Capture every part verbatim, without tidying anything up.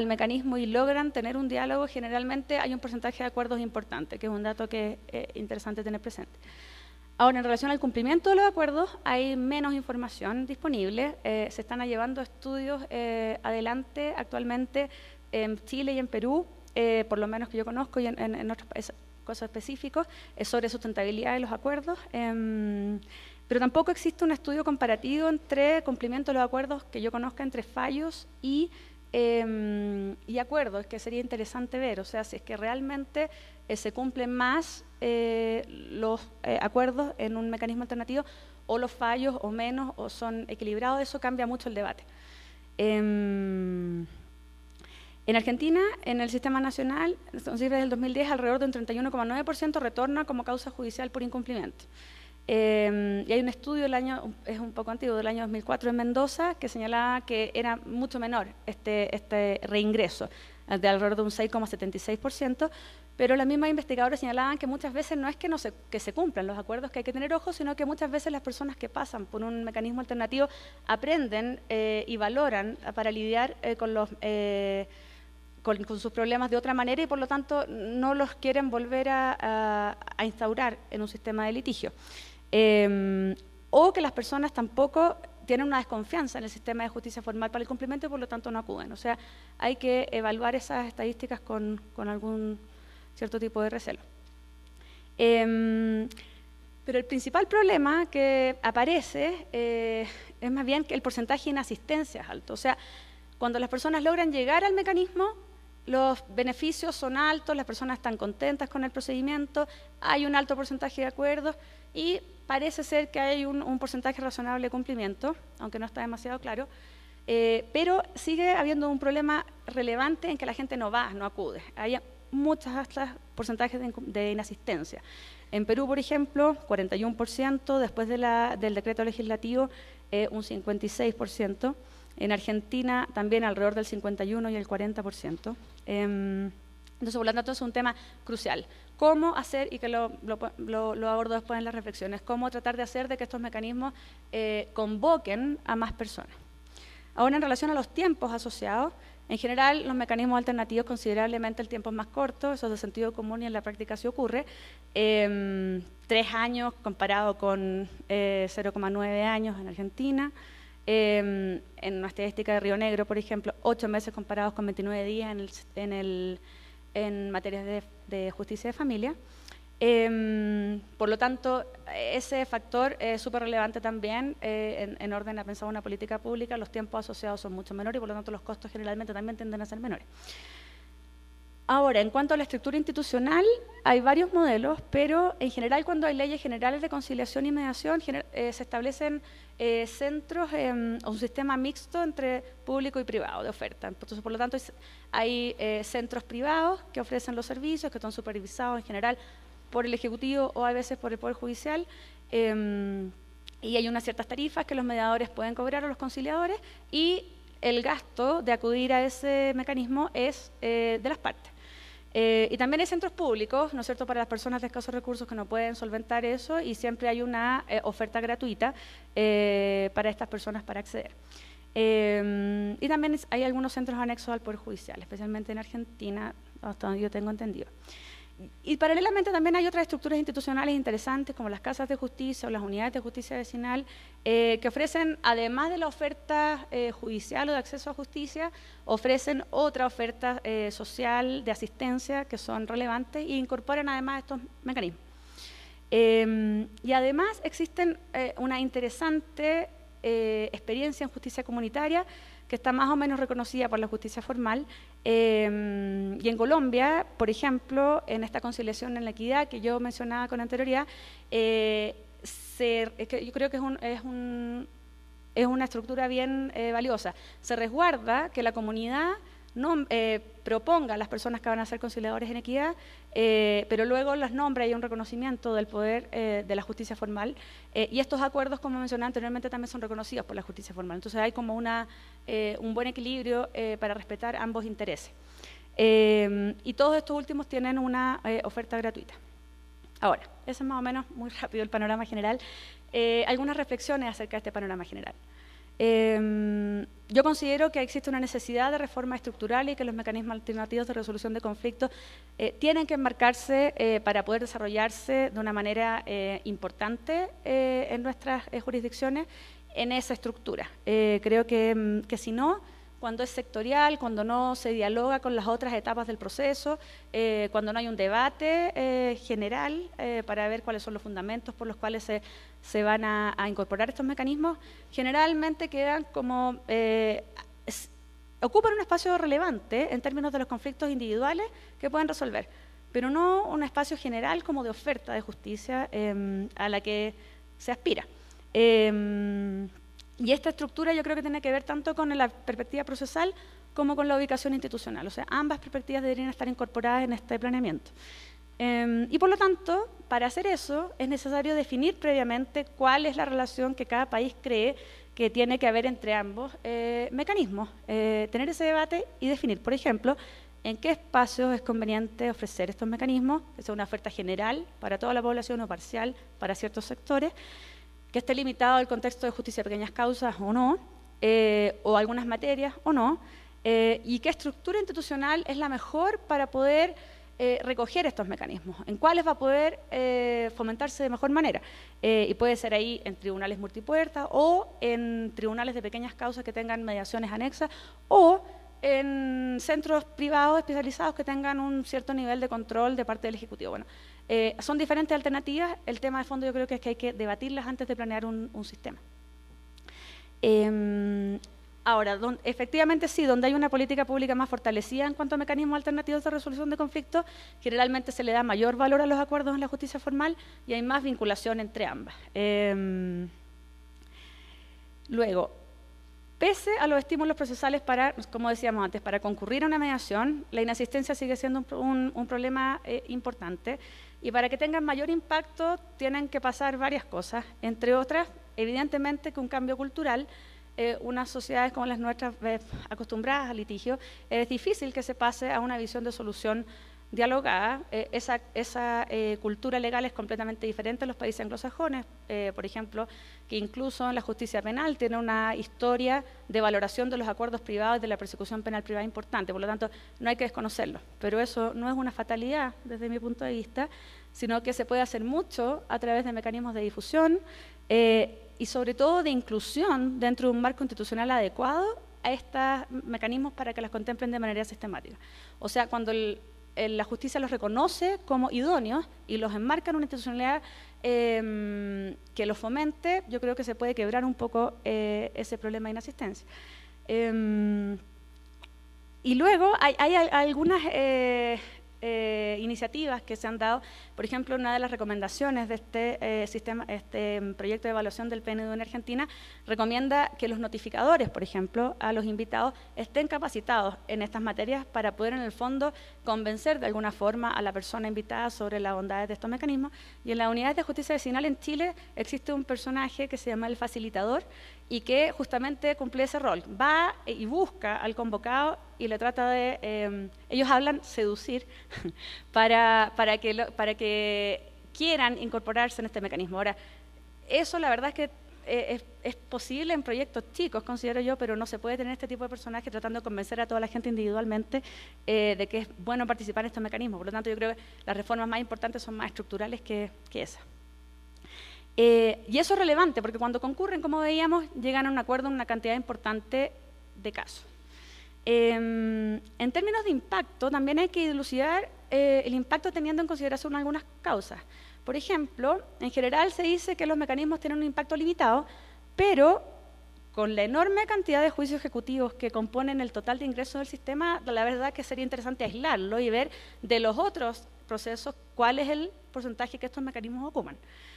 el mecanismo y logran tener un diálogo, generalmente hay un porcentaje de acuerdos importante, que es un dato que es eh, interesante tener presente. Ahora, en relación al cumplimiento de los acuerdos, hay menos información disponible. Eh, se están llevando estudios eh, adelante actualmente en Chile y en Perú, eh, por lo menos que yo conozco, y en, en, en otros países, cosas específicos, eh, sobre sustentabilidad de los acuerdos. Eh, pero tampoco existe un estudio comparativo entre cumplimiento de los acuerdos que yo conozca entre fallos y, eh, y acuerdos, que sería interesante ver. O sea, si es que realmente eh, se cumplen más eh, los eh, acuerdos en un mecanismo alternativo, o los fallos, o menos, o son equilibrados, eso cambia mucho el debate. Eh, En Argentina, en el sistema nacional, desde el dos mil diez, alrededor de un treinta y uno coma nueve por ciento retorna como causa judicial por incumplimiento. Eh, y hay un estudio, del año, es un poco antiguo, del año dos mil cuatro en Mendoza, que señalaba que era mucho menor este, este reingreso, de alrededor de un seis coma setenta y seis por ciento, pero las mismas investigadoras señalaban que muchas veces no es que, no se, que se cumplan los acuerdos, que hay que tener ojo, sino que muchas veces las personas que pasan por un mecanismo alternativo aprenden eh, y valoran para lidiar eh, con los... Eh, Con, con sus problemas de otra manera y por lo tanto no los quieren volver a, a, a instaurar en un sistema de litigio. Eh, o que las personas tampoco tienen una desconfianza en el sistema de justicia formal para el cumplimiento y por lo tanto no acuden. O sea, hay que evaluar esas estadísticas con, con algún cierto tipo de recelo. Eh, pero el principal problema que aparece eh, es más bien que el porcentaje de inasistencia es alto. O sea, cuando las personas logran llegar al mecanismo, los beneficios son altos, las personas están contentas con el procedimiento, hay un alto porcentaje de acuerdos y parece ser que hay un, un porcentaje razonable de cumplimiento, aunque no está demasiado claro, eh, pero sigue habiendo un problema relevante en que la gente no va, no acude. Hay muchos porcentajes de, de inasistencia. En Perú, por ejemplo, cuarenta y uno por ciento, después de la, del decreto legislativo, eh, un cincuenta y seis por ciento. En Argentina también alrededor del cincuenta y uno y el cuarenta por ciento. Eh, entonces, por lo tanto, es un tema crucial. ¿Cómo hacer, y que lo, lo, lo, lo abordo después en las reflexiones, cómo tratar de hacer de que estos mecanismos eh, convoquen a más personas? Ahora, en relación a los tiempos asociados, en general, los mecanismos alternativos considerablemente el tiempo es más corto, eso es de sentido común y en la práctica sí ocurre. Eh, tres años comparado con eh, cero coma nueve años en Argentina. Eh, en una estadística de Río Negro, por ejemplo, ocho meses comparados con veintinueve días en, el, en, el, en materias de, de justicia de familia. Eh, por lo tanto, ese factor es súper relevante también eh, en, en orden a pensar una política pública. Los tiempos asociados son mucho menores y por lo tanto los costos generalmente también tienden a ser menores. Ahora, en cuanto a la estructura institucional, hay varios modelos, pero en general cuando hay leyes generales de conciliación y mediación, eh, se establecen eh, centros eh, o un sistema mixto entre público y privado de oferta. Entonces, por lo tanto, hay eh, centros privados que ofrecen los servicios, que están supervisados en general por el Ejecutivo o a veces por el Poder Judicial, eh, y hay unas ciertas tarifas que los mediadores pueden cobrar a los conciliadores y el gasto de acudir a ese mecanismo es eh, de las partes. Eh, y también hay centros públicos, ¿no es cierto?, para las personas de escasos recursos que no pueden solventar eso y siempre hay una eh, oferta gratuita eh, para estas personas para acceder. Eh, y también es, hay algunos centros anexos al Poder Judicial, especialmente en Argentina, hasta donde yo tengo entendido. Y paralelamente también hay otras estructuras institucionales interesantes como las casas de justicia o las unidades de justicia vecinal eh, que ofrecen, además de la oferta eh, judicial o de acceso a justicia, ofrecen otra oferta eh, social de asistencia que son relevantes e incorporan además estos mecanismos. Eh, y además existen eh, una interesante eh, experiencia en justicia comunitaria que está más o menos reconocida por la justicia formal, eh, y en Colombia, por ejemplo, en esta conciliación en la equidad que yo mencionaba con anterioridad, eh, se, es que yo creo que es, un, es, un, es una estructura bien eh, valiosa. Se resguarda que la comunidad no eh, proponga a las personas que van a ser conciliadores en equidad, eh, pero luego las nombra y hay un reconocimiento del poder eh, de la justicia formal, eh, y estos acuerdos, como mencioné anteriormente, también son reconocidos por la justicia formal. Entonces hay como una, eh, un buen equilibrio eh, para respetar ambos intereses. Eh, y todos estos últimos tienen una eh, oferta gratuita. Ahora, ese es más o menos muy rápido el panorama general. Eh, algunas reflexiones acerca de este panorama general. Eh, yo considero que existe una necesidad de reforma estructural y que los mecanismos alternativos de resolución de conflictos eh, tienen que enmarcarse eh, para poder desarrollarse de una manera eh, importante eh, en nuestras eh, jurisdicciones en esa estructura. Eh, creo que, que si no, cuando es sectorial, cuando no se dialoga con las otras etapas del proceso, eh, cuando no hay un debate eh, general eh, para ver cuáles son los fundamentos por los cuales se, se van a, a incorporar estos mecanismos, generalmente quedan como, eh, es, ocupan un espacio relevante en términos de los conflictos individuales que pueden resolver, pero no un espacio general como de oferta de justicia eh, a la que se aspira. Eh, Y esta estructura yo creo que tiene que ver tanto con la perspectiva procesal como con la ubicación institucional. O sea, ambas perspectivas deberían estar incorporadas en este planeamiento. Eh, y por lo tanto, para hacer eso, es necesario definir previamente cuál es la relación que cada país cree que tiene que haber entre ambos eh, mecanismos. Eh, tener ese debate y definir, por ejemplo, en qué espacios es conveniente ofrecer estos mecanismos, que sea una oferta general para toda la población o parcial para ciertos sectores, que esté limitado al contexto de justicia de pequeñas causas o no, eh, o algunas materias o no, eh, y qué estructura institucional es la mejor para poder eh, recoger estos mecanismos, en cuáles va a poder eh, fomentarse de mejor manera. Eh, y puede ser ahí en tribunales multipuertas o en tribunales de pequeñas causas que tengan mediaciones anexas o en centros privados especializados que tengan un cierto nivel de control de parte del Ejecutivo. Bueno, eh, son diferentes alternativas. El tema de fondo yo creo que es que hay que debatirlas antes de planear un, un sistema. Eh, ahora, don, efectivamente sí, donde hay una política pública más fortalecida en cuanto a mecanismos alternativos de resolución de conflictos, generalmente se le da mayor valor a los acuerdos en la justicia formal y hay más vinculación entre ambas. Eh, luego, pese a los estímulos procesales para, como decíamos antes, para concurrir a una mediación, la inasistencia sigue siendo un, un, un problema eh, importante y para que tengan mayor impacto tienen que pasar varias cosas, entre otras, evidentemente que un cambio cultural, eh, unas sociedades como las nuestras eh, acostumbradas al litigio, es difícil que se pase a una visión de solución dialogada. Eh, esa esa eh, cultura legal es completamente diferente en los países anglosajones, eh, por ejemplo, que incluso en la justicia penal tiene una historia de valoración de los acuerdos privados y de la persecución penal privada importante, por lo tanto no hay que desconocerlo, pero eso no es una fatalidad desde mi punto de vista, sino que se puede hacer mucho a través de mecanismos de difusión eh, y sobre todo de inclusión dentro de un marco institucional adecuado a estos mecanismos para que las contemplen de manera sistemática. O sea, cuando el la justicia los reconoce como idóneos y los enmarca en una institucionalidad eh, que los fomente, yo creo que se puede quebrar un poco eh, ese problema de inasistencia. Eh, y luego hay, hay algunas eh, eh, iniciativas que se han dado, por ejemplo, una de las recomendaciones de este, eh, sistema, este proyecto de evaluación del P N U en Argentina recomienda que los notificadores, por ejemplo, a los invitados estén capacitados en estas materias para poder en el fondo convencer de alguna forma a la persona invitada sobre las bondades de estos mecanismos. Y en las unidades de justicia vecinal en Chile existe un personaje que se llama el facilitador y que justamente cumple ese rol. Va y busca al convocado y le trata de, eh, ellos hablan seducir para, para, que lo, para que quieran incorporarse en este mecanismo. Ahora, eso la verdad es que eh, es, es posible en proyectos chicos, considero yo, pero no se puede tener este tipo de personajes tratando de convencer a toda la gente individualmente eh, de que es bueno participar en estos mecanismos. Por lo tanto, yo creo que las reformas más importantes son más estructurales que, que esas. Eh, y eso es relevante, porque cuando concurren, como veíamos, llegan a un acuerdo en una cantidad importante de casos. Eh, en términos de impacto, también hay que dilucidar eh, el impacto teniendo en consideración algunas causas. Por ejemplo, en general se dice que los mecanismos tienen un impacto limitado, pero con la enorme cantidad de juicios ejecutivos que componen el total de ingresos del sistema, la verdad que sería interesante aislarlo y ver de los otros procesos cuál es el porcentaje que estos mecanismos ocupan.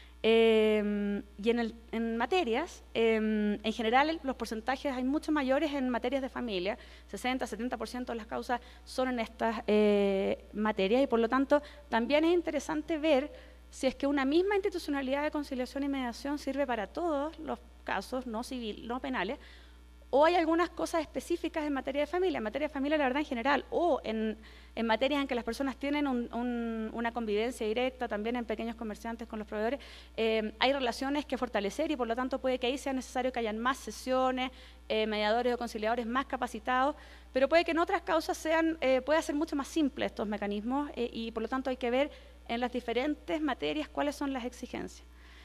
Eh, y en, el, en materias, eh, en general los porcentajes hay mucho mayores en materias de familia, sesenta a setenta por ciento de las causas son en estas eh, materias y por lo tanto también es interesante ver si es que una misma institucionalidad de conciliación y mediación sirve para todos los casos no civil, no penales o hay algunas cosas específicas en materia de familia, en materia de familia la verdad en general, o en, en materias en que las personas tienen un, un, una convivencia directa, también en pequeños comerciantes con los proveedores, eh, hay relaciones que fortalecer y por lo tanto puede que ahí sea necesario que hayan más sesiones, eh, mediadores o conciliadores más capacitados, pero puede que en otras causas sean, eh, pueda ser mucho más simple estos mecanismos eh, y por lo tanto hay que ver en las diferentes materias cuáles son las exigencias.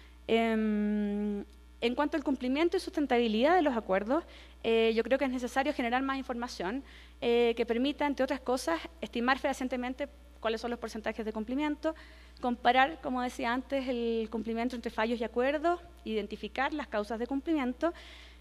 Eh, En cuanto al cumplimiento y sustentabilidad de los acuerdos, eh, yo creo que es necesario generar más información eh, que permita, entre otras cosas, estimar fehacientemente cuáles son los porcentajes de cumplimiento, comparar, como decía antes, el cumplimiento entre fallos y acuerdos, identificar las causas de cumplimiento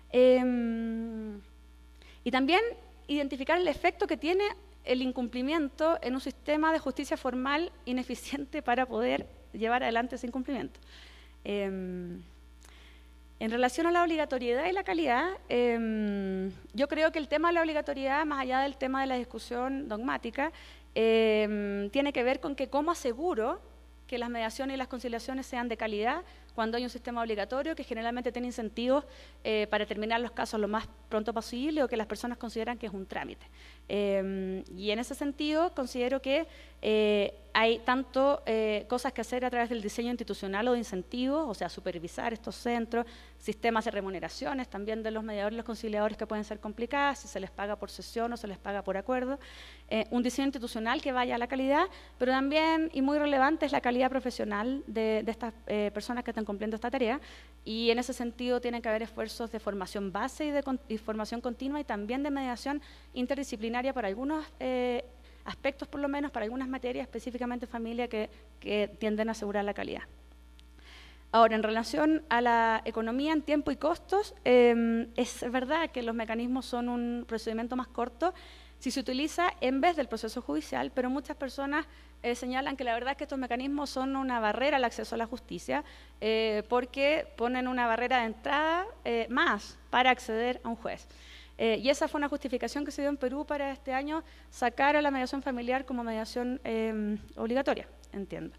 eh, y también identificar el efecto que tiene el incumplimiento en un sistema de justicia formal ineficiente para poder llevar adelante ese incumplimiento. Eh, En relación a la obligatoriedad y la calidad, eh, yo creo que el tema de la obligatoriedad, más allá del tema de la discusión dogmática, eh, tiene que ver con que cómo aseguro que las mediaciones y las conciliaciones sean de calidad cuando hay un sistema obligatorio que generalmente tiene incentivos eh, para terminar los casos lo más pronto posible o que las personas consideran que es un trámite. Eh, y en ese sentido considero que eh, hay tanto eh, cosas que hacer a través del diseño institucional o de incentivos, o sea, supervisar estos centros, sistemas de remuneraciones también de los mediadores y los conciliadores que pueden ser complicadas, si se les paga por sesión o se les paga por acuerdo, eh, un diseño institucional que vaya a la calidad, pero también, y muy relevante, es la calidad profesional de, de estas eh, personas que están cumpliendo esta tarea, y en ese sentido tienen que haber esfuerzos de formación base y de con, y formación continua y también de mediación interdisciplinaria para algunos eh, aspectos, por lo menos, para algunas materias, específicamente familia, que, que tienden a asegurar la calidad. Ahora, en relación a la economía en tiempo y costos, eh, es verdad que los mecanismos son un procedimiento más corto si se utiliza en vez del proceso judicial, pero muchas personas eh, señalan que la verdad es que estos mecanismos son una barrera al acceso a la justicia eh, porque ponen una barrera de entrada eh, más para acceder a un juez. Eh, y esa fue una justificación que se dio en Perú para este año, sacar a la mediación familiar como mediación eh, obligatoria, entiendo.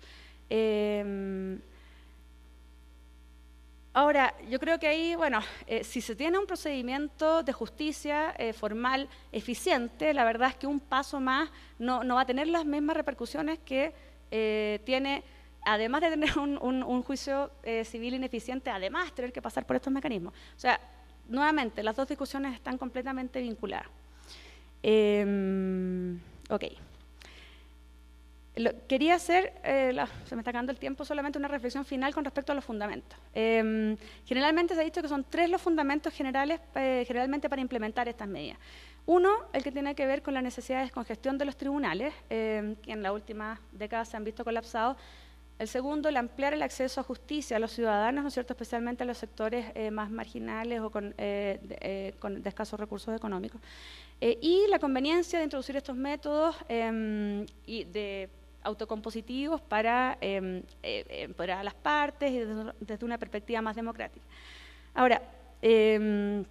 Eh, Ahora, yo creo que ahí, bueno, eh, si se tiene un procedimiento de justicia eh, formal eficiente, la verdad es que un paso más no, no va a tener las mismas repercusiones que eh, tiene, además de tener un, un, un juicio eh, civil ineficiente, además tener que pasar por estos mecanismos. O sea, nuevamente, las dos discusiones están completamente vinculadas. Eh, ok. Lo, quería hacer, eh, la, se me está acabando el tiempo, solamente una reflexión final con respecto a los fundamentos. Eh, generalmente se ha dicho que son tres los fundamentos generales, eh, generalmente para implementar estas medidas. Uno, el que tiene que ver con la necesidad de descongestión de los tribunales, eh, que en las últimas décadas se han visto colapsados. El segundo, el ampliar el acceso a justicia a los ciudadanos, ¿no es cierto?, especialmente a los sectores eh, más marginales o con, eh, de, eh, con de escasos recursos económicos. Eh, y la conveniencia de introducir estos métodos eh, y de autocompositivos para eh, eh, empoderar a las partes y desde, desde una perspectiva más democrática. Ahora, eh,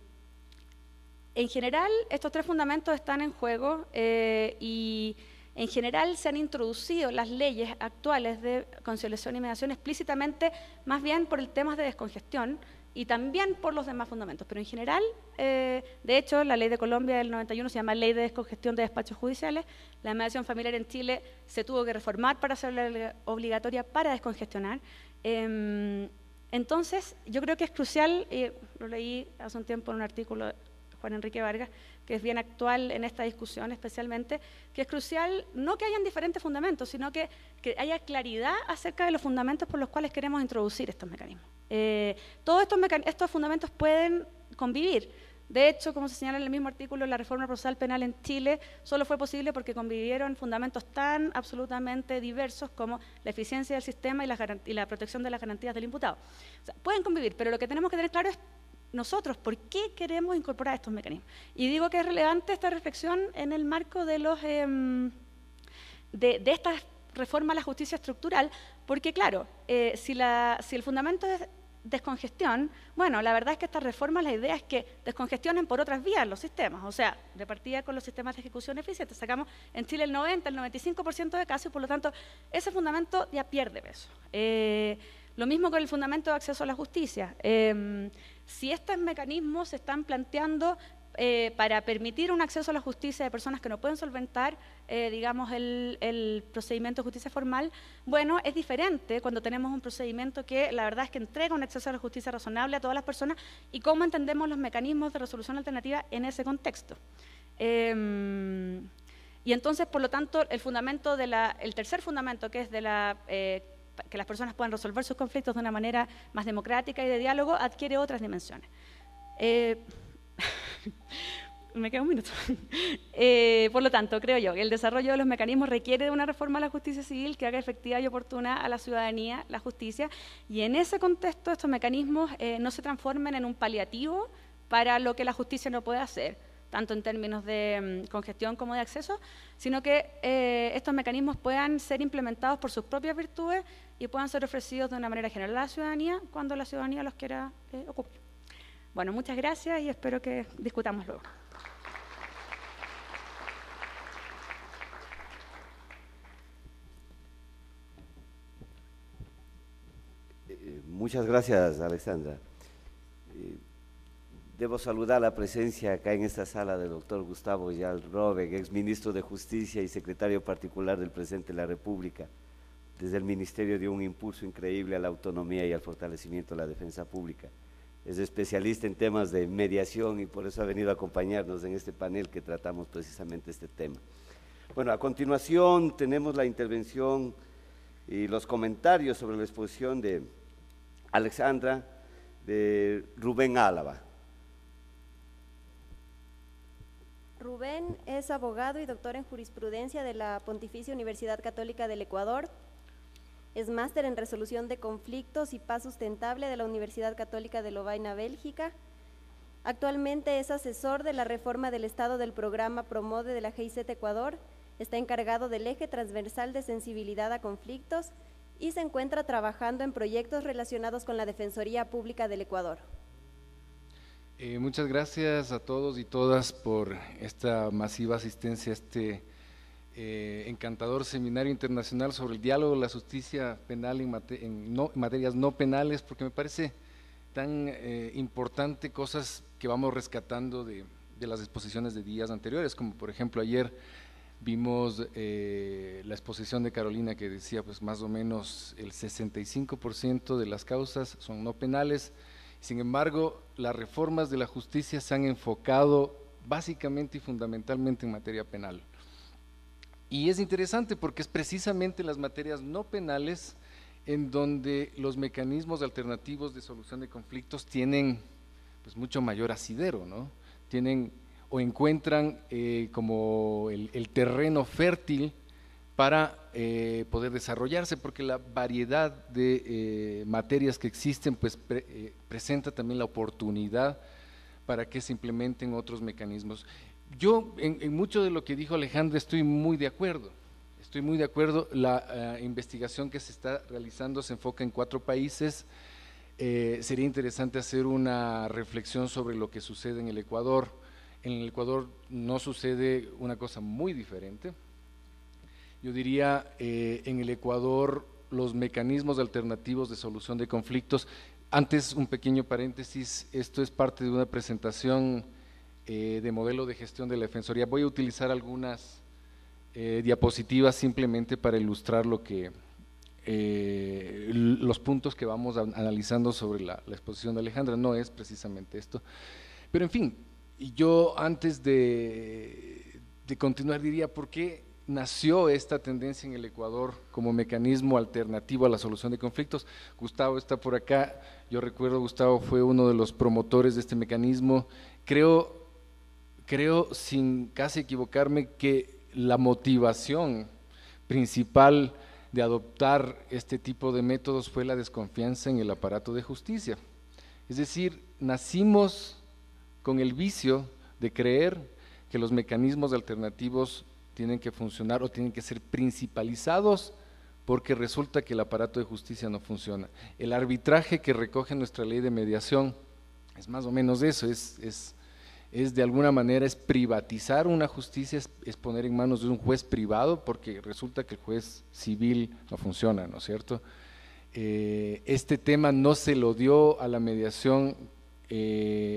en general, estos tres fundamentos están en juego eh, y en general se han introducido las leyes actuales de conciliación y mediación explícitamente, más bien por el tema de descongestión y también por los demás fundamentos, pero en general, eh, de hecho, la ley de Colombia del noventa y uno se llama Ley de Descongestión de Despachos Judiciales. La mediación familiar en Chile se tuvo que reformar para ser obligatoria para descongestionar. Eh, entonces, yo creo que es crucial, y lo leí hace un tiempo en un artículo de Juan Enrique Vargas, que es bien actual en esta discusión especialmente, que es crucial no que hayan diferentes fundamentos, sino que, que haya claridad acerca de los fundamentos por los cuales queremos introducir estos mecanismos. Eh, todos estos, estos fundamentos pueden convivir. De hecho, como se señala en el mismo artículo, la reforma procesal penal en Chile solo fue posible porque convivieron fundamentos tan absolutamente diversos como la eficiencia del sistema y la, y la protección de las garantías del imputado. O sea, pueden convivir, pero lo que tenemos que tener claro es nosotros, ¿por qué queremos incorporar estos mecanismos? Y digo que es relevante esta reflexión en el marco de, los, eh, de, de esta reforma a la justicia estructural, porque claro, eh, si, la, si el fundamento es descongestión, bueno, la verdad es que esta reforma, la idea es que descongestionen por otras vías los sistemas, o sea, de partida con los sistemas de ejecución eficiente. Sacamos en Chile el noventa, el noventa y cinco por ciento de casos y por lo tanto ese fundamento ya pierde peso. Eh, Lo mismo con el fundamento de acceso a la justicia. Eh, si estos mecanismos se están planteando eh, para permitir un acceso a la justicia de personas que no pueden solventar, eh, digamos, el, el procedimiento de justicia formal, bueno, es diferente cuando tenemos un procedimiento que la verdad es que entrega un acceso a la justicia razonable a todas las personas y cómo entendemos los mecanismos de resolución alternativa en ese contexto. Eh, y entonces, por lo tanto, el fundamento de la, el tercer fundamento, que es de la, eh, que las personas puedan resolver sus conflictos de una manera más democrática y de diálogo, adquiere otras dimensiones. Eh, me queda un minuto. Eh, por lo tanto, creo yo que el desarrollo de los mecanismos requiere de una reforma a la justicia civil que haga efectiva y oportuna a la ciudadanía la justicia, y en ese contexto estos mecanismos eh, no se transformen en un paliativo para lo que la justicia no puede hacer, tanto en términos de um, congestión como de acceso, sino que eh, estos mecanismos puedan ser implementados por sus propias virtudes y puedan ser ofrecidos de una manera general a la ciudadanía cuando la ciudadanía los quiera eh, ocupar. Bueno, muchas gracias y espero que discutamos luego. Eh, muchas gracias, Alexandra. Eh, debo saludar la presencia acá en esta sala del doctor Gustavo Yal Robeg, ex ministro de Justicia y secretario particular del presidente de la República. Desde el ministerio dio un impulso increíble a la autonomía y al fortalecimiento de la defensa pública. Es especialista en temas de mediación y por eso ha venido a acompañarnos en este panel que tratamos precisamente este tema. Bueno, a continuación tenemos la intervención y los comentarios sobre la exposición de Alexandra, de Rubén Álava. Rubén es abogado y doctor en jurisprudencia de la Pontificia Universidad Católica del Ecuador. Es máster en resolución de conflictos y paz sustentable de la Universidad Católica de Lovaina, Bélgica. Actualmente es asesor de la reforma del Estado del programa Promode de la G I Z Ecuador. Está encargado del eje transversal de sensibilidad a conflictos y se encuentra trabajando en proyectos relacionados con la Defensoría Pública del Ecuador. Eh, muchas gracias a todos y todas por esta masiva asistencia a este eh, encantador seminario internacional sobre el diálogo de la justicia penal en, mate en, no, en materias no penales, porque me parece tan eh, importante cosas que vamos rescatando de, de las exposiciones de días anteriores, como por ejemplo ayer vimos eh, la exposición de Carolina que decía pues más o menos el sesenta y cinco por ciento de las causas son no penales. Sin embargo, las reformas de la justicia se han enfocado básicamente y fundamentalmente en materia penal. Y es interesante porque es precisamente las materias no penales en donde los mecanismos alternativos de solución de conflictos tienen pues mucho mayor asidero, ¿no? Tienen o encuentran eh, como el, el terreno fértil para eh, poder desarrollarse, porque la variedad de eh, materias que existen pues pre, eh, presenta también la oportunidad para que se implementen otros mecanismos. Yo en, en mucho de lo que dijo Alejandra estoy muy de acuerdo, estoy muy de acuerdo, la uh, investigación que se está realizando se enfoca en cuatro países, eh, sería interesante hacer una reflexión sobre lo que sucede en el Ecuador. En el Ecuador no sucede una cosa muy diferente. Yo diría, eh, en el Ecuador los mecanismos alternativos de solución de conflictos, antes un pequeño paréntesis, esto es parte de una presentación eh, de modelo de gestión de la Defensoría. Voy a utilizar algunas eh, diapositivas simplemente para ilustrar lo que, eh, los puntos que vamos a, analizando sobre la, la exposición de Alejandra, no es precisamente esto, pero en fin, yo antes de, de continuar diría, ¿por qué nació esta tendencia en el Ecuador como mecanismo alternativo a la solución de conflictos? Gustavo está por acá, yo recuerdo Gustavo fue uno de los promotores de este mecanismo. Creo, creo sin casi equivocarme que la motivación principal de adoptar este tipo de métodos fue la desconfianza en el aparato de justicia. Es decir, nacimos con el vicio de creer que los mecanismos alternativos tienen que funcionar o tienen que ser principalizados porque resulta que el aparato de justicia no funciona. El arbitraje que recoge nuestra ley de mediación es más o menos eso, es, es, es de alguna manera es privatizar una justicia, es, es poner en manos de un juez privado porque resulta que el juez civil no funciona, ¿no es cierto? Eh, este tema no se lo dio a la mediación eh,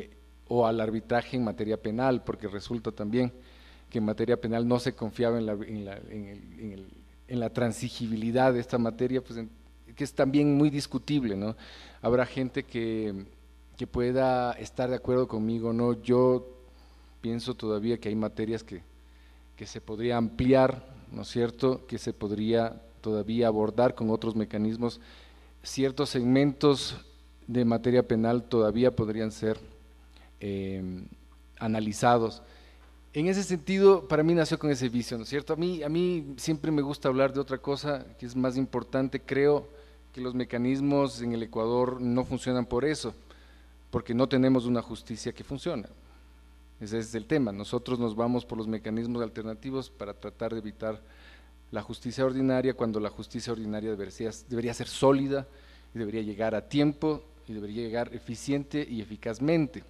o al arbitraje en materia penal, porque resulta también que en materia penal no se confiaba en la, en la, en el, en el, en la transigibilidad de esta materia, pues en, que es también muy discutible, ¿no? Habrá gente que, que pueda estar de acuerdo conmigo, ¿no? Yo pienso todavía que hay materias que, que se podría ampliar, ¿no es cierto?, que se podría todavía abordar con otros mecanismos. Ciertos segmentos de materia penal todavía podrían ser eh, analizados. En ese sentido, para mí nació con ese vicio, ¿no es cierto? A mí, a mí siempre me gusta hablar de otra cosa que es más importante. Creo que los mecanismos en el Ecuador no funcionan por eso, porque no tenemos una justicia que funcione. Ese es el tema. Nosotros nos vamos por los mecanismos alternativos para tratar de evitar la justicia ordinaria, cuando la justicia ordinaria debería, debería ser sólida y debería llegar a tiempo y debería llegar eficiente y eficazmente.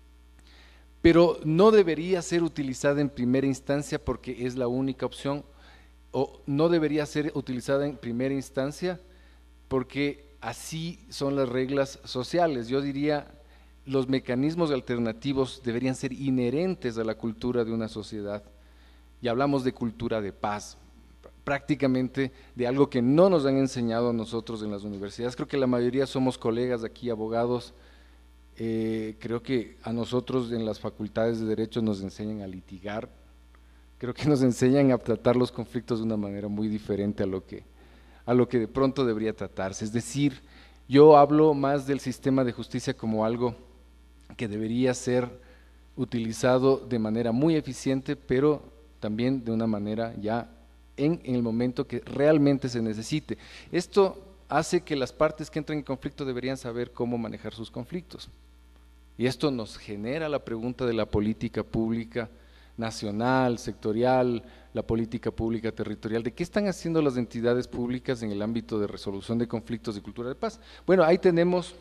Pero no debería ser utilizada en primera instancia porque es la única opción, o no debería ser utilizada en primera instancia porque así son las reglas sociales. Yo diría, los mecanismos alternativos deberían ser inherentes a la cultura de una sociedad, y hablamos de cultura de paz, prácticamente de algo que no nos han enseñado a nosotros en las universidades. Creo que la mayoría somos colegas aquí, abogados. Eh, creo que a nosotros en las facultades de Derecho nos enseñan a litigar, creo que nos enseñan a tratar los conflictos de una manera muy diferente a lo que, a lo que de pronto debería tratarse. Es decir, yo hablo más del sistema de justicia como algo que debería ser utilizado de manera muy eficiente, pero también de una manera ya en, en el momento que realmente se necesite. Esto hace que las partes que entran en conflicto deberían saber cómo manejar sus conflictos. Y esto nos genera la pregunta de la política pública nacional, sectorial, la política pública territorial, de qué están haciendo las entidades públicas en el ámbito de resolución de conflictos y cultura de paz. Bueno, ahí tenemos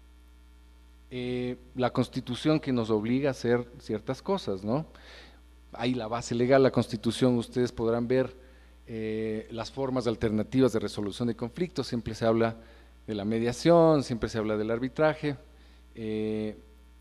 eh, la Constitución que nos obliga a hacer ciertas cosas, ¿no? Ahí la base legal, la Constitución, ustedes podrán ver eh, las formas alternativas de resolución de conflictos. Siempre se habla de la mediación, siempre se habla del arbitraje. Eh,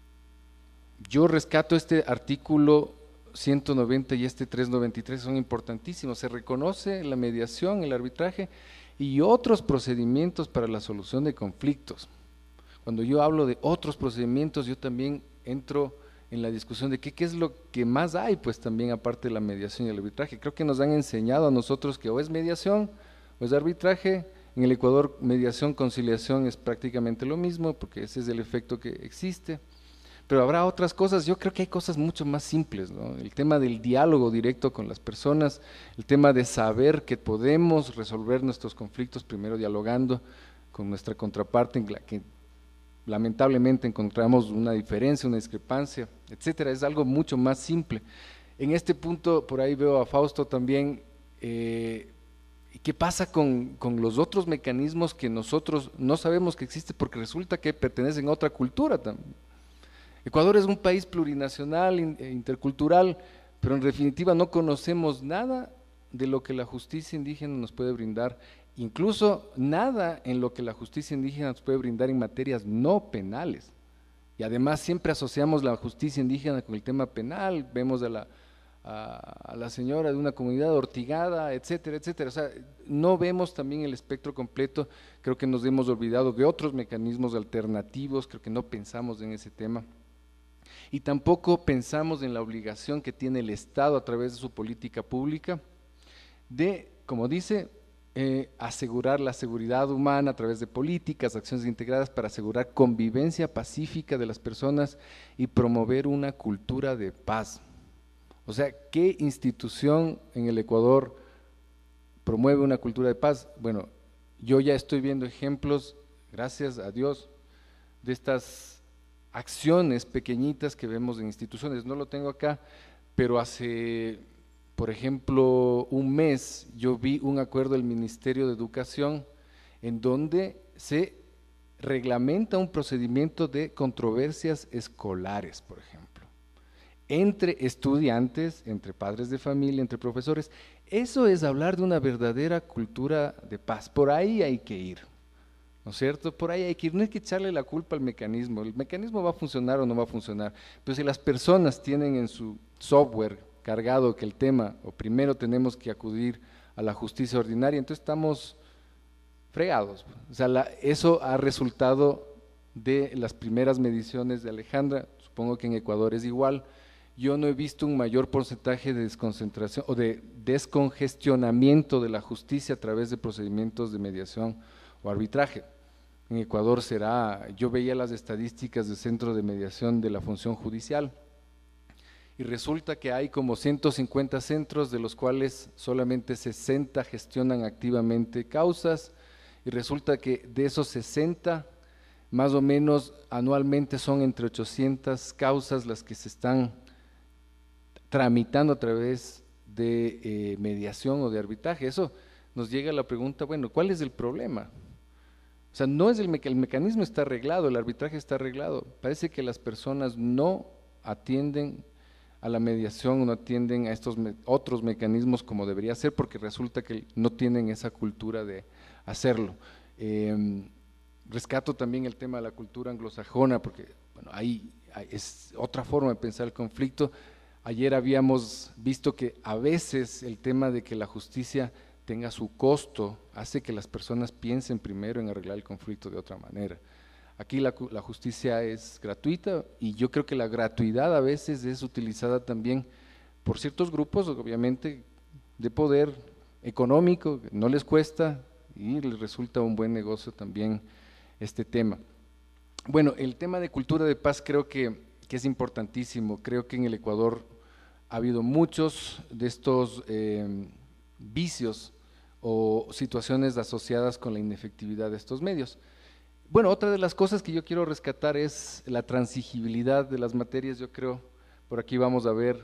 yo rescato este artículo ciento noventa y este trescientos noventa y tres, son importantísimos. Se reconoce la mediación, el arbitraje y otros procedimientos para la solución de conflictos. Cuando yo hablo de otros procedimientos, yo también entro en la discusión de qué, qué es lo que más hay, pues también aparte de la mediación y el arbitraje. Creo que nos han enseñado a nosotros que o es mediación o es arbitraje. En el Ecuador, mediación, conciliación es prácticamente lo mismo, porque ese es el efecto que existe. Pero habrá otras cosas. Yo creo que hay cosas mucho más simples, ¿no? El tema del diálogo directo con las personas, el tema de saber que podemos resolver nuestros conflictos primero dialogando con nuestra contraparte, en la que lamentablemente encontramos una diferencia, una discrepancia, etcétera. Es algo mucho más simple. En este punto, por ahí veo a Fausto también. Eh, ¿Qué pasa con, con los otros mecanismos que nosotros no sabemos que existen porque resulta que pertenecen a otra cultura también? Ecuador es un país plurinacional, intercultural, pero en definitiva no conocemos nada de lo que la justicia indígena nos puede brindar, incluso nada en lo que la justicia indígena nos puede brindar en materias no penales. Y además siempre asociamos la justicia indígena con el tema penal, vemos a la, a, a la señora de una comunidad ortigada, etcétera, etcétera. O sea, no vemos también el espectro completo. Creo que nos hemos olvidado de otros mecanismos alternativos, creo que no pensamos en ese tema. Y tampoco pensamos en la obligación que tiene el Estado a través de su política pública de, como dice, eh, asegurar la seguridad humana a través de políticas, acciones integradas para asegurar convivencia pacífica de las personas y promover una cultura de paz. O sea, ¿qué institución en el Ecuador promueve una cultura de paz? Bueno, yo ya estoy viendo ejemplos, gracias a Dios, de estas acciones pequeñitas que vemos en instituciones. No lo tengo acá, pero hace, por ejemplo, un mes yo vi un acuerdo del Ministerio de Educación en donde se reglamenta un procedimiento de controversias escolares, por ejemplo, entre estudiantes, entre padres de familia, entre profesores. Eso es hablar de una verdadera cultura de paz. Por ahí hay que ir. ¿no es cierto? Por ahí hay que ir, no hay que echarle la culpa al mecanismo, el mecanismo va a funcionar o no va a funcionar, pero si las personas tienen en su software cargado que el tema, o primero tenemos que acudir a la justicia ordinaria, entonces estamos fregados. O sea, la, eso ha resultado de las primeras mediciones de Alejandra, supongo que en Ecuador es igual. Yo no he visto un mayor porcentaje de desconcentración o de descongestionamiento de la justicia a través de procedimientos de mediación o arbitraje. En Ecuador será, yo veía las estadísticas del Centro de Mediación de la Función Judicial y resulta que hay como ciento cincuenta centros, de los cuales solamente sesenta gestionan activamente causas, y resulta que de esos sesenta, más o menos anualmente son entre ochocientas causas las que se están tramitando a través de eh, mediación o de arbitraje. Eso nos llega a la pregunta, bueno, ¿cuál es el problema? O sea, no es el, meca el mecanismo está arreglado, el arbitraje está arreglado. Parece que las personas no atienden a la mediación, no atienden a estos me otros mecanismos como debería ser, porque resulta que no tienen esa cultura de hacerlo. Eh, rescato también el tema de la cultura anglosajona, porque bueno, ahí, ahí es otra forma de pensar el conflicto. Ayer habíamos visto que a veces el tema de que la justicia tenga su costo hace que las personas piensen primero en arreglar el conflicto de otra manera. Aquí la, la justicia es gratuita y yo creo que la gratuidad a veces es utilizada también por ciertos grupos, obviamente, de poder económico, no les cuesta y les resulta un buen negocio también este tema. Bueno, el tema de cultura de paz creo que, que es importantísimo. Creo que en el Ecuador ha habido muchos de estos eh, vicios o situaciones asociadas con la inefectividad de estos medios. Bueno, otra de las cosas que yo quiero rescatar es la transigibilidad de las materias. Yo creo, por aquí vamos a ver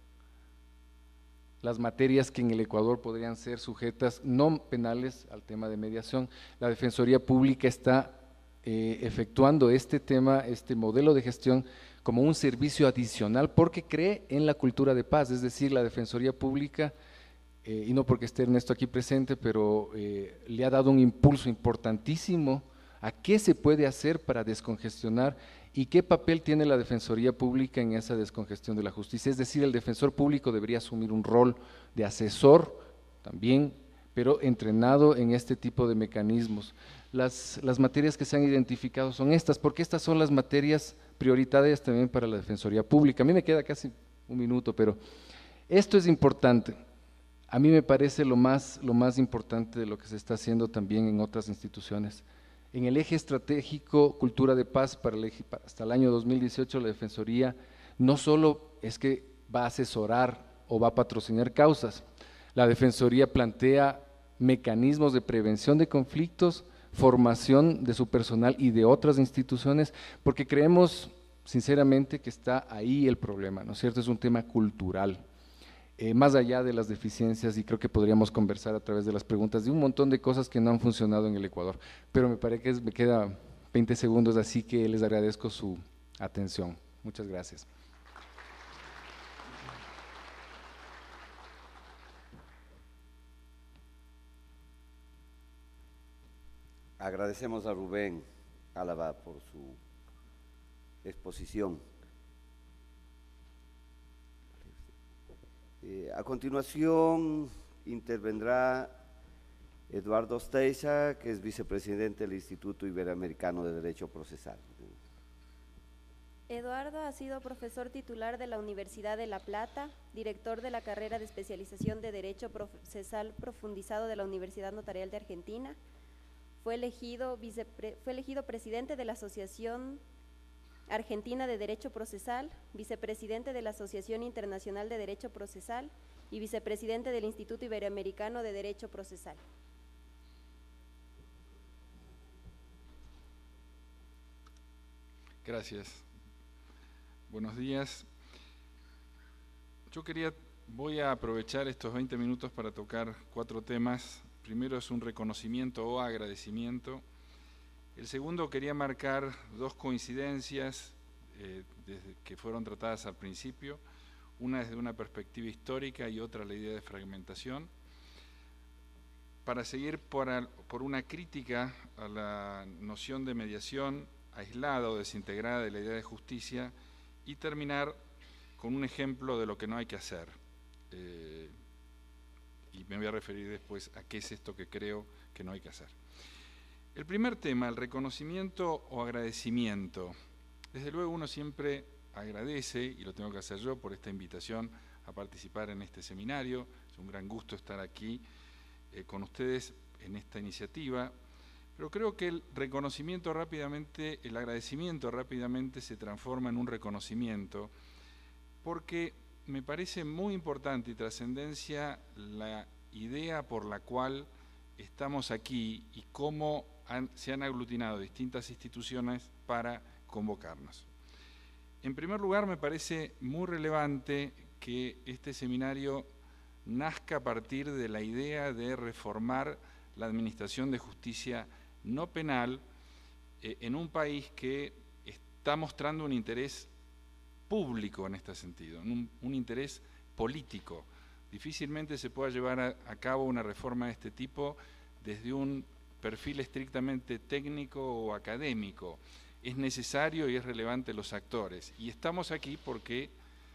las materias que en el Ecuador podrían ser sujetas no penales al tema de mediación. La Defensoría Pública está eh, efectuando este tema, este modelo de gestión como un servicio adicional porque cree en la cultura de paz, es decir, la Defensoría Pública, eh, y no porque esté Ernesto aquí presente, pero eh, le ha dado un impulso importantísimo a qué se puede hacer para descongestionar y qué papel tiene la Defensoría Pública en esa descongestión de la justicia. Es decir, el defensor público debería asumir un rol de asesor también, pero entrenado en este tipo de mecanismos. Las, las materias que se han identificado son estas, porque estas son las materias prioritarias también para la Defensoría Pública. A mí me queda casi un minuto, pero esto es importante. A mí me parece lo más, lo más importante de lo que se está haciendo también en otras instituciones. En el eje estratégico Cultura de Paz para el eje, hasta el año dos mil dieciocho, la Defensoría no solo es que va a asesorar o va a patrocinar causas, la Defensoría plantea mecanismos de prevención de conflictos, formación de su personal y de otras instituciones, porque creemos sinceramente que está ahí el problema, ¿no es cierto? Es un tema cultural. Eh, más allá de las deficiencias, y creo que podríamos conversar a través de las preguntas de un montón de cosas que no han funcionado en el Ecuador, pero me parece que es, me queda veinte segundos, así que les agradezco su atención. Muchas gracias. Agradecemos a Rubén Álava por su exposición. Eh, a continuación intervendrá Eduardo Osteiza, que es vicepresidente del Instituto Iberoamericano de Derecho Procesal. Eduardo ha sido profesor titular de la Universidad de La Plata, director de la carrera de especialización de Derecho Procesal Profundizado de la Universidad Notarial de Argentina, fue elegido, vicepre, fue elegido presidente de la Asociación Argentina de Derecho Procesal, vicepresidente de la Asociación Internacional de Derecho Procesal y vicepresidente del Instituto Iberoamericano de Derecho Procesal. Gracias. Buenos días. Yo quería, voy a aprovechar estos veinte minutos para tocar cuatro temas. Primero es un reconocimiento o agradecimiento. El segundo, quería marcar dos coincidencias eh, desde que fueron tratadas al principio, una desde una perspectiva histórica y otra la idea de fragmentación. para seguir por, al, por una crítica a la noción de mediación aislada o desintegrada de la idea de justicia y terminar con un ejemplo de lo que no hay que hacer. Eh, y me voy a referir después a qué es esto que creo que no hay que hacer. El primer tema, el reconocimiento o agradecimiento. Desde luego uno siempre agradece, y lo tengo que hacer yo por esta invitación a participar en este seminario. Es un gran gusto estar aquí eh, con ustedes en esta iniciativa, pero creo que el reconocimiento rápidamente, el agradecimiento rápidamente se transforma en un reconocimiento, porque me parece muy importante y trascendencia la idea por la cual estamos aquí y cómo han, se han aglutinado distintas instituciones para convocarnos. En primer lugar, me parece muy relevante que este seminario nazca a partir de la idea de reformar la administración de justicia no penal eh, en un país que está mostrando un interés público en este sentido, un, un interés político. Difícilmente se pueda llevar a, a cabo una reforma de este tipo desde un perfil estrictamente técnico o académico. Es necesario y es relevante los actores. Y estamos aquí porque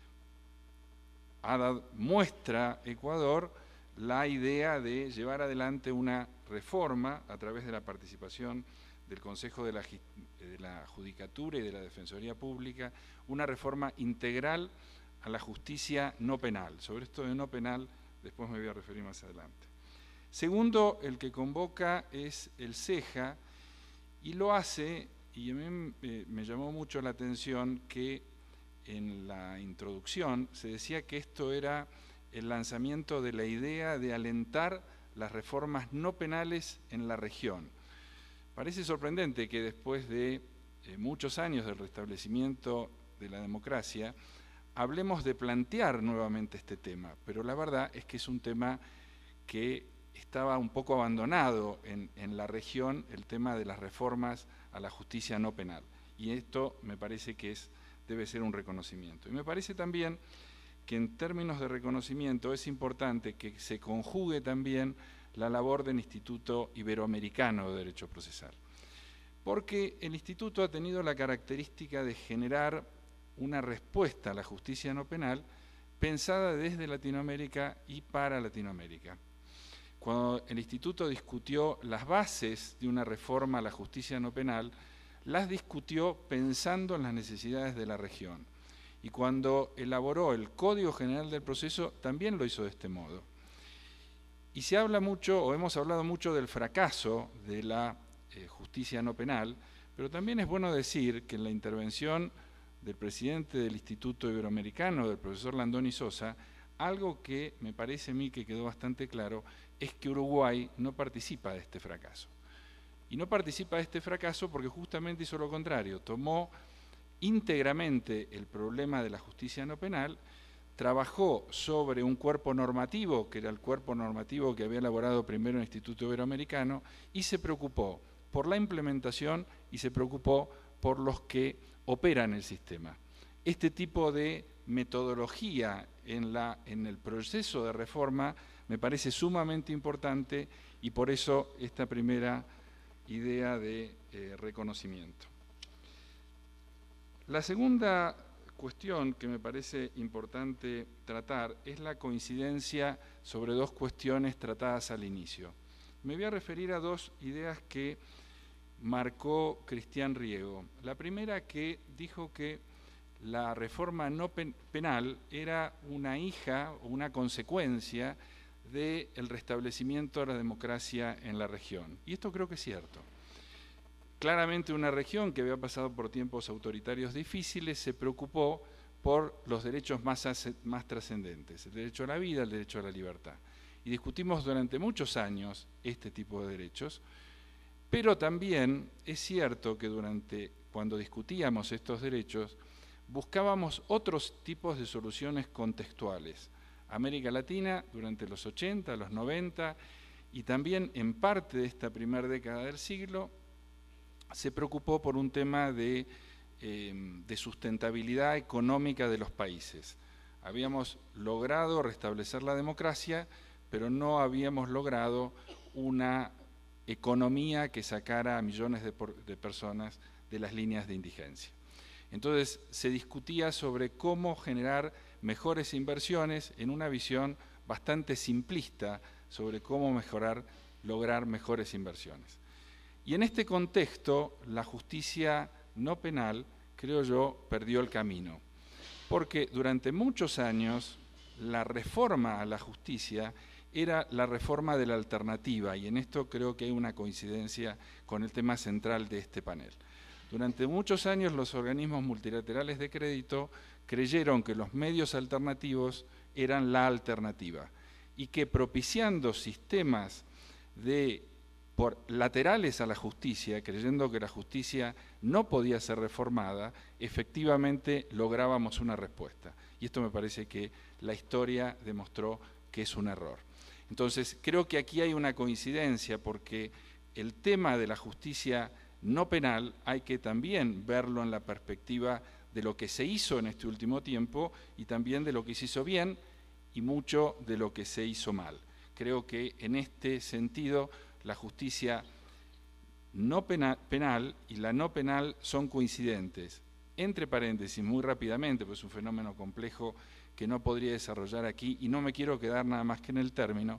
ha dado, muestra Ecuador la idea de llevar adelante una reforma a través de la participación del Consejo de la, de la Judicatura y de la Defensoría Pública, una reforma integral a la justicia no penal. Sobre esto de no penal después me voy a referir más adelante. Segundo, el que convoca es el CEJA y lo hace, y a mí eh, me llamó mucho la atención que en la introducción se decía que esto era el lanzamiento de la idea de alentar las reformas no penales en la región. Parece sorprendente que después de eh, muchos años del restablecimiento de la democracia, hablemos de plantear nuevamente este tema, pero la verdad es que es un tema que estaba un poco abandonado en, en la región, el tema de las reformas a la justicia no penal. Y esto me parece que es, debe ser un reconocimiento. Y me parece también que en términos de reconocimiento es importante que se conjugue también la labor del Instituto Iberoamericano de Derecho Procesal. Porque el Instituto ha tenido la característica de generar una respuesta a la justicia no penal pensada desde Latinoamérica y para Latinoamérica. Cuando el Instituto discutió las bases de una reforma a la justicia no penal, las discutió pensando en las necesidades de la región. Y cuando elaboró el Código General del Proceso, también lo hizo de este modo. Y se habla mucho, o hemos hablado mucho del fracaso de la eh, justicia no penal, pero también es bueno decir que en la intervención del presidente del Instituto Iberoamericano, del profesor Landoni Sosa, algo que me parece a mí que quedó bastante claro, es que Uruguay no participa de este fracaso. Y no participa de este fracaso porque justamente hizo lo contrario, tomó íntegramente el problema de la justicia no penal, trabajó sobre un cuerpo normativo, que era el cuerpo normativo que había elaborado primero el Instituto Iberoamericano, y se preocupó por la implementación y se preocupó por los que operan el sistema. Este tipo de metodología en, la, en el proceso de reforma me parece sumamente importante y por eso esta primera idea de eh, reconocimiento. La segunda cuestión que me parece importante tratar es la coincidencia sobre dos cuestiones tratadas al inicio. Me voy a referir a dos ideas que marcó Cristian Riego. La primera, que dijo que la reforma no penal era una hija o una consecuencia del restablecimiento de la democracia en la región. Y esto creo que es cierto. Claramente una región que había pasado por tiempos autoritarios difíciles se preocupó por los derechos más, más trascendentes, el derecho a la vida, el derecho a la libertad. Y discutimos durante muchos años este tipo de derechos, pero también es cierto que durante, cuando discutíamos estos derechos, buscábamos otros tipos de soluciones contextuales. América Latina durante los ochenta, los noventa y también en parte de esta primera década del siglo se preocupó por un tema de, eh, de sustentabilidad económica de los países. Habíamos logrado restablecer la democracia, pero no habíamos logrado una economía que sacara a millones de, por, de personas de las líneas de indigencia. Entonces se discutía sobre cómo generar mejores inversiones en una visión bastante simplista sobre cómo mejorar, lograr mejores inversiones. Y en este contexto, la justicia no penal, creo yo, perdió el camino, porque durante muchos años la reforma a la justicia era la reforma de la alternativa, y en esto creo que hay una coincidencia con el tema central de este panel. Durante muchos años los organismos multilaterales de crédito creyeron que los medios alternativos eran la alternativa y que propiciando sistemas de, por, laterales a la justicia, creyendo que la justicia no podía ser reformada, efectivamente lográbamos una respuesta. Y esto me parece que la historia demostró que es un error. Entonces, creo que aquí hay una coincidencia porque el tema de la justicia no penal hay que también verlo en la perspectiva de lo que se hizo en este último tiempo y también de lo que se hizo bien y mucho de lo que se hizo mal. Creo que en este sentido la justicia no penal, penal y la no penal son coincidentes. Entre paréntesis, muy rápidamente, pues es un fenómeno complejo que no podría desarrollar aquí y no me quiero quedar nada más que en el término.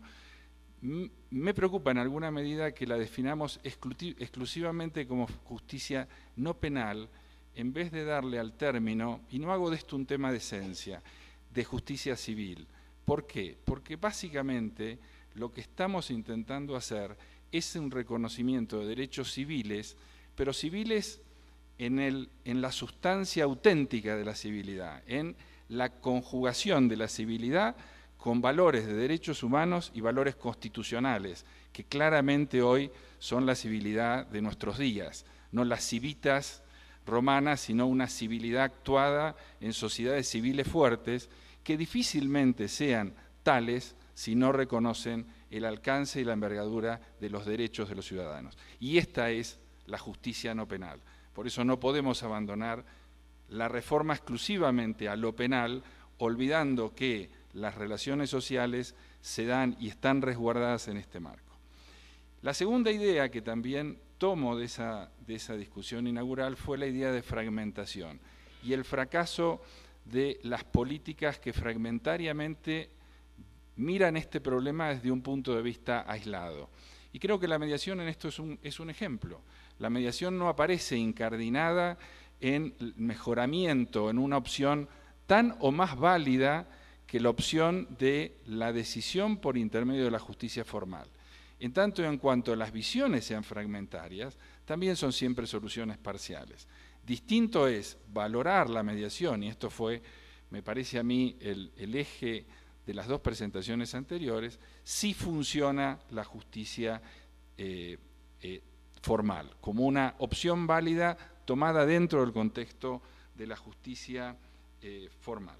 Me preocupa en alguna medida que la definamos exclusivamente como justicia no penal, en vez de darle al término, y no hago de esto un tema de esencia, de justicia civil. ¿Por qué? Porque básicamente lo que estamos intentando hacer es un reconocimiento de derechos civiles, pero civiles en, el, en la sustancia auténtica de la civilidad, en la conjugación de la civilidad con valores de derechos humanos y valores constitucionales, que claramente hoy son la civilidad de nuestros días, no las civitas romanas, sino una civilidad actuada en sociedades civiles fuertes, que difícilmente sean tales si no reconocen el alcance y la envergadura de los derechos de los ciudadanos. Y esta es la justicia no penal. Por eso no podemos abandonar la reforma exclusivamente a lo penal, olvidando que las relaciones sociales se dan y están resguardadas en este marco. La segunda idea que también tomo de esa, de esa discusión inaugural fue la idea de fragmentación y el fracaso de las políticas que fragmentariamente miran este problema desde un punto de vista aislado. Y creo que la mediación en esto es un, es un ejemplo. La mediación no aparece incardinada en mejoramiento, en una opción tan o más válida que la opción de la decisión por intermedio de la justicia formal. En tanto y en cuanto las visiones sean fragmentarias, también son siempre soluciones parciales. Distinto es valorar la mediación, y esto fue, me parece a mí, el, el eje de las dos presentaciones anteriores, si funciona la justicia eh, eh, formal, como una opción válida tomada dentro del contexto de la justicia eh, formal.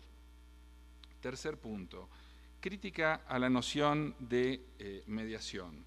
Tercer punto, crítica a la noción de eh, mediación.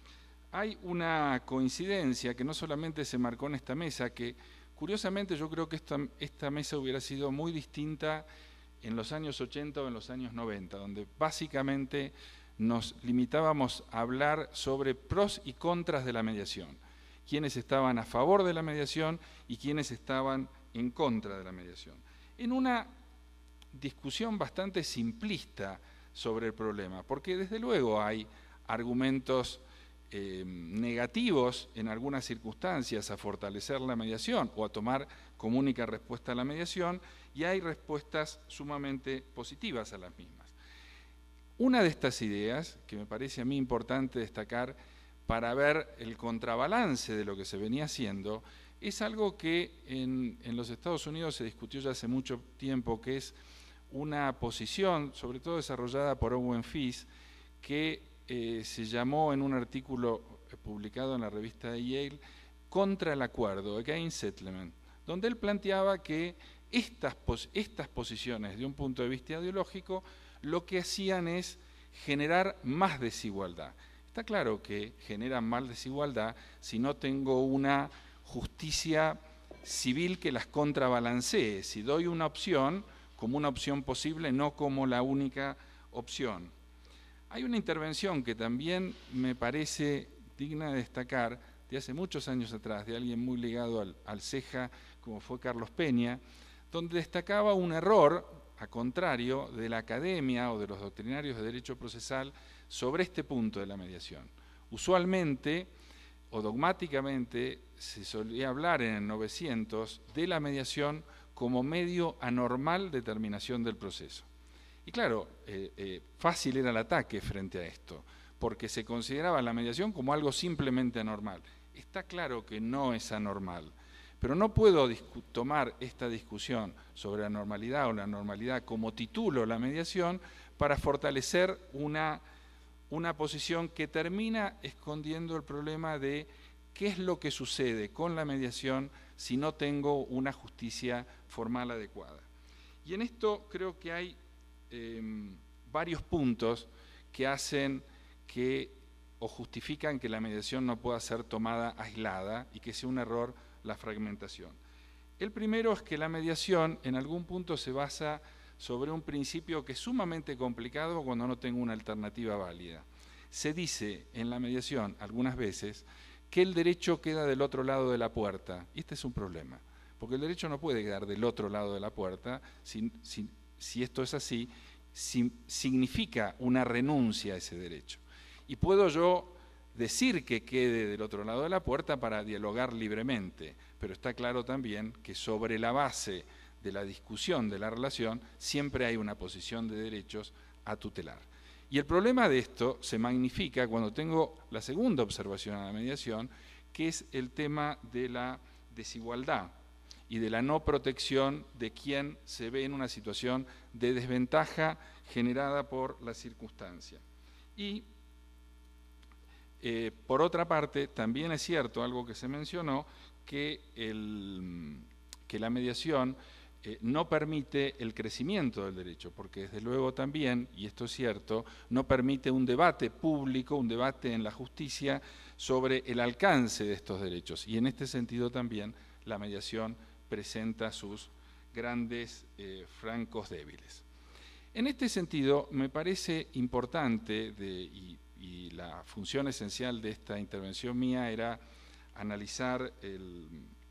Hay una coincidencia que no solamente se marcó en esta mesa, que curiosamente yo creo que esta, esta mesa hubiera sido muy distinta en los años ochenta o en los años noventa, donde básicamente nos limitábamos a hablar sobre pros y contras de la mediación, quiénes estaban a favor de la mediación y quiénes estaban en contra de la mediación. En una discusión bastante simplista sobre el problema, porque desde luego hay argumentos eh, negativos en algunas circunstancias a fortalecer la mediación o a tomar como única respuesta a la mediación, y hay respuestas sumamente positivas a las mismas. Una de estas ideas, que me parece a mí importante destacar para ver el contrabalance de lo que se venía haciendo, es algo que en, en los Estados Unidos se discutió ya hace mucho tiempo, que es una posición, sobre todo desarrollada por Owen Fish, que eh, se llamó en un artículo publicado en la revista de Yale, contra el acuerdo, Against Settlement, donde él planteaba que estas, pos estas posiciones, de un punto de vista ideológico, lo que hacían es generar más desigualdad. Está claro que generan más desigualdad si no tengo una justicia civil que las contrabalancee, si doy una opción como una opción posible, no como la única opción. Hay una intervención que también me parece digna de destacar, de hace muchos años atrás, de alguien muy ligado al, al CEJA, como fue Carlos Peña, donde destacaba un error, a contrario, de la academia o de los doctrinarios de derecho procesal sobre este punto de la mediación. Usualmente o dogmáticamente se solía hablar en el novecientos de la mediación como medio anormal de terminación del proceso. Y claro, eh, eh, fácil era el ataque frente a esto, porque se consideraba la mediación como algo simplemente anormal. Está claro que no es anormal, pero no puedo tomar esta discusión sobre la normalidad o la anormalidad como título la mediación para fortalecer una, una posición que termina escondiendo el problema de qué es lo que sucede con la mediación si no tengo una justicia formal adecuada. Y en esto creo que hay eh, varios puntos que hacen que o justifican que la mediación no pueda ser tomada aislada y que sea un error la fragmentación. El primero es que la mediación en algún punto se basa sobre un principio que es sumamente complicado cuando no tengo una alternativa válida. Se dice en la mediación algunas veces que el derecho queda del otro lado de la puerta, y este es un problema, porque el derecho no puede quedar del otro lado de la puerta, si, si, si esto es así, si, significa una renuncia a ese derecho. Y puedo yo decir que quede del otro lado de la puerta para dialogar libremente, pero está claro también que sobre la base de la discusión de la relación siempre hay una posición de derechos a tutelar. Y el problema de esto se magnifica cuando tengo la segunda observación a la mediación, que es el tema de la desigualdad y de la no protección de quien se ve en una situación de desventaja generada por la circunstancia. Y Eh, por otra parte, también es cierto, algo que se mencionó, que, el, que la mediación eh, no permite el crecimiento del derecho, porque desde luego también, y esto es cierto, no permite un debate público, un debate en la justicia sobre el alcance de estos derechos. Y en este sentido también la mediación presenta sus grandes eh, francos débiles. En este sentido, me parece importante, de, y, y la función esencial de esta intervención mía era analizar el,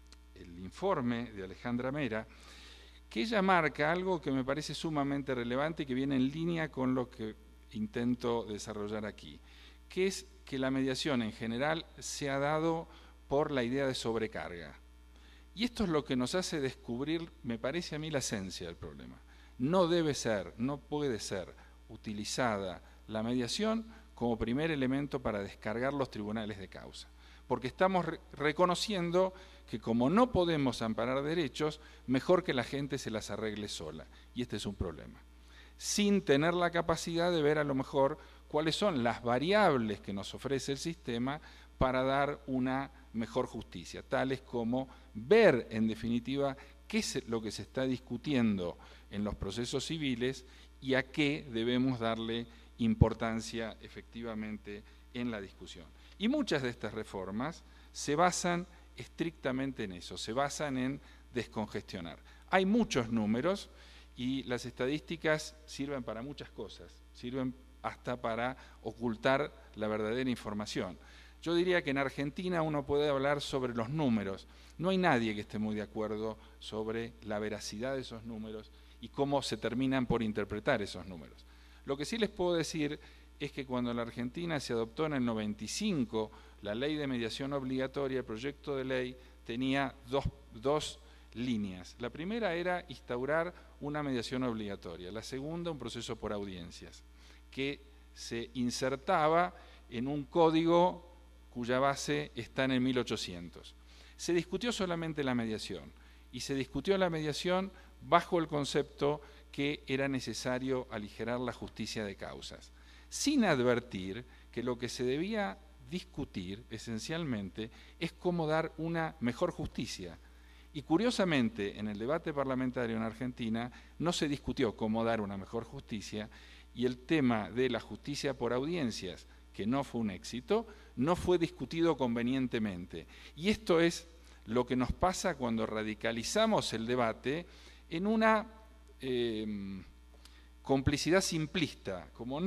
el informe de Alejandra Mera, que ella marca algo que me parece sumamente relevante y que viene en línea con lo que intento desarrollar aquí, que es que la mediación en general se ha dado por la idea de sobrecarga. Y esto es lo que nos hace descubrir, me parece a mí, la esencia del problema. No debe ser, no puede ser utilizada la mediación como primer elemento para descargar los tribunales de causa, porque estamos re reconociendo que como no podemos amparar derechos, mejor que la gente se las arregle sola, y este es un problema, sin tener la capacidad de ver a lo mejor cuáles son las variables que nos ofrece el sistema para dar una mejor justicia, tales como ver en definitiva qué es lo que se está discutiendo en los procesos civiles y a qué debemos darle importancia efectivamente en la discusión. Y muchas de estas reformas se basan estrictamente en eso, se basan en descongestionar. Hay muchos números y las estadísticas sirven para muchas cosas, sirven hasta para ocultar la verdadera información. Yo diría que en Argentina uno puede hablar sobre los números. No hay nadie que esté muy de acuerdo sobre la veracidad de esos números y cómo se terminan por interpretar esos números. Lo que sí les puedo decir es que cuando en la Argentina se adoptó en el noventa y cinco la ley de mediación obligatoria, el proyecto de ley tenía dos, dos líneas. La primera era instaurar una mediación obligatoria, la segunda un proceso por audiencias, que se insertaba en un código cuya base está en el mil ochocientos. Se discutió solamente la mediación y se discutió la mediación bajo el concepto que era necesario aligerar la justicia de causas, sin advertir que lo que se debía discutir esencialmente es cómo dar una mejor justicia. Y curiosamente, en el debate parlamentario en Argentina no se discutió cómo dar una mejor justicia y el tema de la justicia por audiencias, que no fue un éxito, no fue discutido convenientemente. Y esto es lo que nos pasa cuando radicalizamos el debate en una eh, complicidad simplista. Como no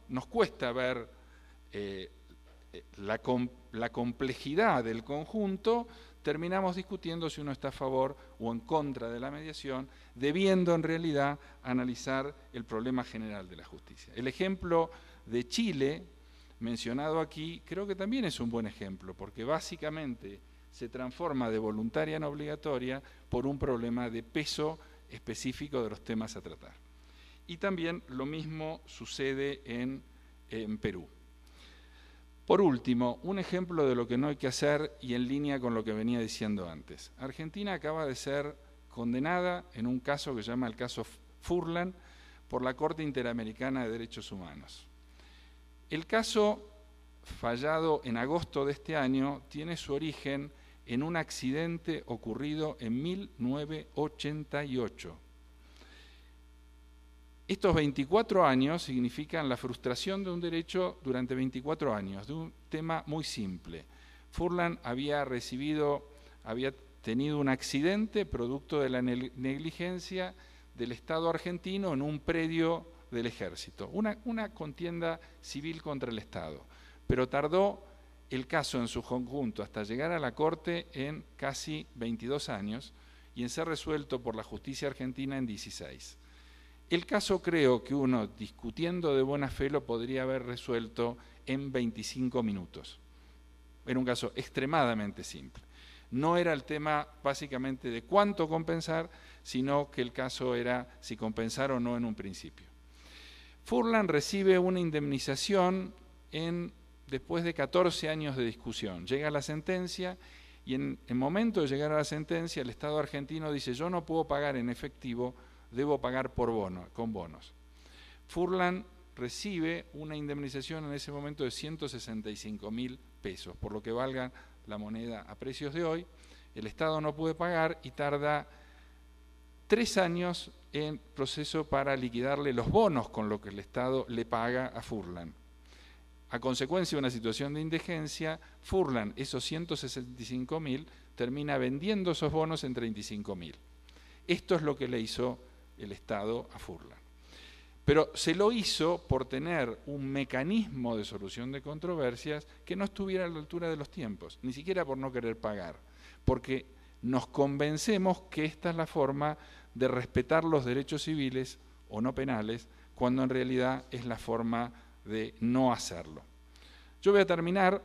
nos cuesta ver eh, la, com la complejidad del conjunto, terminamos discutiendo si uno está a favor o en contra de la mediación, debiendo en realidad analizar el problema general de la justicia. El ejemplo de Chile, mencionado aquí, creo que también es un buen ejemplo, porque básicamente se transforma de voluntaria en obligatoria por un problema de peso específico de los temas a tratar. Y también lo mismo sucede en, en Perú. Por último, un ejemplo de lo que no hay que hacer y en línea con lo que venía diciendo antes. Argentina acaba de ser condenada en un caso que se llama el caso Furlan por la Corte Interamericana de Derechos Humanos. El caso, fallado en agosto de este año, tiene su origen en un accidente ocurrido en mil novecientos ochenta y ocho. Estos veinticuatro años significan la frustración de un derecho durante veinticuatro años, de un tema muy simple. Furlan había recibido, había tenido un accidente producto de la negligencia del Estado argentino en un predio del Ejército, una, una contienda civil contra el Estado, pero tardó el caso en su conjunto hasta llegar a la Corte en casi veintidós años y en ser resuelto por la justicia argentina en dieciséis. El caso creo que uno, discutiendo de buena fe, lo podría haber resuelto en veinticinco minutos. Era un caso extremadamente simple. No era el tema básicamente de cuánto compensar, sino que el caso era si compensar o no en un principio. Furlan recibe una indemnización en, después de catorce años de discusión. Llega la sentencia y en el momento de llegar a la sentencia el Estado argentino dice: yo no puedo pagar en efectivo, debo pagar por bono, con bonos. Furlan recibe una indemnización en ese momento de ciento sesenta y cinco mil pesos, por lo que valga la moneda a precios de hoy. El Estado no puede pagar y tarda tres años en proceso para liquidarle los bonos con lo que el Estado le paga a Furlan. A consecuencia de una situación de indigencia, Furlan, esos ciento sesenta y cinco mil, termina vendiendo esos bonos en treinta y cinco mil. Esto es lo que le hizo el Estado a Furlan. Pero se lo hizo por tener un mecanismo de solución de controversias que no estuviera a la altura de los tiempos, ni siquiera por no querer pagar, porque nos convencemos que esta es la forma de respetar los derechos civiles o no penales, cuando en realidad es la forma de no hacerlo. Yo voy a terminar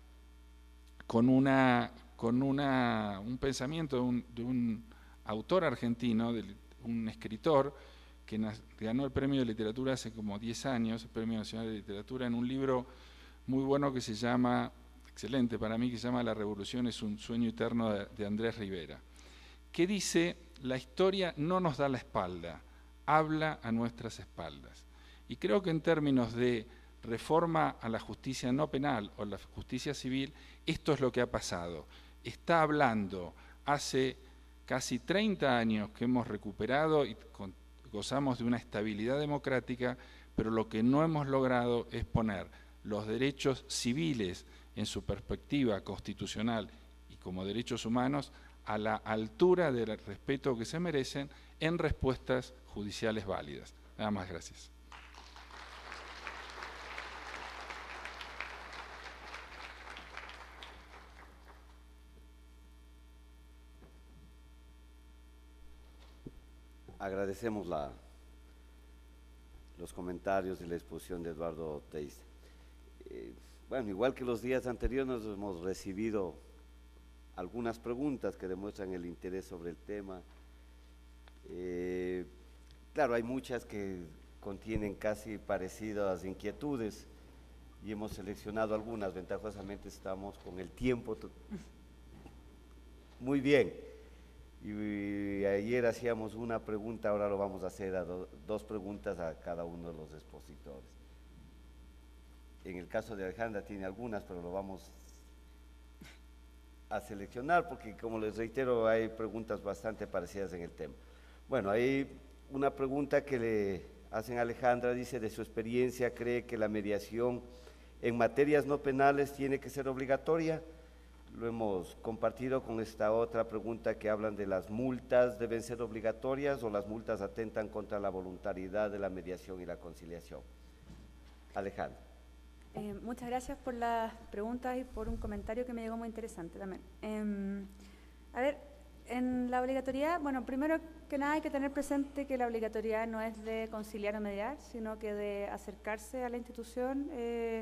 con, una, con una, un pensamiento de un, de un autor argentino, de un escritor que ganó el premio de literatura hace como diez años, el Premio Nacional de Literatura, en un libro muy bueno que se llama, excelente para mí, que se llama La Revolución es un sueño eterno, de, de Andrés Rivera, que dice: la historia no nos da la espalda, habla a nuestras espaldas. Y creo que en términos de reforma a la justicia no penal o a la justicia civil, esto es lo que ha pasado. Está hablando hace casi treinta años que hemos recuperado y con, gozamos de una estabilidad democrática, pero lo que no hemos logrado es poner los derechos civiles en su perspectiva constitucional y como derechos humanos a la altura del respeto que se merecen en respuestas judiciales válidas. Nada más, gracias. Agradecemos la, los comentarios y la exposición de Eduardo Teis. Eh, bueno, igual que los días anteriores hemos recibido algunas preguntas que demuestran el interés sobre el tema. Eh, claro, hay muchas que contienen casi parecidas inquietudes y hemos seleccionado algunas. Ventajosamente estamos con el tiempo muy bien. Y ayer hacíamos una pregunta, ahora lo vamos a hacer a do, dos preguntas a cada uno de los expositores. En el caso de Alejandra tiene algunas, pero lo vamos a seleccionar porque, como les reitero, hay preguntas bastante parecidas en el tema. Bueno, hay una pregunta que le hacen a Alejandra, dice: de su experiencia, ¿cree que la mediación en materias no penales tiene que ser obligatoria? Lo hemos compartido con esta otra pregunta que hablan de las multas, ¿deben ser obligatorias o las multas atentan contra la voluntariedad de la mediación y la conciliación? Alejandra. Eh, muchas gracias por las preguntas y por un comentario que me llegó muy interesante también. Eh, a ver, en la obligatoriedad, bueno, primero que nada hay que tener presente que la obligatoriedad no es de conciliar o mediar, sino que de acercarse a la institución eh,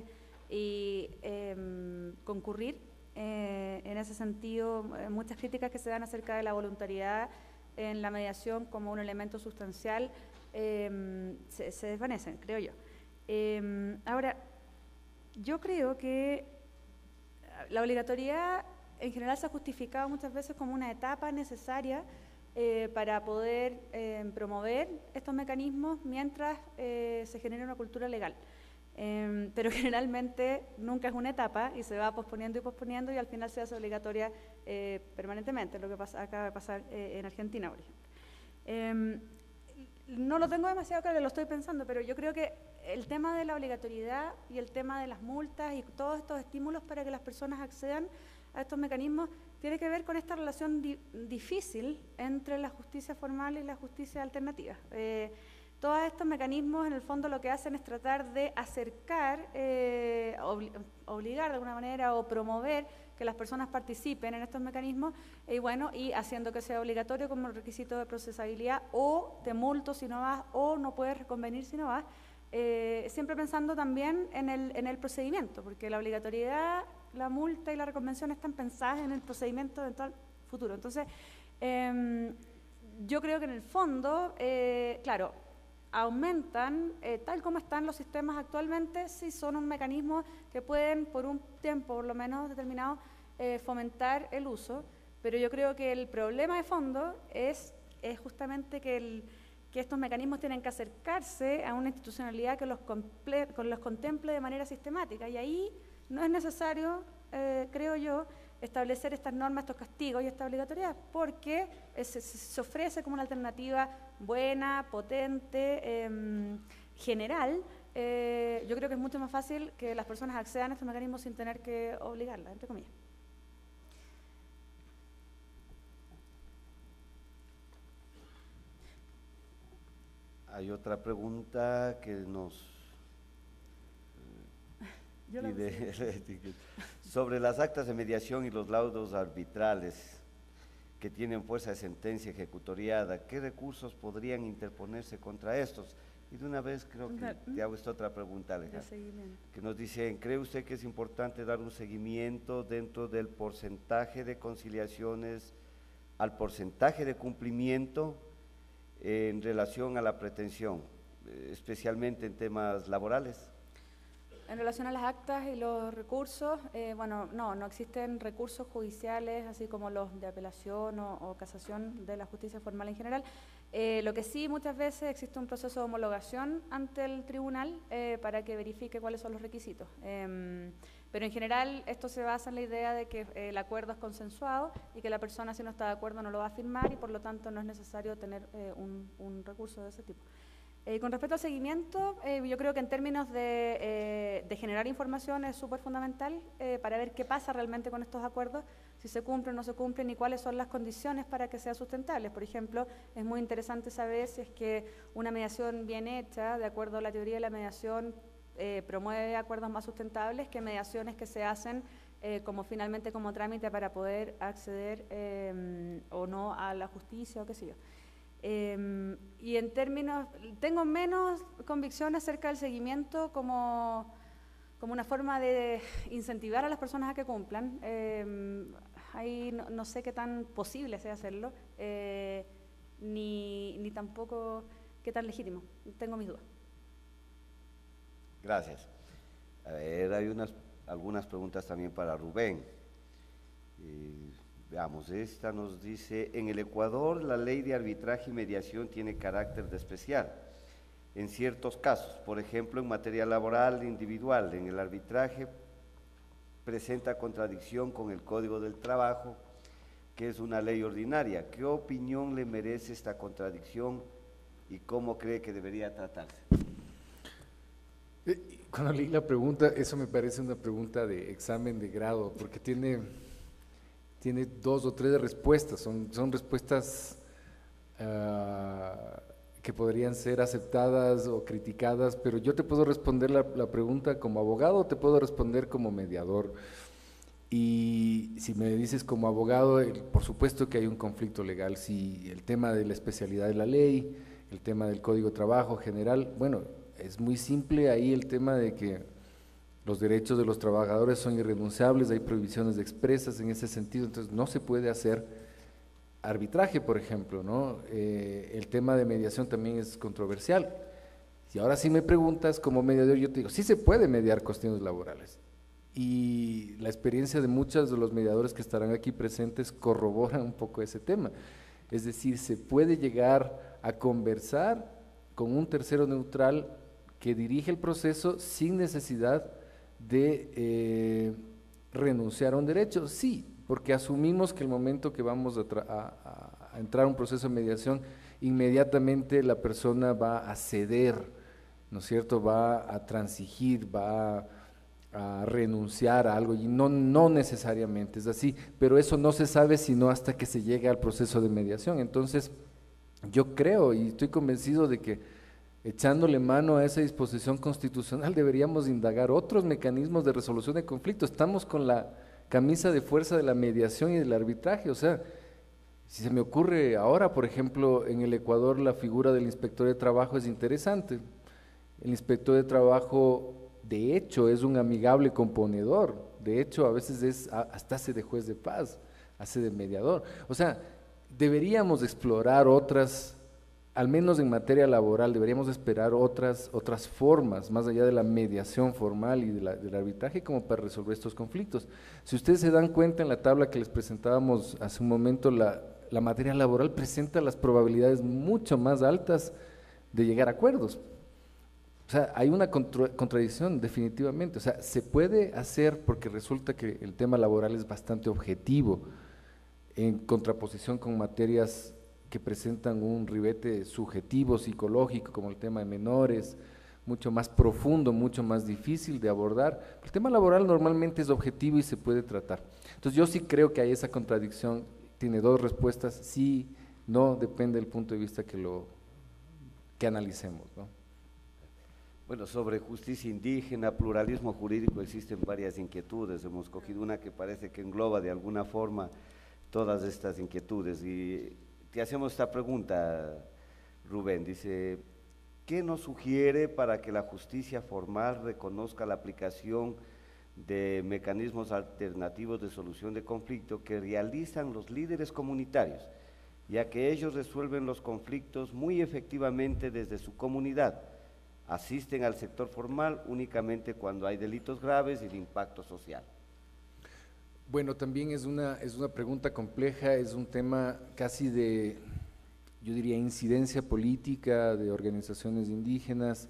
y eh, concurrir. Eh, en ese sentido, muchas críticas que se dan acerca de la voluntariedad en la mediación como un elemento sustancial eh, se, se desvanecen, creo yo. Eh, ahora, yo creo que la obligatoriedad en general se ha justificado muchas veces como una etapa necesaria eh, para poder eh, promover estos mecanismos mientras eh, se genera una cultura legal. Eh, pero generalmente nunca es una etapa y se va posponiendo y posponiendo y al final se hace obligatoria eh, permanentemente, lo que pasa, acaba de pasar eh, en Argentina, por ejemplo. Eh, no lo tengo demasiado claro, lo estoy pensando, pero yo creo que el tema de la obligatoriedad y el tema de las multas y todos estos estímulos para que las personas accedan a estos mecanismos tiene que ver con esta relación di difícil entre la justicia formal y la justicia alternativa. Eh, todos estos mecanismos en el fondo lo que hacen es tratar de acercar, eh, obli obligar de alguna manera o promover que las personas participen en estos mecanismos y bueno, y haciendo que sea obligatorio como requisito de procesabilidad o te multo si no vas o no puedes reconvenir si no vas. Eh, siempre pensando también en el, en el procedimiento, porque la obligatoriedad, la multa y la reconvención están pensadas en el procedimiento eventual futuro. Entonces, eh, yo creo que en el fondo, eh, claro, aumentan, eh, tal como están los sistemas actualmente, sí son un mecanismo que pueden, por un tiempo por lo menos determinado, eh, fomentar el uso, pero yo creo que el problema de fondo es, es justamente que el que estos mecanismos tienen que acercarse a una institucionalidad que los, comple con los contemple de manera sistemática y ahí no es necesario, eh, creo yo, establecer estas normas, estos castigos y esta obligatoriedad, porque es, se, se ofrece como una alternativa buena, potente, eh, general. Eh, yo creo que es mucho más fácil que las personas accedan a estos mecanismos sin tener que obligarlas, entre comillas. Hay otra pregunta que nos Yo la pide sobre las actas de mediación y los laudos arbitrales que tienen fuerza de sentencia ejecutoriada. ¿Qué recursos podrían interponerse contra estos? Y de una vez creo que te hago esta otra pregunta, Alejandra, que nos dicen, ¿cree usted que es importante dar un seguimiento dentro del porcentaje de conciliaciones al porcentaje de cumplimiento en relación a la pretensión, especialmente en temas laborales? En relación a las actas y los recursos, eh, bueno, no, no existen recursos judiciales, así como los de apelación o, o casación de la justicia formal en general. Eh, lo que sí, muchas veces existe un proceso de homologación ante el tribunal eh, para que verifique cuáles son los requisitos. Eh, pero en general esto se basa en la idea de que eh, el acuerdo es consensuado y que la persona, si no está de acuerdo, no lo va a firmar y por lo tanto no es necesario tener eh, un, un recurso de ese tipo. Eh, con respecto al seguimiento, eh, yo creo que en términos de, eh, de generar información es súper fundamental eh, para ver qué pasa realmente con estos acuerdos, si se cumplen o no se cumplen y cuáles son las condiciones para que sean sustentables. Por ejemplo, es muy interesante saber si es que una mediación bien hecha, de acuerdo a la teoría de la mediación, eh, promueve acuerdos más sustentables que mediaciones que se hacen eh, como finalmente como trámite para poder acceder eh, o no a la justicia o qué sé yo. Eh, y en términos, tengo menos convicción acerca del seguimiento como, como una forma de incentivar a las personas a que cumplan. Eh, ahí no, no sé qué tan posible sea hacerlo, eh, ni, ni tampoco qué tan legítimo. Tengo mis dudas. Gracias. A ver, hay unas, algunas preguntas también para Rubén. Eh, Veamos, esta nos dice, en el Ecuador la ley de arbitraje y mediación tiene carácter de especial. En ciertos casos, por ejemplo, en materia laboral individual, en el arbitraje presenta contradicción con el Código del Trabajo, que es una ley ordinaria. ¿Qué opinión le merece esta contradicción y cómo cree que debería tratarse? Cuando leí la pregunta, eso me parece una pregunta de examen de grado, porque tiene... tiene dos o tres respuestas, son, son respuestas uh, que podrían ser aceptadas o criticadas, pero yo te puedo responder la, la pregunta como abogado o te puedo responder como mediador. Y si me dices como abogado, el, por supuesto que hay un conflicto legal, si el tema de la especialidad de la ley, el tema del Código de Trabajo general, bueno, es muy simple ahí el tema de que los derechos de los trabajadores son irrenunciables, hay prohibiciones expresas en ese sentido, entonces no se puede hacer arbitraje, por ejemplo, ¿no? Eh, el tema de mediación también es controversial. Si ahora sí me preguntas como mediador, yo te digo, sí se puede mediar cuestiones laborales. Y la experiencia de muchos de los mediadores que estarán aquí presentes corroboran un poco ese tema. Es decir, se puede llegar a conversar con un tercero neutral que dirige el proceso sin necesidad de eh, renunciar a un derecho, sí, porque asumimos que el momento que vamos a, a, a entrar a un proceso de mediación, inmediatamente la persona va a ceder, ¿no es cierto?, va a transigir, va a, a renunciar a algo, y no, no necesariamente es así, pero eso no se sabe sino hasta que se llega al proceso de mediación. Entonces, yo creo y estoy convencido de que echándole mano a esa disposición constitucional deberíamos indagar otros mecanismos de resolución de conflictos. Estamos con la camisa de fuerza de la mediación y del arbitraje, o sea, si se me ocurre ahora, por ejemplo, en el Ecuador la figura del inspector de trabajo es interesante. El inspector de trabajo, de hecho, es un amigable componedor, de hecho, a veces es hasta hace de juez de paz, hace de mediador, o sea, deberíamos explorar otras, al menos en materia laboral, deberíamos esperar otras, otras formas, más allá de la mediación formal y de la, del arbitraje, como para resolver estos conflictos. Si ustedes se dan cuenta en la tabla que les presentábamos hace un momento, la, la materia laboral presenta las probabilidades mucho más altas de llegar a acuerdos. O sea, hay una contra, contradicción definitivamente, o sea, se puede hacer porque resulta que el tema laboral es bastante objetivo, en contraposición con materias que presentan un ribete subjetivo, psicológico, como el tema de menores, mucho más profundo, mucho más difícil de abordar. El tema laboral normalmente es objetivo y se puede tratar. Entonces yo sí creo que hay esa contradicción, tiene dos respuestas, sí, no, depende del punto de vista que lo que analicemos, ¿no? Bueno, sobre justicia indígena, pluralismo jurídico, existen varias inquietudes, hemos cogido una que parece que engloba de alguna forma todas estas inquietudes y te hacemos esta pregunta, Rubén, dice, ¿qué nos sugiere para que la justicia formal reconozca la aplicación de mecanismos alternativos de solución de conflicto que realizan los líderes comunitarios, ya que ellos resuelven los conflictos muy efectivamente desde su comunidad? Asisten al sector formal únicamente cuando hay delitos graves y de impacto social. Bueno, también es una, es una pregunta compleja, es un tema casi de, yo diría, incidencia política de organizaciones indígenas,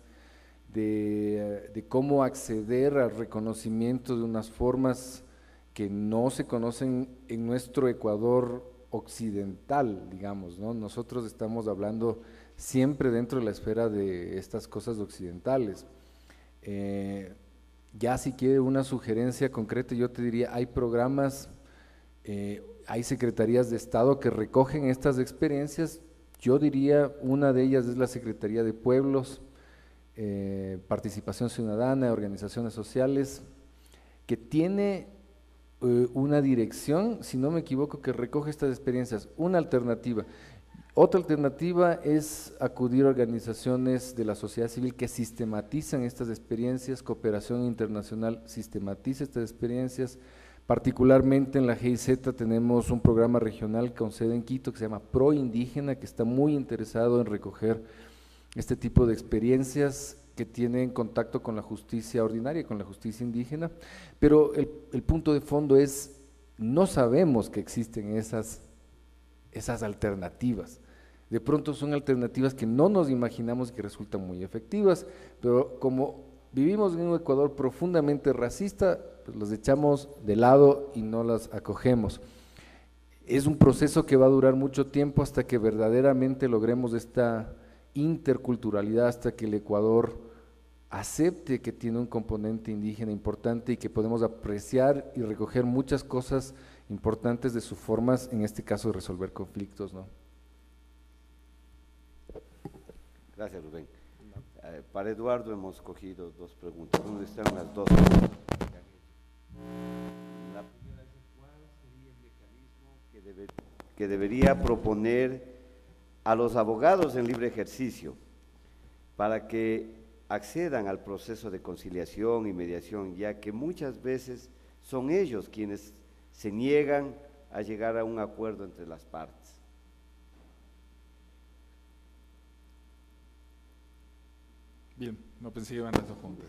de, de cómo acceder al reconocimiento de unas formas que no se conocen en nuestro Ecuador occidental, digamos, ¿no? Nosotros estamos hablando siempre dentro de la esfera de estas cosas occidentales. Eh, ya si quiere una sugerencia concreta, yo te diría, hay programas, eh, hay secretarías de Estado que recogen estas experiencias, yo diría una de ellas es la Secretaría de Pueblos, eh, Participación Ciudadana, Organizaciones Sociales, que tiene eh, una dirección, si no me equivoco, que recoge estas experiencias, una alternativa. Otra alternativa es acudir a organizaciones de la sociedad civil que sistematizan estas experiencias, Cooperación Internacional sistematiza estas experiencias, particularmente en la G I Z tenemos un programa regional con sede en Quito que se llama Pro Indígena, que está muy interesado en recoger este tipo de experiencias que tienen contacto con la justicia ordinaria, con la justicia indígena, pero el, el punto de fondo es, no sabemos que existen esas, esas alternativas. De pronto son alternativas que no nos imaginamos que resultan muy efectivas, pero como vivimos en un Ecuador profundamente racista, pues los echamos de lado y no las acogemos. Es un proceso que va a durar mucho tiempo hasta que verdaderamente logremos esta interculturalidad, hasta que el Ecuador acepte que tiene un componente indígena importante y que podemos apreciar y recoger muchas cosas importantes de sus formas, en este caso de resolver conflictos, ¿no? Gracias, Rubén. Eh, para Eduardo hemos cogido dos preguntas. ¿Dónde están las dos? La primera es, ¿cuál sería el mecanismo que, debe, que debería proponer a los abogados en libre ejercicio para que accedan al proceso de conciliación y mediación, ya que muchas veces son ellos quienes se niegan a llegar a un acuerdo entre las partes? Bien, no pensé que iban las dos juntas.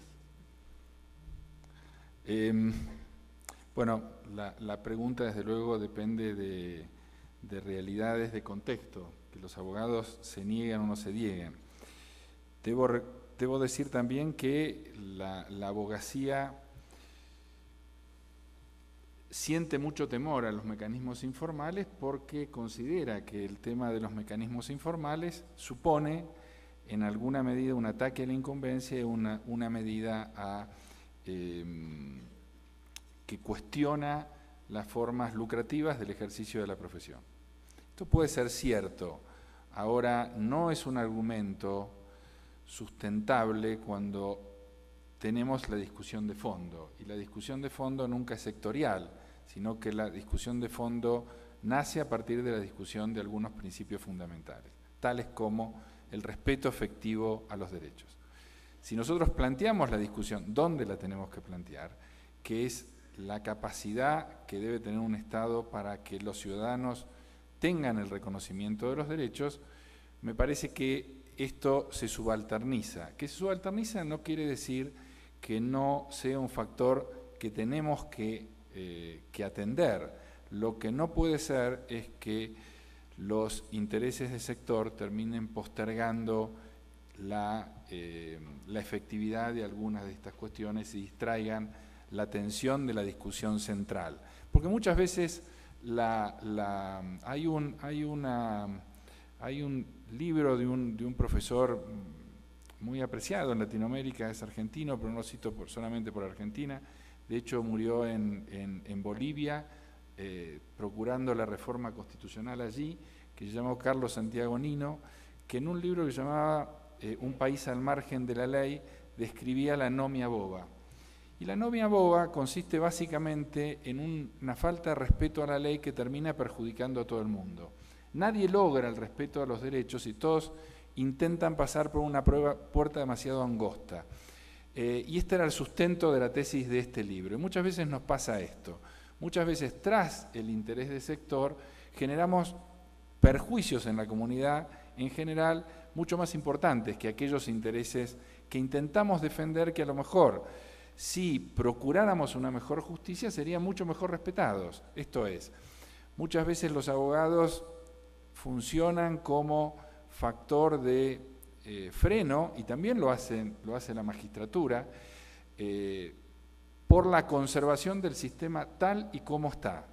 Eh, bueno, la, la pregunta desde luego depende de, de realidades, de contexto, que los abogados se niegan o no se niegan. Debo, debo decir también que la, la abogacía siente mucho temor a los mecanismos informales porque considera que el tema de los mecanismos informales supone en alguna medida un ataque a la incumbencia y una, una medida a, eh, que cuestiona las formas lucrativas del ejercicio de la profesión. Esto puede ser cierto, ahora no es un argumento sustentable cuando tenemos la discusión de fondo, y la discusión de fondo nunca es sectorial, sino que la discusión de fondo nace a partir de la discusión de algunos principios fundamentales, tales como el respeto efectivo a los derechos. Si nosotros planteamos la discusión, ¿dónde la tenemos que plantear? Que es la capacidad que debe tener un Estado para que los ciudadanos tengan el reconocimiento de los derechos, me parece que esto se subalterniza. Que se subalterniza no quiere decir que no sea un factor que tenemos que, eh, que atender. Lo que no puede ser es que los intereses del sector terminen postergando la, eh, la efectividad de algunas de estas cuestiones y distraigan la atención de la discusión central. Porque muchas veces la, la, hay, un, hay, una, hay un libro de un, de un profesor muy apreciado en Latinoamérica, es argentino, pero no lo cito por, solamente por Argentina, de hecho murió en, en, en Bolivia, eh, procurando la reforma constitucional allí, que se llamó Carlos Santiago Nino, que en un libro que se llamaba eh, Un país al margen de la ley, describía la anomia boba. Y la anomia boba consiste básicamente en un, una falta de respeto a la ley que termina perjudicando a todo el mundo. Nadie logra el respeto a los derechos y todos intentan pasar por una prueba, puerta demasiado angosta. Eh, y este era el sustento de la tesis de este libro. Y muchas veces nos pasa esto. Muchas veces tras el interés del sector generamos perjuicios en la comunidad en general mucho más importantes que aquellos intereses que intentamos defender, que a lo mejor si procuráramos una mejor justicia serían mucho mejor respetados. Esto es, muchas veces los abogados funcionan como factor de eh, freno, y también lo, hacen, lo hace la magistratura, eh, por la conservación del sistema tal y como está.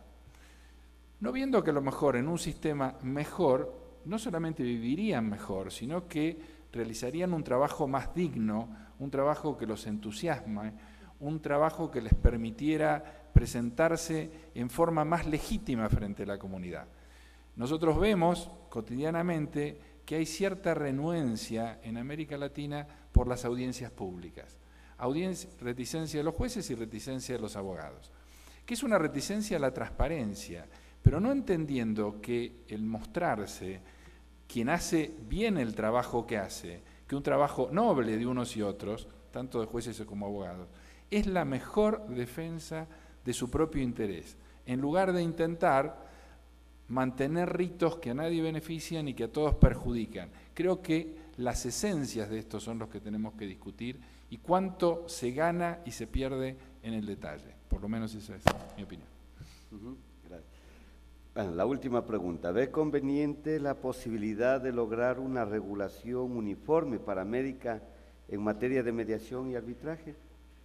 No viendo que a lo mejor en un sistema mejor, no solamente vivirían mejor, sino que realizarían un trabajo más digno, un trabajo que los entusiasma, un trabajo que les permitiera presentarse en forma más legítima frente a la comunidad. Nosotros vemos cotidianamente que hay cierta renuencia en América Latina por las audiencias públicas. Audiencia, reticencia de los jueces y reticencia de los abogados. Que es una reticencia a la transparencia, pero no entendiendo que el mostrarse, quien hace bien el trabajo que hace, que un trabajo noble de unos y otros, tanto de jueces como abogados, es la mejor defensa de su propio interés, en lugar de intentar mantener ritos que a nadie benefician y que a todos perjudican. Creo que las esencias de esto son los que tenemos que discutir y cuánto se gana y se pierde en el detalle. Por lo menos esa es mi opinión. Uh-huh. Gracias. Bueno, la última pregunta. ¿Ve conveniente la posibilidad de lograr una regulación uniforme para América en materia de mediación y arbitraje?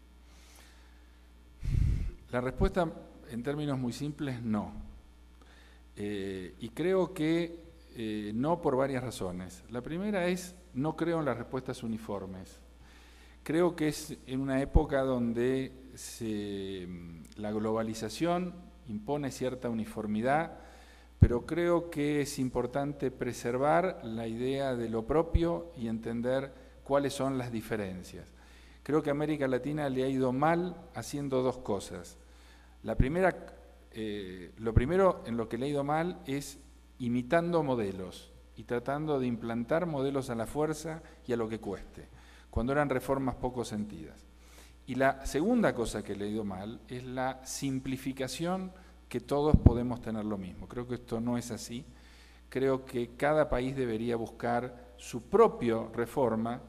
La respuesta, en términos muy simples, no. Eh, y creo que eh, no por varias razones. La primera es, no creo en las respuestas uniformes. Creo que es en una época donde se, la globalización impone cierta uniformidad, pero creo que es importante preservar la idea de lo propio y entender cuáles son las diferencias. Creo que a América Latina le ha ido mal haciendo dos cosas. La primera, eh, lo primero en lo que le ha ido mal es imitando modelos y tratando de implantar modelos a la fuerza y a lo que cueste, cuando eran reformas poco sentidas. Y la segunda cosa que le ha ido mal es la simplificación, que todos podemos tener lo mismo. Creo que esto no es así. Creo que cada país debería buscar su propia reforma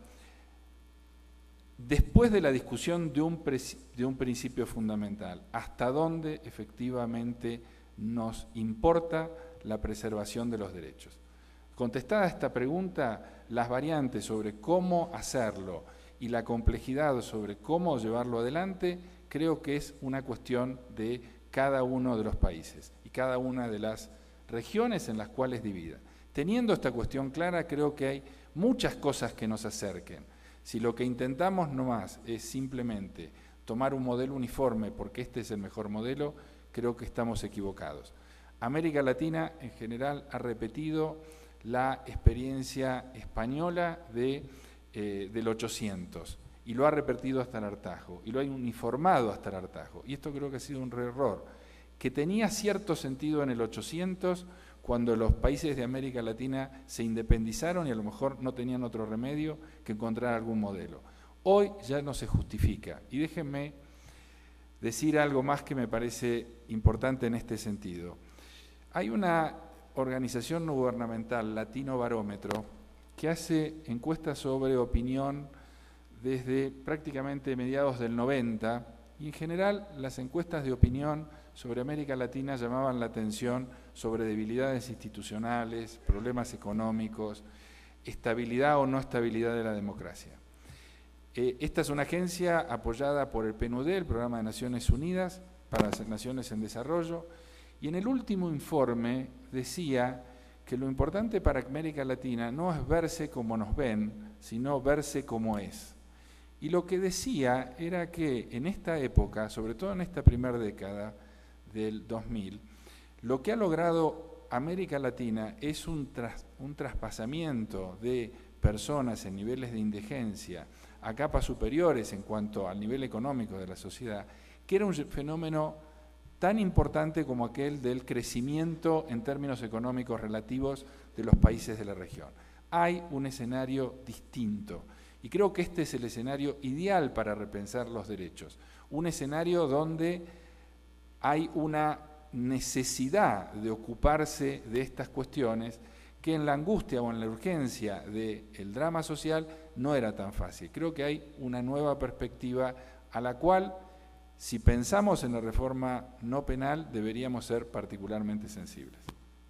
después de la discusión de un, de un principio fundamental, hasta dónde efectivamente nos importa la preservación de los derechos. Contestada esta pregunta, las variantes sobre cómo hacerlo y la complejidad sobre cómo llevarlo adelante, creo que es una cuestión de cada uno de los países y cada una de las regiones en las cuales divida. Teniendo esta cuestión clara, creo que hay muchas cosas que nos acerquen. Si lo que intentamos no más es simplemente tomar un modelo uniforme porque este es el mejor modelo, creo que estamos equivocados. América Latina en general ha repetido la experiencia española de, eh, del ochocientos y lo ha repetido hasta el hartazgo y lo ha uniformado hasta el hartazgo. Y esto creo que ha sido un error, que tenía cierto sentido en el ochocientos cuando los países de América Latina se independizaron y a lo mejor no tenían otro remedio que encontrar algún modelo. Hoy ya no se justifica. Y déjenme decir algo más que me parece importante en este sentido. Hay una organización no gubernamental, Latino Barómetro, que hace encuestas sobre opinión desde prácticamente mediados del noventa, y en general las encuestas de opinión sobre América Latina llamaban la atención sobre debilidades institucionales, problemas económicos, estabilidad o no estabilidad de la democracia. Eh, esta es una agencia apoyada por el P N U D, el Programa de Naciones Unidas para las Naciones en Desarrollo, y en el último informe decía que lo importante para América Latina no es verse como nos ven, sino verse como es. Y lo que decía era que en esta época, sobre todo en esta primera década del dos mil, lo que ha logrado América Latina es un, tras, un traspasamiento de personas en niveles de indigencia a capas superiores en cuanto al nivel económico de la sociedad, que era un fenómeno tan importante como aquel del crecimiento en términos económicos relativos de los países de la región. Hay un escenario distinto. Y creo que este es el escenario ideal para repensar los derechos. Un escenario donde hay una necesidad de ocuparse de estas cuestiones que en la angustia o en la urgencia del drama social no era tan fácil. Creo que hay una nueva perspectiva a la cual, si pensamos en la reforma no penal, deberíamos ser particularmente sensibles.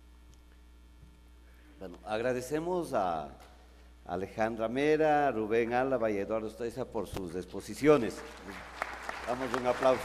Bueno, agradecemos a Alejandra Mera, Rubén Álava y Eduardo Steiza por sus exposiciones. Damos un aplauso.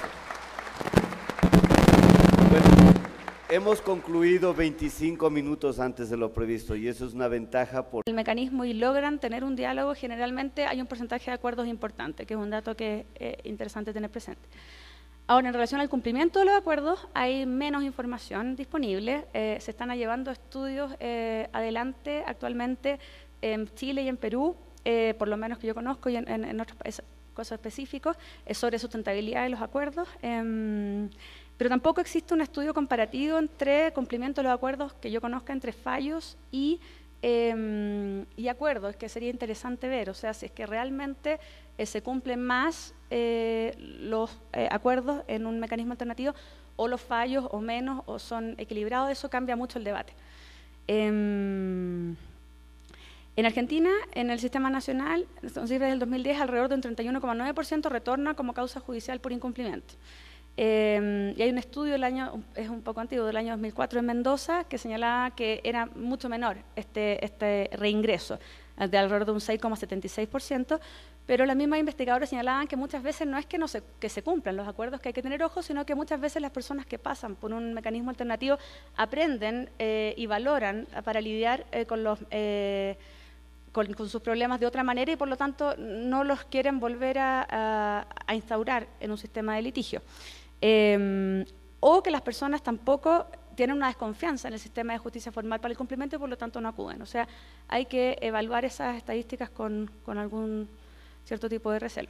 Bueno, hemos concluido veinticinco minutos antes de lo previsto y eso es una ventaja por el mecanismo y logran tener un diálogo. Generalmente hay un porcentaje de acuerdos importante, que es un dato que es interesante tener presente. Ahora, en relación al cumplimiento de los acuerdos, hay menos información disponible. Eh, se están llevando estudios eh, adelante actualmente en Chile y en Perú, eh, por lo menos que yo conozco, y en, en, en otros países, cosas específicos, eh, sobre sustentabilidad de los acuerdos. Eh, pero tampoco existe un estudio comparativo entre cumplimiento de los acuerdos que yo conozca entre fallos y, eh, y acuerdos, que sería interesante ver. O sea, si es que realmente eh, se cumplen más eh, los eh, acuerdos en un mecanismo alternativo, o los fallos, o menos, o son equilibrados, eso cambia mucho el debate. Eh, En Argentina, en el sistema nacional, son cifras del dos mil diez, alrededor de un treinta y uno coma nueve por ciento retorna como causa judicial por incumplimiento. Eh, y hay un estudio, del año, es un poco antiguo, del año dos mil cuatro en Mendoza, que señalaba que era mucho menor este, este reingreso, de alrededor de un seis coma setenta y seis por ciento, pero las mismas investigadoras señalaban que muchas veces no es que, no se, que se cumplan los acuerdos, que hay que tener ojo, sino que muchas veces las personas que pasan por un mecanismo alternativo aprenden eh, y valoran para lidiar eh, con los... Eh, Con, con sus problemas de otra manera y por lo tanto no los quieren volver a, a, a instaurar en un sistema de litigio. Eh, o que las personas tampoco tienen una desconfianza en el sistema de justicia formal para el cumplimiento y por lo tanto no acuden. O sea, hay que evaluar esas estadísticas con, con algún cierto tipo de recelo.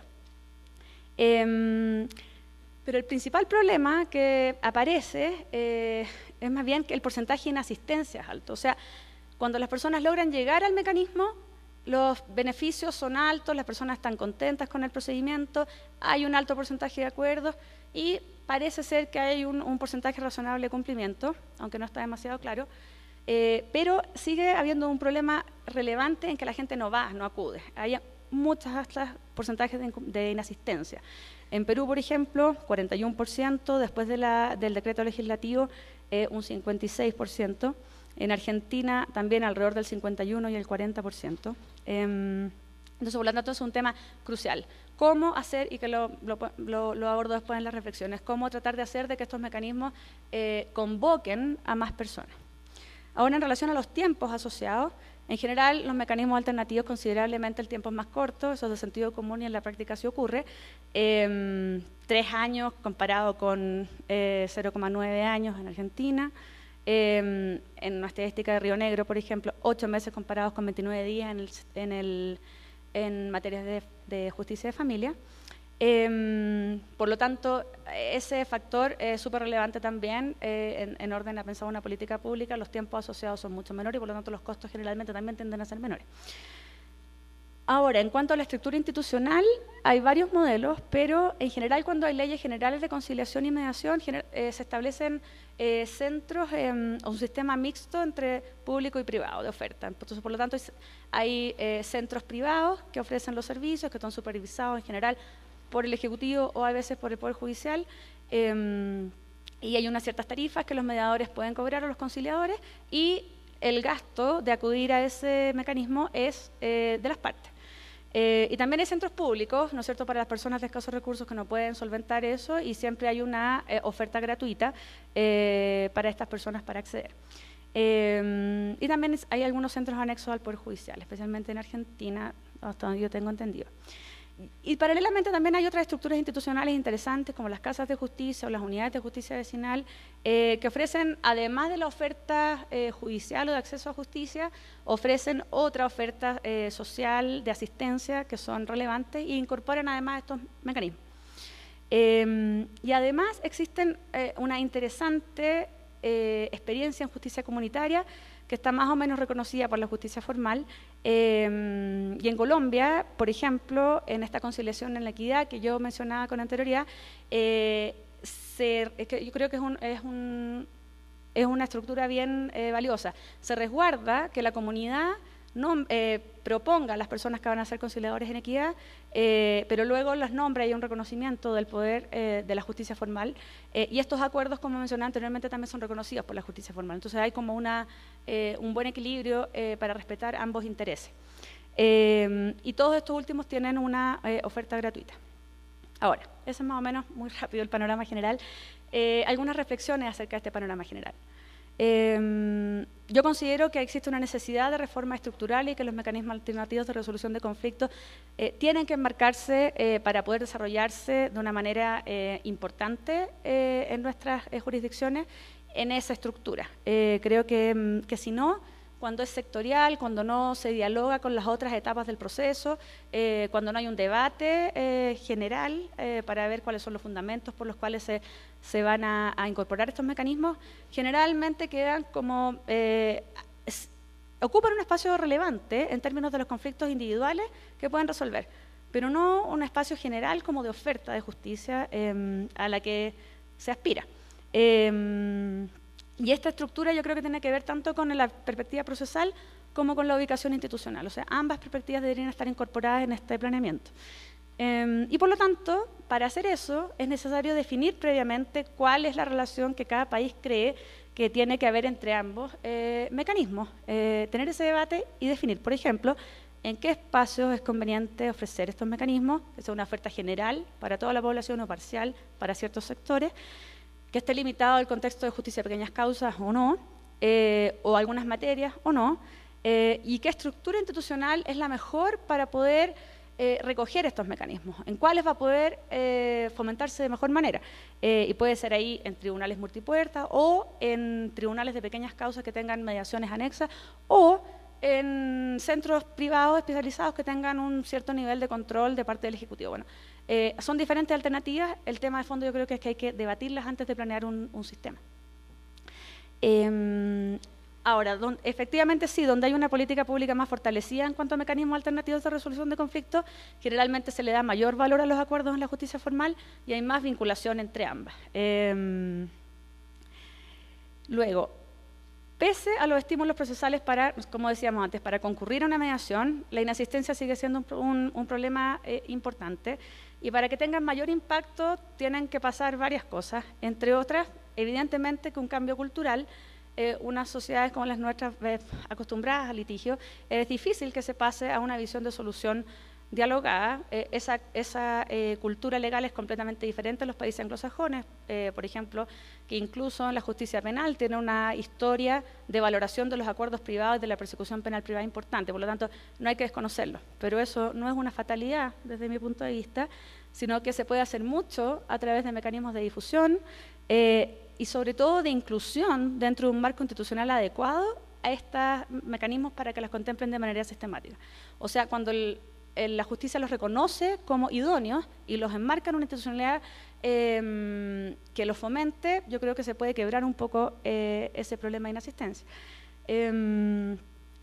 Eh, pero el principal problema que aparece eh, es más bien que el porcentaje de inasistencia es alto. O sea, cuando las personas logran llegar al mecanismo, los beneficios son altos, las personas están contentas con el procedimiento, hay un alto porcentaje de acuerdos y parece ser que hay un, un porcentaje razonable de cumplimiento, aunque no está demasiado claro, eh, pero sigue habiendo un problema relevante en que la gente no va, no acude. Hay muchos porcentajes de, de inasistencia. En Perú, por ejemplo, cuarenta y uno por ciento, después de la, del decreto legislativo, eh, un cincuenta y seis por ciento. En Argentina también alrededor del cincuenta y uno y el cuarenta por ciento. Eh, entonces, por lo tanto, es un tema crucial. ¿Cómo hacer, y que lo, lo, lo, lo abordo después en las reflexiones, cómo tratar de hacer de que estos mecanismos eh, convoquen a más personas? Ahora, en relación a los tiempos asociados, en general, los mecanismos alternativos considerablemente el tiempo es más corto, eso es de sentido común y en la práctica sí ocurre. Eh, tres años comparado con eh, cero coma nueve años en Argentina. Eh, en una estadística de Río Negro, por ejemplo, ocho meses comparados con veintinueve días en, el, en, el, en materias de, de justicia de familia. Eh, por lo tanto, ese factor es súper relevante también eh, en, en orden a pensar una política pública. Los tiempos asociados son mucho menores y por lo tanto los costos generalmente también tienden a ser menores. Ahora, en cuanto a la estructura institucional, hay varios modelos, pero en general cuando hay leyes generales de conciliación y mediación, eh, se establecen eh, centros eh, o un sistema mixto entre público y privado de oferta. Entonces, por lo tanto, hay eh, centros privados que ofrecen los servicios, que están supervisados en general por el Ejecutivo o a veces por el Poder Judicial, eh, y hay unas ciertas tarifas que los mediadores pueden cobrar a los conciliadores, y el gasto de acudir a ese mecanismo es eh, de las partes. Eh, y también hay centros públicos, ¿no es cierto?, para las personas de escasos recursos que no pueden solventar eso, y siempre hay una eh, oferta gratuita eh, para estas personas para acceder. Eh, y también hay algunos centros anexos al Poder Judicial, especialmente en Argentina, hasta donde yo tengo entendido. Y paralelamente también hay otras estructuras institucionales interesantes, como las casas de justicia o las unidades de justicia vecinal, eh, que ofrecen, además de la oferta eh, judicial o de acceso a justicia, ofrecen otra oferta eh, social de asistencia que son relevantes e incorporan además estos mecanismos. Eh, y además existen eh, una interesante eh, experiencia en justicia comunitaria que está más o menos reconocida por la justicia formal, eh, y en Colombia, por ejemplo, en esta conciliación en la equidad que yo mencionaba con anterioridad, eh, se, que yo creo que es, un, es, un, es una estructura bien eh, valiosa. Se resguarda que la comunidad no eh, proponga a las personas que van a ser conciliadores en equidad, eh, pero luego las nombra y hay un reconocimiento del poder eh, de la justicia formal, eh, y estos acuerdos, como mencioné anteriormente, también son reconocidos por la justicia formal. Entonces hay como una, eh, un buen equilibrio eh, para respetar ambos intereses. Eh, y todos estos últimos tienen una eh, oferta gratuita. Ahora, ese es más o menos muy rápido el panorama general. Eh, algunas reflexiones acerca de este panorama general. Eh, yo considero que existe una necesidad de reforma estructural y que los mecanismos alternativos de resolución de conflictos eh, tienen que enmarcarse eh, para poder desarrollarse de una manera eh, importante eh, en nuestras eh, jurisdicciones en esa estructura. Eh, creo que, que si no, cuando es sectorial, cuando no se dialoga con las otras etapas del proceso, eh, cuando no hay un debate eh, general eh, para ver cuáles son los fundamentos por los cuales se, se van a, a incorporar estos mecanismos, generalmente quedan como, eh, es, ocupan un espacio relevante en términos de los conflictos individuales que pueden resolver, pero no un espacio general como de oferta de justicia eh, a la que se aspira. Eh, Y esta estructura yo creo que tiene que ver tanto con la perspectiva procesal como con la ubicación institucional. O sea, ambas perspectivas deberían estar incorporadas en este planeamiento. Eh, y por lo tanto, para hacer eso, es necesario definir previamente cuál es la relación que cada país cree que tiene que haber entre ambos eh, mecanismos. Eh, tener ese debate y definir, por ejemplo, en qué espacios es conveniente ofrecer estos mecanismos, que sea una oferta general para toda la población o parcial para ciertos sectores, que esté limitado al contexto de justicia de pequeñas causas o no, eh, o algunas materias o no, eh, y qué estructura institucional es la mejor para poder eh, recoger estos mecanismos, en cuáles va a poder eh, fomentarse de mejor manera. Eh, y puede ser ahí en tribunales multipuertas o en tribunales de pequeñas causas que tengan mediaciones anexas o en centros privados especializados que tengan un cierto nivel de control de parte del Ejecutivo. Bueno, eh, son diferentes alternativas. El tema de fondo yo creo que es que hay que debatirlas antes de planear un, un sistema. Eh, ahora, don, efectivamente sí, donde hay una política pública más fortalecida en cuanto a mecanismos alternativos de resolución de conflictos, generalmente se le da mayor valor a los acuerdos en la justicia formal y hay más vinculación entre ambas. Eh, luego, pese a los estímulos procesales para, como decíamos antes, para concurrir a una mediación, la inasistencia sigue siendo un, un, un problema eh, importante y para que tengan mayor impacto tienen que pasar varias cosas, entre otras, evidentemente que un cambio cultural, eh, unas sociedades como las nuestras eh, acostumbradas al litigio, es difícil que se pase a una visión de solución dialogada. Eh, esa esa eh, cultura legal es completamente diferente en los países anglosajones, eh, por ejemplo, que incluso en la justicia penal tiene una historia de valoración de los acuerdos privados y de la persecución penal privada importante, por lo tanto no hay que desconocerlo, pero eso no es una fatalidad desde mi punto de vista, sino que se puede hacer mucho a través de mecanismos de difusión eh, y sobre todo de inclusión dentro de un marco institucional adecuado a estos mecanismos para que las contemplen de manera sistemática. O sea, cuando el la justicia los reconoce como idóneos y los enmarca en una institucionalidad eh, que los fomente, yo creo que se puede quebrar un poco eh, ese problema de inasistencia. Eh,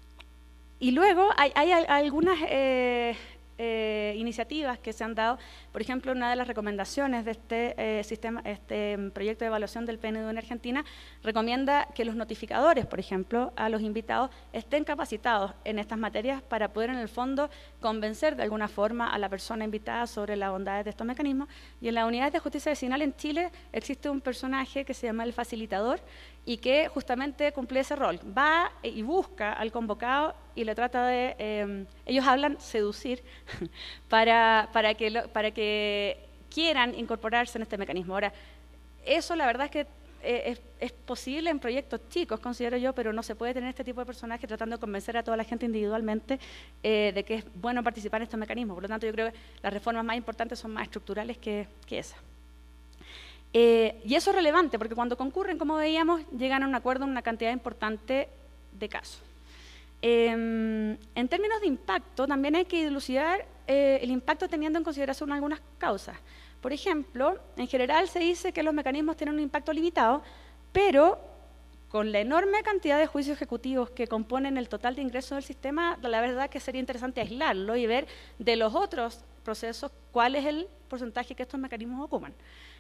y luego hay, hay algunas eh, eh, iniciativas que se han dado, por ejemplo, una de las recomendaciones de este, eh, sistema, este proyecto de evaluación del P N U en Argentina recomienda que los notificadores, por ejemplo, a los invitados estén capacitados en estas materias para poder en el fondo convencer de alguna forma a la persona invitada sobre las bondades de estos mecanismos. Y en las unidades de justicia vecinal en Chile existe un personaje que se llama el facilitador y que justamente cumple ese rol. Va y busca al convocado y le trata de, eh, ellos hablan seducir para, para, que lo, para que quieran incorporarse en este mecanismo. Ahora, eso la verdad es que eh, es, es posible en proyectos chicos, considero yo, pero no se puede tener este tipo de personajes tratando de convencer a toda la gente individualmente eh, de que es bueno participar en estos mecanismos. Por lo tanto, yo creo que las reformas más importantes son más estructurales que, que esas. Eh, y eso es relevante, porque cuando concurren, como veíamos, llegan a un acuerdo en una cantidad importante de casos. Eh, en términos de impacto, también hay que dilucidar eh, el impacto teniendo en consideración algunas causas. Por ejemplo, en general se dice que los mecanismos tienen un impacto limitado, pero con la enorme cantidad de juicios ejecutivos que componen el total de ingresos del sistema, la verdad que sería interesante aislarlo y ver de los otros procesos cuál es el porcentaje que estos mecanismos ocupan.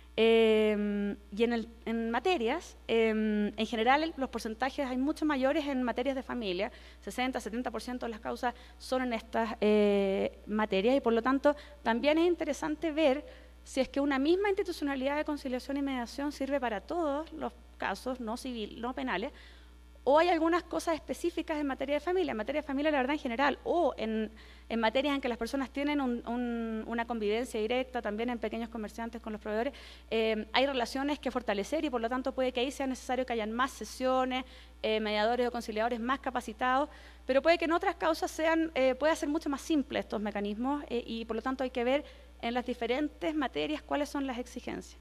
Eh, y en, el, en materias, eh, en general los porcentajes hay mucho mayores en materias de familia, sesenta a setenta por ciento de las causas son en estas eh, materias y por lo tanto también es interesante ver si es que una misma institucionalidad de conciliación y mediación sirve para todos los casos no civil, no penales, o hay algunas cosas específicas en materia de familia, en materia de familia la verdad en general, o en, en materias en que las personas tienen un, un, una convivencia directa, también en pequeños comerciantes con los proveedores, eh, hay relaciones que fortalecer y por lo tanto puede que ahí sea necesario que hayan más sesiones, eh, mediadores o conciliadores más capacitados, pero puede que en otras causas sean, eh, pueda ser mucho más simple estos mecanismos eh, y por lo tanto hay que ver en las diferentes materias cuáles son las exigencias.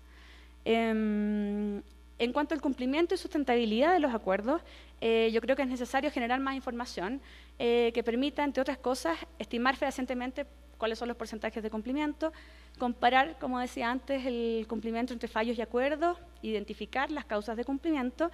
Eh, En cuanto al cumplimiento y sustentabilidad de los acuerdos, eh, yo creo que es necesario generar más información eh, que permita, entre otras cosas, estimar fehacientemente cuáles son los porcentajes de cumplimiento, comparar, como decía antes, el cumplimiento entre fallos y acuerdos, identificar las causas de cumplimiento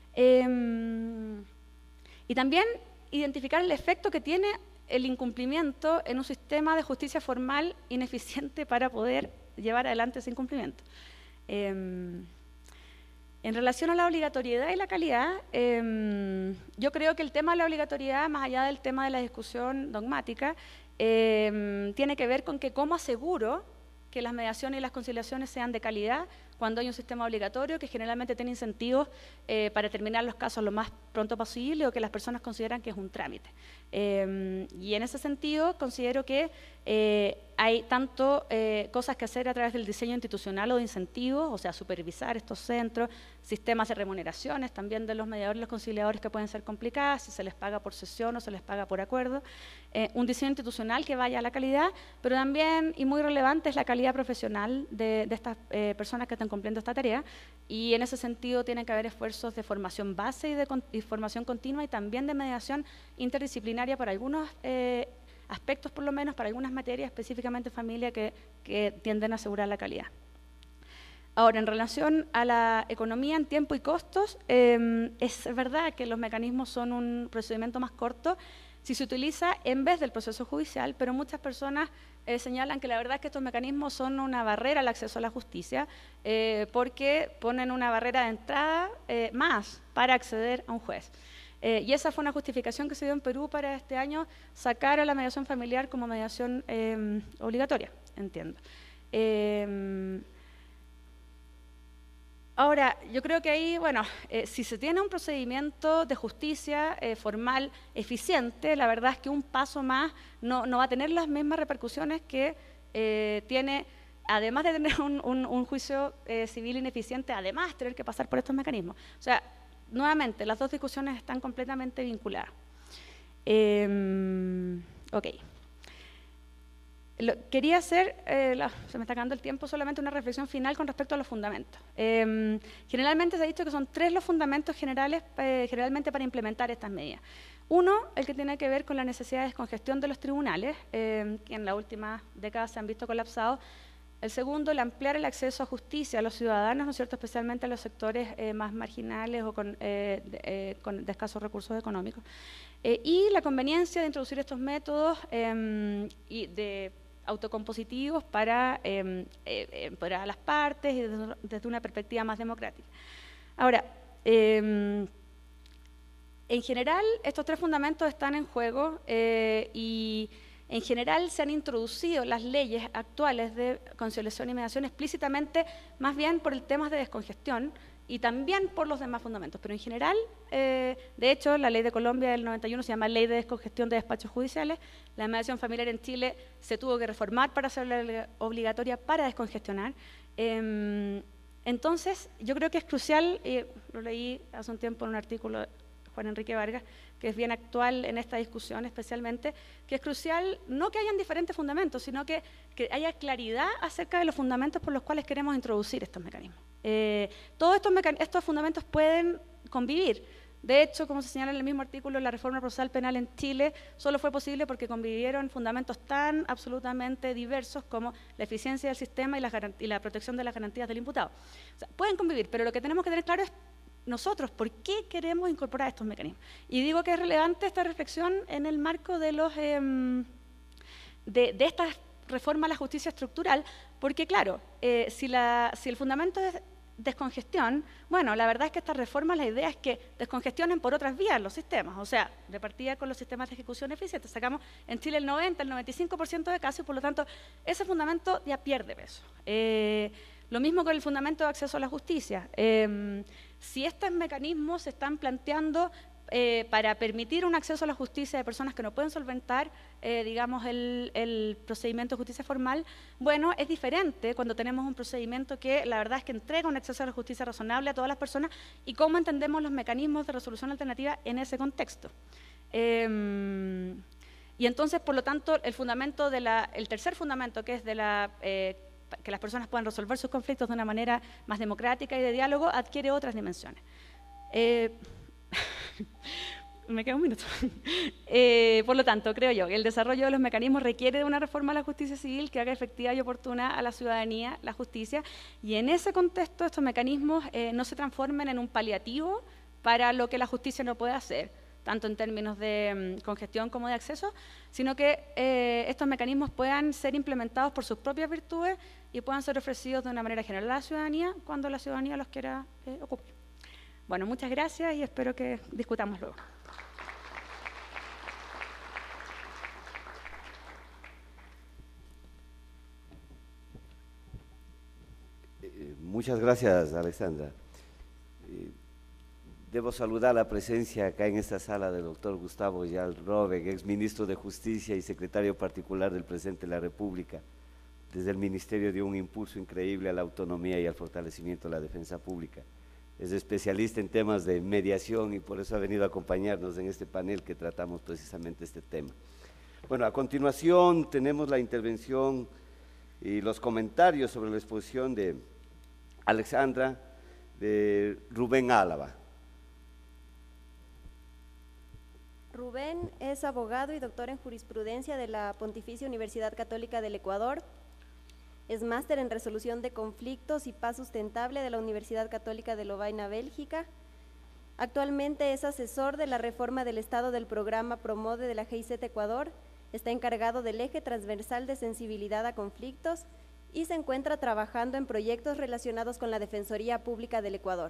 eh, y también identificar el efecto que tiene el incumplimiento en un sistema de justicia formal ineficiente para poder llevar adelante ese incumplimiento. Eh, En relación a la obligatoriedad y la calidad, eh, yo creo que el tema de la obligatoriedad, más allá del tema de la discusión dogmática, eh, tiene que ver con que cómo aseguro que las mediaciones y las conciliaciones sean de calidad cuando hay un sistema obligatorio que generalmente tiene incentivos eh, para terminar los casos lo más pronto posible o que las personas consideran que es un trámite. Eh, y en ese sentido considero que eh, hay tanto eh, cosas que hacer a través del diseño institucional o de incentivos, o sea, supervisar estos centros, sistemas de remuneraciones también de los mediadores y los conciliadores que pueden ser complicadas, si se les paga por sesión o se les paga por acuerdo, eh, un diseño institucional que vaya a la calidad, pero también, y muy relevante, es la calidad profesional de, de estas eh, personas que están cumpliendo esta tarea, y en ese sentido tienen que haber esfuerzos de formación base y de con, y formación continua y también de mediación interdisciplinaria para algunos eh, aspectos, por lo menos para algunas materias, específicamente familia, que, que tienden a asegurar la calidad. Ahora, en relación a la economía en tiempo y costos, eh, es verdad que los mecanismos son un procedimiento más corto si se utiliza en vez del proceso judicial, pero muchas personas eh, señalan que la verdad es que estos mecanismos son una barrera al acceso a la justicia, eh, porque ponen una barrera de entrada eh, más para acceder a un juez. Eh, y esa fue una justificación que se dio en Perú para este año, sacar a la mediación familiar como mediación eh, obligatoria, entiendo. Eh, Ahora, yo creo que ahí, bueno, eh, si se tiene un procedimiento de justicia eh, formal eficiente, la verdad es que un paso más no, no va a tener las mismas repercusiones que eh, tiene, además de tener un, un, un juicio eh, civil ineficiente, además tener que pasar por estos mecanismos. O sea, nuevamente, las dos discusiones están completamente vinculadas. Eh, ok. Lo, quería hacer, eh, la, se me está acabando el tiempo, solamente una reflexión final con respecto a los fundamentos. Eh, generalmente se ha dicho que son tres los fundamentos generales, eh, generalmente para implementar estas medidas. Uno, el que tiene que ver con la necesidad de descongestión de los tribunales, eh, que en las últimas décadas se han visto colapsados. El segundo, el ampliar el acceso a justicia a los ciudadanos, ¿no es cierto?, especialmente a los sectores eh, más marginales o con, eh, de, eh, con de escasos recursos económicos. Eh, y la conveniencia de introducir estos métodos eh, y de autocompositivos para eh, eh, empoderar a las partes y desde, desde una perspectiva más democrática. Ahora, eh, en general, estos tres fundamentos están en juego eh, y en general se han introducido las leyes actuales de conciliación y mediación explícitamente, más bien por el tema de descongestión y también por los demás fundamentos, pero en general, eh, de hecho, la ley de Colombia del noventa y uno se llama Ley de Descongestión de Despachos Judiciales. La mediación familiar en Chile se tuvo que reformar para hacerla obligatoria para descongestionar. Eh, entonces, yo creo que es crucial, y lo leí hace un tiempo en un artículo de Juan Enrique Vargas, que es bien actual en esta discusión especialmente, que es crucial no que hayan diferentes fundamentos, sino que, que haya claridad acerca de los fundamentos por los cuales queremos introducir estos mecanismos. Eh, todos estos, estos fundamentos pueden convivir. De hecho, como se señala en el mismo artículo, la reforma procesal penal en Chile solo fue posible porque convivieron fundamentos tan absolutamente diversos como la eficiencia del sistema y la, y la protección de las garantías del imputado. O sea, pueden convivir, pero lo que tenemos que tener claro es nosotros, ¿por qué queremos incorporar estos mecanismos? Y digo que es relevante esta reflexión en el marco de, los, eh, de, de esta reforma a la justicia estructural, porque claro, eh, si, la, si el fundamento es descongestión, bueno, la verdad es que esta reforma, la idea es que descongestionen por otras vías los sistemas, o sea, de partida con los sistemas de ejecución eficiente. Sacamos en Chile el noventa, el noventa y cinco por ciento de casos, y por lo tanto, ese fundamento ya pierde peso. Eh, Lo mismo con el fundamento de acceso a la justicia. Eh, si estos mecanismos se están planteando eh, para permitir un acceso a la justicia de personas que no pueden solventar, eh, digamos, el, el procedimiento de justicia formal, bueno, es diferente cuando tenemos un procedimiento que la verdad es que entrega un acceso a la justicia razonable a todas las personas y cómo entendemos los mecanismos de resolución alternativa en ese contexto. Eh, y entonces, por lo tanto, el fundamento de la, el tercer fundamento, que es de la eh, que las personas puedan resolver sus conflictos de una manera más democrática y de diálogo, adquiere otras dimensiones. Eh, me queda un minuto. Eh, por lo tanto, creo yo que el desarrollo de los mecanismos requiere de una reforma a la justicia civil que haga efectiva y oportuna a la ciudadanía la justicia, y en ese contexto estos mecanismos eh, no se transformen en un paliativo para lo que la justicia no puede hacer, tanto en términos de um, congestión como de acceso, sino que eh, estos mecanismos puedan ser implementados por sus propias virtudes y puedan ser ofrecidos de una manera general a la ciudadanía cuando la ciudadanía los quiera eh, ocupar. Bueno, muchas gracias y espero que discutamos luego. Eh, muchas gracias, Alexandra. Eh, Debo saludar la presencia acá en esta sala del doctor Gustavo Yal Robeg, ex ministro de Justicia y secretario particular del presidente de la República. Desde el ministerio dio un impulso increíble a la autonomía y al fortalecimiento de la defensa pública. es especialista en temas de mediación y por eso ha venido a acompañarnos en este panel que tratamos precisamente este tema. Bueno, a continuación tenemos la intervención y los comentarios sobre la exposición de Alexandra, de Rubén Álava. Rubén es abogado y doctor en jurisprudencia de la Pontificia Universidad Católica del Ecuador. Es máster en resolución de conflictos y paz sustentable de la Universidad Católica de Lovaina, Bélgica. Actualmente es asesor de la reforma del Estado del programa Promode de la G I Z Ecuador. Está encargado del eje transversal de sensibilidad a conflictos y se encuentra trabajando en proyectos relacionados con la Defensoría Pública del Ecuador.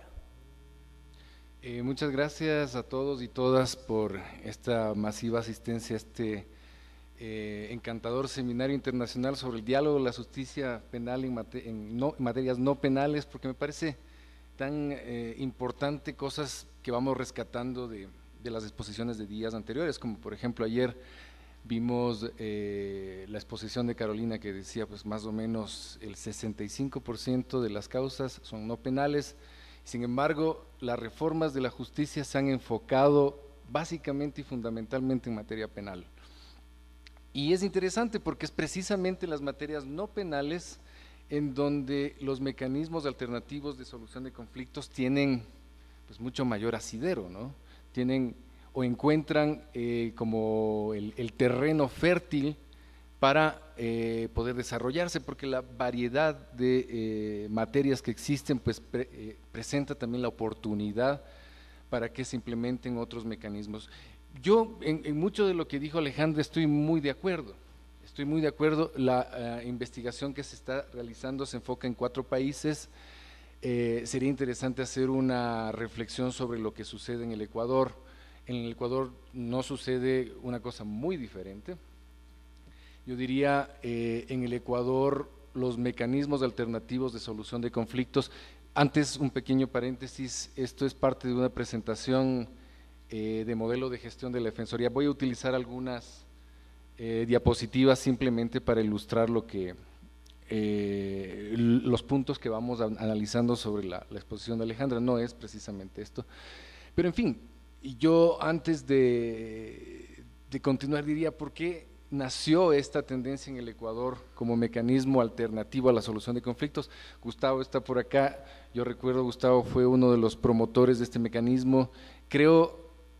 Eh, muchas gracias a todos y todas por esta masiva asistencia a este eh, encantador seminario internacional sobre el diálogo de la justicia penal en, mate en, no, en materias no penales, porque me parece tan eh, importante cosas que vamos rescatando de, de las exposiciones de días anteriores, como por ejemplo ayer vimos eh, la exposición de Carolina que decía pues más o menos el sesenta y cinco por ciento de las causas son no penales. Sin embargo, las reformas de la justicia se han enfocado básicamente y fundamentalmente en materia penal. Y es interesante porque es precisamente las materias no penales en donde los mecanismos alternativos de solución de conflictos tienen pues mucho mayor asidero, ¿no? Tienen o encuentran eh, como el, el terreno fértil para eh, poder desarrollarse, porque la variedad de eh, materias que existen pues pre, eh, presenta también la oportunidad para que se implementen otros mecanismos. Yo en, en mucho de lo que dijo Alejandra estoy muy de acuerdo, estoy muy de acuerdo, la uh, investigación que se está realizando se enfoca en cuatro países, eh, sería interesante hacer una reflexión sobre lo que sucede en el Ecuador. En el Ecuador no sucede una cosa muy diferente. Yo diría, eh, en el Ecuador los mecanismos alternativos de solución de conflictos, antes un pequeño paréntesis, esto es parte de una presentación eh, de modelo de gestión de la Defensoría. Voy a utilizar algunas eh, diapositivas simplemente para ilustrar lo que, eh, los puntos que vamos a, analizando sobre la, la exposición de Alejandra, no es precisamente esto. Pero en fin, yo antes de, de continuar diría, ¿por qué nació esta tendencia en el Ecuador como mecanismo alternativo a la solución de conflictos? Gustavo está por acá, yo recuerdo Gustavo fue uno de los promotores de este mecanismo. Creo,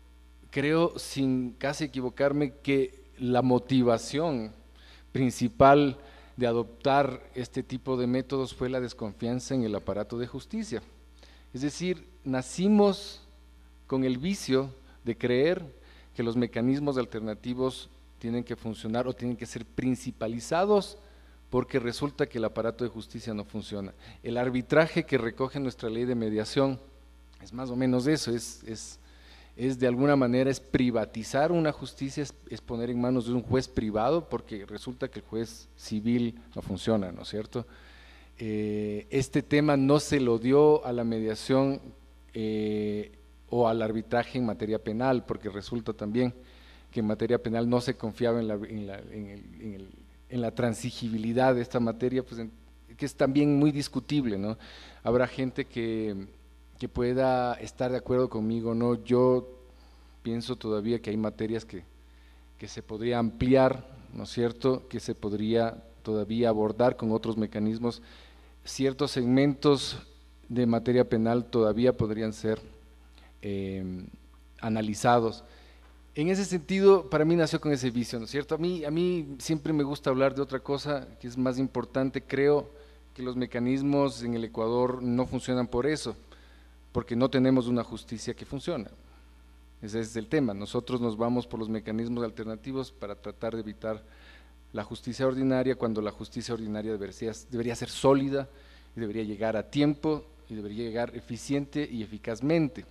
creo sin casi equivocarme que la motivación principal de adoptar este tipo de métodos fue la desconfianza en el aparato de justicia. Es decir, nacimos con el vicio de creer que los mecanismos alternativos tienen que funcionar o tienen que ser principalizados porque resulta que el aparato de justicia no funciona. El arbitraje que recoge nuestra ley de mediación es más o menos eso, es, es, es de alguna manera es privatizar una justicia, es, es poner en manos de un juez privado porque resulta que el juez civil no funciona, ¿no es cierto? Eh, este tema no se lo dio a la mediación eh, o al arbitraje en materia penal porque resulta también que en materia penal no se confiaba en la, en la, en el, en el, en la transigibilidad de esta materia, pues en, que es también muy discutible, ¿no? Habrá gente que, que pueda estar de acuerdo conmigo, ¿no? Yo pienso todavía que hay materias que, que se podría ampliar, ¿no es cierto?, que se podría todavía abordar con otros mecanismos. Ciertos segmentos de materia penal todavía podrían ser eh, analizados. En ese sentido, para mí nació con ese vicio, ¿no es cierto? A mí, a mí siempre me gusta hablar de otra cosa que es más importante. Creo que los mecanismos en el Ecuador no funcionan por eso, porque no tenemos una justicia que funciona. Ese es el tema. Nosotros nos vamos por los mecanismos alternativos para tratar de evitar la justicia ordinaria, cuando la justicia ordinaria debería, debería ser sólida y debería llegar a tiempo y debería llegar eficiente y eficazmente.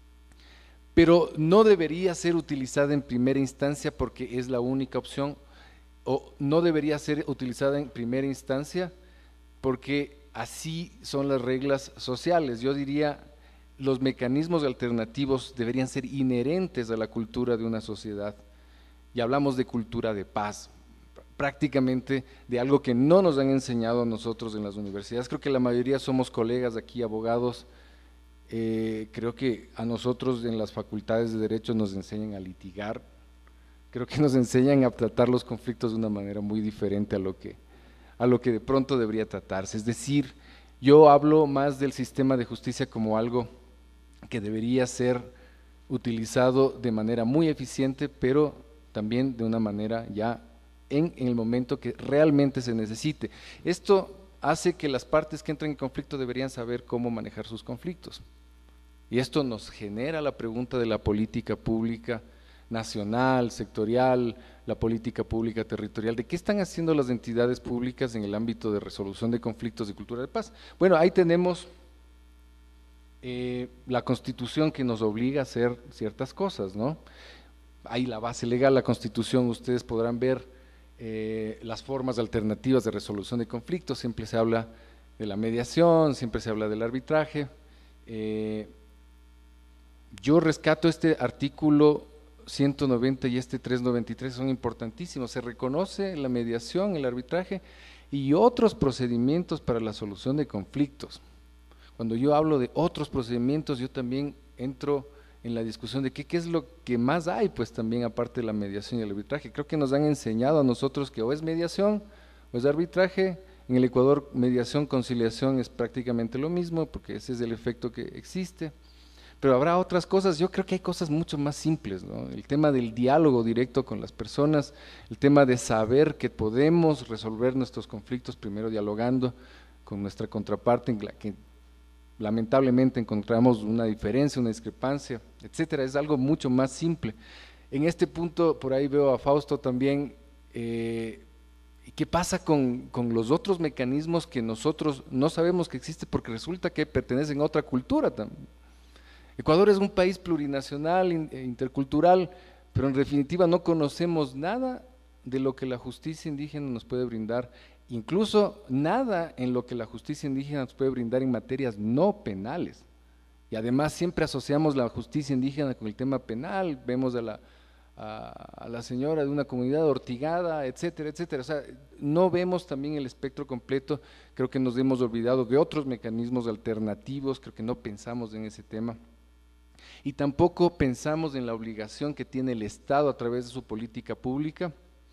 Pero no debería ser utilizada en primera instancia porque es la única opción, o no debería ser utilizada en primera instancia porque así son las reglas sociales. Yo diría, los mecanismos alternativos deberían ser inherentes a la cultura de una sociedad, y hablamos de cultura de paz, prácticamente de algo que no nos han enseñado a nosotros en las universidades. Creo que la mayoría somos colegas aquí, abogados, Eh, creo que a nosotros en las facultades de Derecho nos enseñan a litigar, creo que nos enseñan a tratar los conflictos de una manera muy diferente a lo que, a lo que de pronto debería tratarse. Es decir, yo hablo más del sistema de justicia como algo que debería ser utilizado de manera muy eficiente, pero también de una manera ya en, en el momento que realmente se necesite. Esto hace que las partes que entran en conflicto deberían saber cómo manejar sus conflictos. Y esto nos genera la pregunta de la política pública nacional, sectorial, la política pública territorial, de qué están haciendo las entidades públicas en el ámbito de resolución de conflictos y cultura de paz. Bueno, ahí tenemos eh, la Constitución que nos obliga a hacer ciertas cosas, ¿no? Ahí la base legal, la Constitución, ustedes podrán ver eh, las formas alternativas de resolución de conflictos, siempre se habla de la mediación, siempre se habla del arbitraje. Eh, yo rescato este artículo ciento noventa y este trescientos noventa y tres, son importantísimos. Se reconoce la mediación, el arbitraje y otros procedimientos para la solución de conflictos. Cuando yo hablo de otros procedimientos, yo también entro en la discusión de qué, qué es lo que más hay, pues también aparte de la mediación y el arbitraje. Creo que nos han enseñado a nosotros que o es mediación o es arbitraje. En el Ecuador, mediación, conciliación es prácticamente lo mismo, porque ese es el efecto que existe. Pero habrá otras cosas, yo creo que hay cosas mucho más simples, ¿no? El tema del diálogo directo con las personas, el tema de saber que podemos resolver nuestros conflictos primero dialogando con nuestra contraparte, en la que lamentablemente encontramos una diferencia, una discrepancia, etcétera, es algo mucho más simple. En este punto, por ahí veo a Fausto también, eh, ¿qué pasa con, con los otros mecanismos que nosotros no sabemos que existen porque resulta que pertenecen a otra cultura también? Ecuador es un país plurinacional, intercultural, pero en definitiva no conocemos nada de lo que la justicia indígena nos puede brindar, incluso nada en lo que la justicia indígena nos puede brindar en materias no penales. Y además siempre asociamos la justicia indígena con el tema penal, vemos a la, a, a la señora de una comunidad ortigada, etcétera, etcétera. O sea, no vemos también el espectro completo, creo que nos hemos olvidado de otros mecanismos alternativos, creo que no pensamos en ese tema. Y tampoco pensamos en la obligación que tiene el Estado a través de su política pública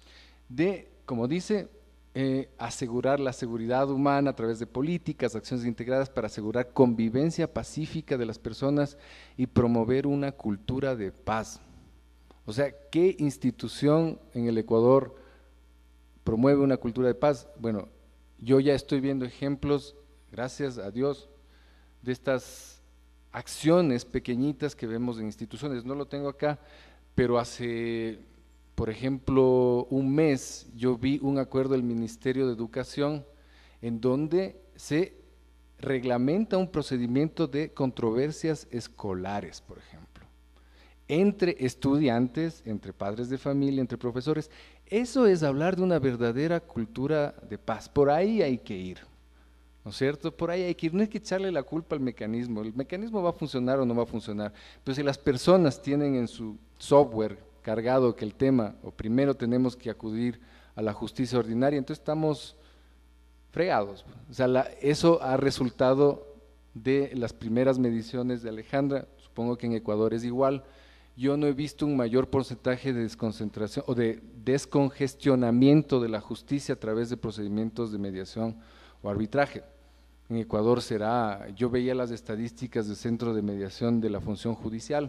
de, como dice, eh, asegurar la seguridad humana a través de políticas, acciones integradas para asegurar convivencia pacífica de las personas y promover una cultura de paz. O sea, ¿qué institución en el Ecuador promueve una cultura de paz? Bueno, yo ya estoy viendo ejemplos, gracias a Dios, de estas acciones pequeñitas que vemos en instituciones. No lo tengo acá, pero hace, por ejemplo, un mes yo vi un acuerdo del Ministerio de Educación en donde se reglamenta un procedimiento de controversias escolares, por ejemplo, entre estudiantes, entre padres de familia, entre profesores. Eso es hablar de una verdadera cultura de paz. Por ahí hay que ir, ¿no es cierto? Por ahí hay que ir, no hay que echarle la culpa al mecanismo, el mecanismo va a funcionar o no va a funcionar, pero si las personas tienen en su software cargado que el tema, o primero tenemos que acudir a la justicia ordinaria, entonces estamos fregados. O sea, la, eso ha resultado de las primeras mediciones de Alejandra, supongo que en Ecuador es igual. Yo no he visto un mayor porcentaje de desconcentración o de descongestionamiento de la justicia a través de procedimientos de mediación o arbitraje. En Ecuador será, yo veía las estadísticas del Centro de Mediación de la Función Judicial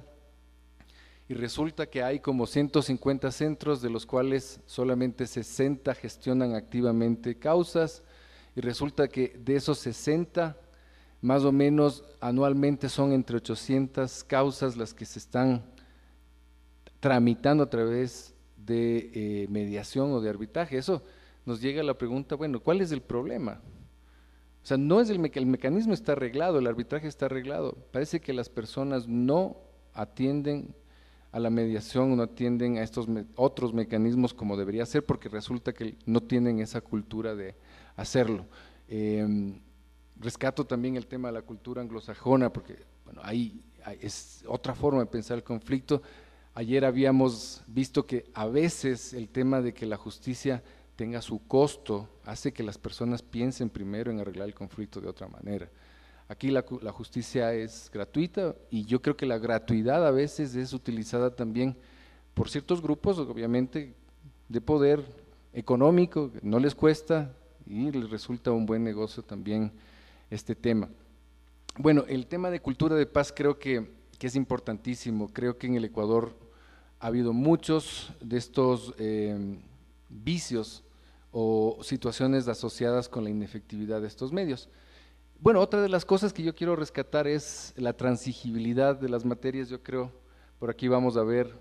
y resulta que hay como ciento cincuenta centros, de los cuales solamente sesenta gestionan activamente causas, y resulta que de esos sesenta, más o menos anualmente son entre ochocientas causas las que se están tramitando a través de eh, mediación o de arbitraje. Eso nos llega a la pregunta, bueno, ¿cuál es el problema? O sea, no es el, meca el mecanismo está arreglado, el arbitraje está arreglado. Parece que las personas no atienden a la mediación, no atienden a estos me otros mecanismos como debería ser, porque resulta que no tienen esa cultura de hacerlo. Eh, rescato también el tema de la cultura anglosajona, porque bueno, ahí, ahí es otra forma de pensar el conflicto. Ayer habíamos visto que a veces el tema de que la justicia tenga su costo hace que las personas piensen primero en arreglar el conflicto de otra manera. Aquí la, la justicia es gratuita y yo creo que la gratuidad a veces es utilizada también por ciertos grupos, obviamente, de poder económico, no les cuesta y les resulta un buen negocio también este tema. Bueno, el tema de cultura de paz creo que, que es importantísimo. Creo que en el Ecuador ha habido muchos de estos eh, vicios o situaciones asociadas con la inefectividad de estos medios. Bueno, otra de las cosas que yo quiero rescatar es la transigibilidad de las materias. Yo creo, por aquí vamos a ver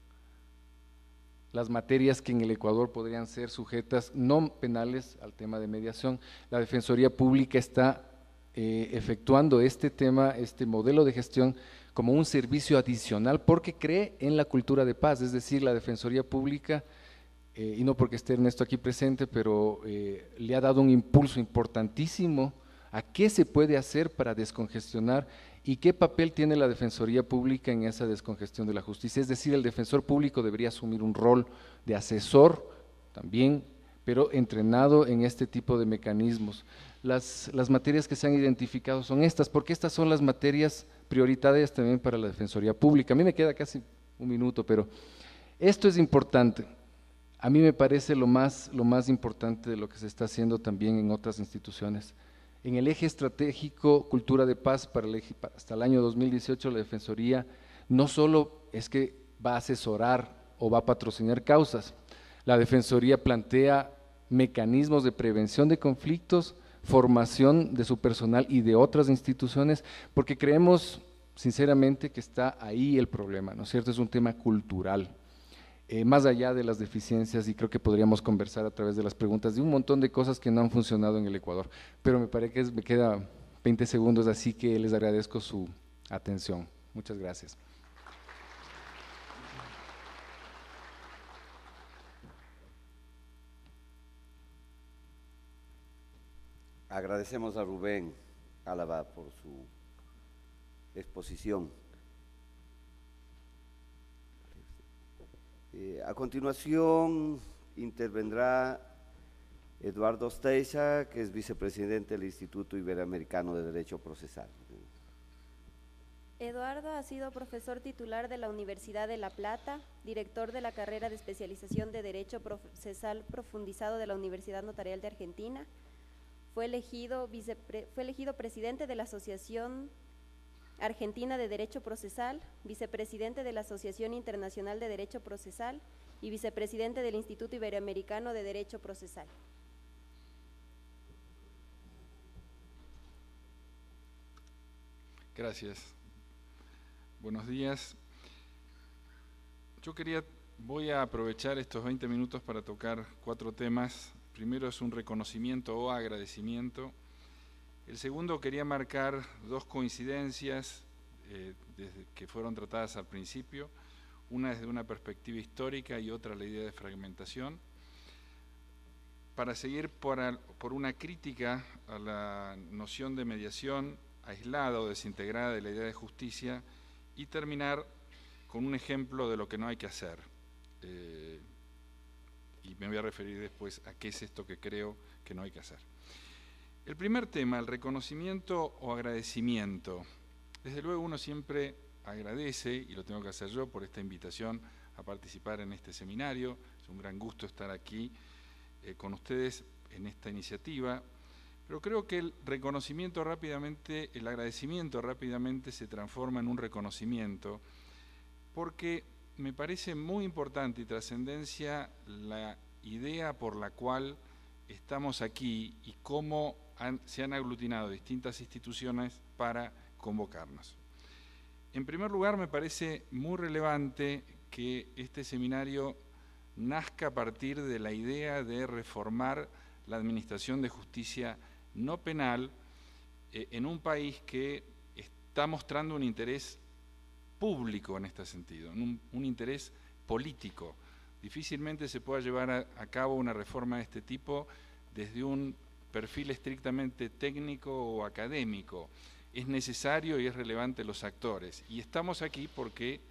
las materias que en el Ecuador podrían ser sujetas no penales al tema de mediación. La Defensoría Pública está eh, efectuando este tema, este modelo de gestión como un servicio adicional porque cree en la cultura de paz, es decir, la Defensoría Pública, eh, y no porque esté Ernesto aquí presente, pero eh, le ha dado un impulso importantísimo a qué se puede hacer para descongestionar y qué papel tiene la Defensoría Pública en esa descongestión de la justicia. Es decir, el defensor público debería asumir un rol de asesor también, pero entrenado en este tipo de mecanismos. Las, las materias que se han identificado son estas, porque estas son las materias prioritarias también para la Defensoría Pública. A mí me queda casi un minuto, pero esto es importante. A mí me parece lo más, lo más importante de lo que se está haciendo también en otras instituciones. En el eje estratégico Cultura de Paz para el eje, hasta el año dos mil dieciocho, la Defensoría no solo es que va a asesorar o va a patrocinar causas, la Defensoría plantea mecanismos de prevención de conflictos, formación de su personal y de otras instituciones, porque creemos sinceramente que está ahí el problema, ¿no es cierto? Es un tema cultural. Eh, más allá de las deficiencias, y creo que podríamos conversar a través de las preguntas de un montón de cosas que no han funcionado en el Ecuador, pero me parece que es, me queda veinte segundos, así que les agradezco su atención. Muchas gracias. Agradecemos a Rubén Álava por su exposición. Eh, a continuación intervendrá Eduardo Osteiza, que es vicepresidente del Instituto Iberoamericano de Derecho Procesal. Eduardo ha sido profesor titular de la Universidad de La Plata, director de la carrera de especialización de Derecho Procesal Profundizado de la Universidad Notarial de Argentina, fue elegido, vicepre, fue elegido presidente de la Asociación Argentina de Derecho Procesal, vicepresidente de la Asociación Internacional de Derecho Procesal y vicepresidente del Instituto Iberoamericano de Derecho Procesal. Gracias. Buenos días. Yo quería, voy a aprovechar estos veinte minutos para tocar cuatro temas. Primero es un reconocimiento o agradecimiento. El segundo, quería marcar dos coincidencias eh, desde que fueron tratadas al principio, una desde una perspectiva histórica y otra la idea de fragmentación, para seguir por, al, por una crítica a la noción de mediación aislada o desintegrada de la idea de justicia y terminar con un ejemplo de lo que no hay que hacer. Eh, y me voy a referir después a qué es esto que creo que no hay que hacer. El primer tema, el reconocimiento o agradecimiento. Desde luego uno siempre agradece, y lo tengo que hacer yo por esta invitación a participar en este seminario. Es un gran gusto estar aquí eh, con ustedes en esta iniciativa, pero creo que el reconocimiento rápidamente, el agradecimiento rápidamente se transforma en un reconocimiento, porque me parece muy importante y trascendencia la idea por la cual estamos aquí y cómo han, se han aglutinado distintas instituciones para convocarnos. En primer lugar, me parece muy relevante que este seminario nazca a partir de la idea de reformar la administración de justicia no penal eh, en un país que está mostrando un interés público en este sentido, un, un interés político. Difícilmente se pueda llevar a, a cabo una reforma de este tipo desde un perfil estrictamente técnico o académico. Es necesario y es relevante los actores. Y estamos aquí porque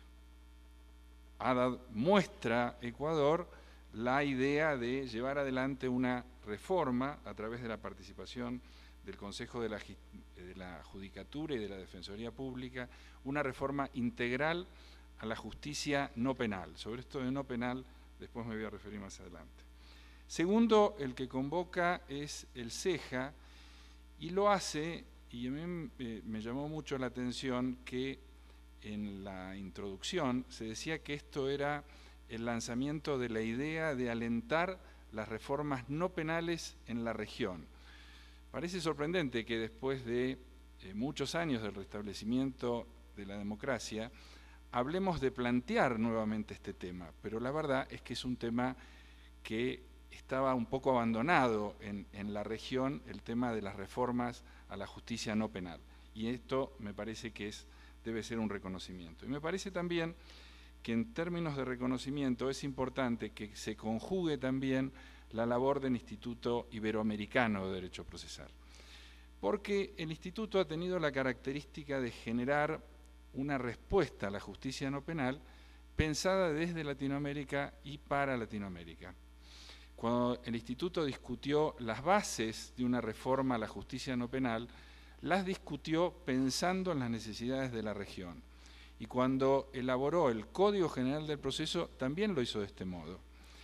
ha dado, muestra Ecuador la idea de llevar adelante una reforma a través de la participación del Consejo de la, de la Judicatura y de la Defensoría Pública, una reforma integral a la justicia no penal. Sobre esto de no penal, después me voy a referir más adelante. Segundo, el que convoca es el CEJA, y lo hace, y a mí eh, me llamó mucho la atención que en la introducción se decía que esto era el lanzamiento de la idea de alentar las reformas no penales en la región. Parece sorprendente que después de eh, muchos años del restablecimiento de la democracia, hablemos de plantear nuevamente este tema, pero la verdad es que es un tema que estaba un poco abandonado en, en la región, el tema de las reformas a la justicia no penal. Y esto me parece que es, debe ser un reconocimiento. Y me parece también que en términos de reconocimiento es importante que se conjugue también la labor del Instituto Iberoamericano de Derecho Procesal. Porque el Instituto ha tenido la característica de generar una respuesta a la justicia no penal pensada desde Latinoamérica y para Latinoamérica. Cuando el Instituto discutió las bases de una reforma a la justicia no penal, las discutió pensando en las necesidades de la región. Y cuando elaboró el Código General del Proceso, también lo hizo de este modo.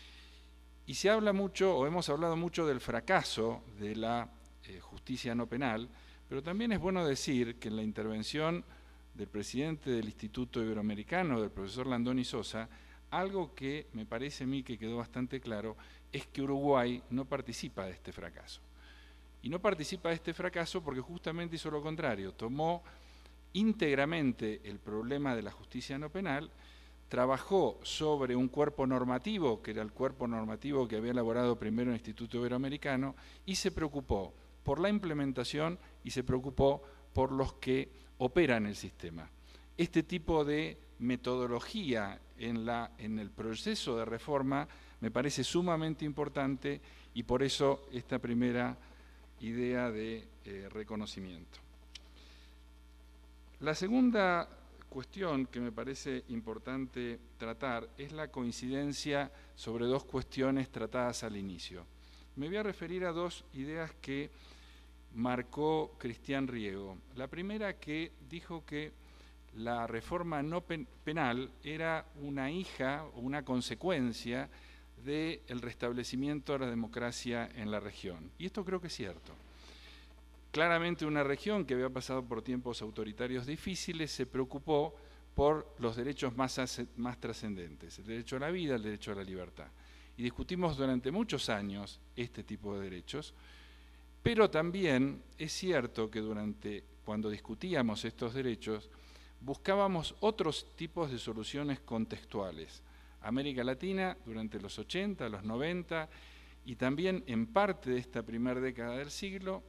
Y se habla mucho, o hemos hablado mucho del fracaso de la eh, justicia no penal, pero también es bueno decir que en la intervención del presidente del Instituto Iberoamericano, del profesor Landoni Sosa, algo que me parece a mí que quedó bastante claro es que Uruguay no participa de este fracaso. Y no participa de este fracaso porque justamente hizo lo contrario, tomó íntegramente el problema de la justicia no penal, trabajó sobre un cuerpo normativo, que era el cuerpo normativo que había elaborado primero el Instituto Iberoamericano, y se preocupó por la implementación y se preocupó por los que operan el sistema. Este tipo de metodología en, la, en el proceso de reforma me parece sumamente importante y por eso esta primera idea de eh, reconocimiento. La segunda cuestión que me parece importante tratar es la coincidencia sobre dos cuestiones tratadas al inicio. Me voy a referir a dos ideas que marcó Cristian Riego. La primera, que dijo que la reforma no penal era una hija o una consecuencia del restablecimiento de la democracia en la región. Y esto creo que es cierto. Claramente una región que había pasado por tiempos autoritarios difíciles se preocupó por los derechos más, más trascendentes, el derecho a la vida, el derecho a la libertad. Y discutimos durante muchos años este tipo de derechos, pero también es cierto que durante, cuando discutíamos estos derechos, buscábamos otros tipos de soluciones contextuales. América Latina durante los ochenta, los noventa y también en parte de esta primera década del siglo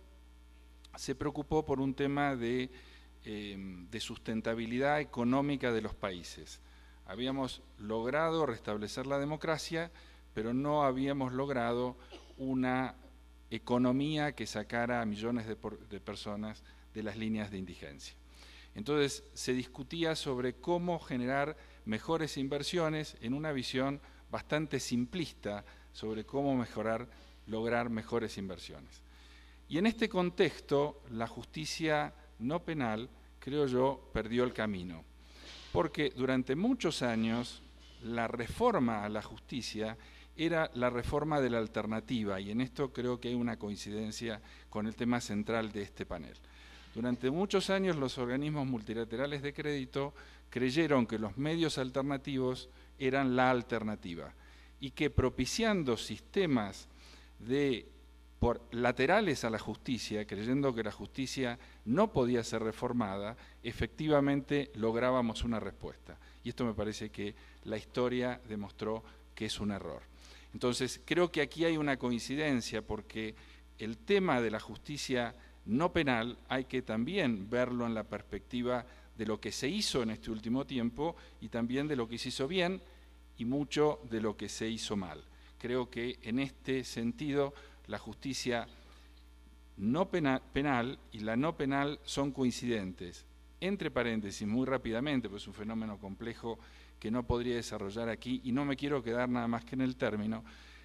se preocupó por un tema de, eh, de sustentabilidad económica de los países. Habíamos logrado restablecer la democracia, pero no habíamos logrado una economía que sacara a millones de, por, de personas de las líneas de indigencia. Entonces se discutía sobre cómo generar mejores inversiones en una visión bastante simplista sobre cómo mejorar, lograr mejores inversiones. Y en este contexto, la justicia no penal, creo yo, perdió el camino. Porque durante muchos años, la reforma a la justicia era la reforma de la alternativa, y en esto creo que hay una coincidencia con el tema central de este panel. Durante muchos años los organismos multilaterales de crédito creyeron que los medios alternativos eran la alternativa y que propiciando sistemas de, por, laterales a la justicia, creyendo que la justicia no podía ser reformada, efectivamente lográbamos una respuesta. Y esto me parece que la historia demostró que es un error. Entonces, creo que aquí hay una coincidencia porque el tema de la justicia no penal hay que también verlo en la perspectiva de lo que se hizo en este último tiempo y también de lo que se hizo bien y mucho de lo que se hizo mal. Creo que en este sentido la justicia no penal, penal y la no penal son coincidentes. Entre paréntesis, muy rápidamente, pues es un fenómeno complejo que no podría desarrollar aquí y no me quiero quedar nada más que en el término,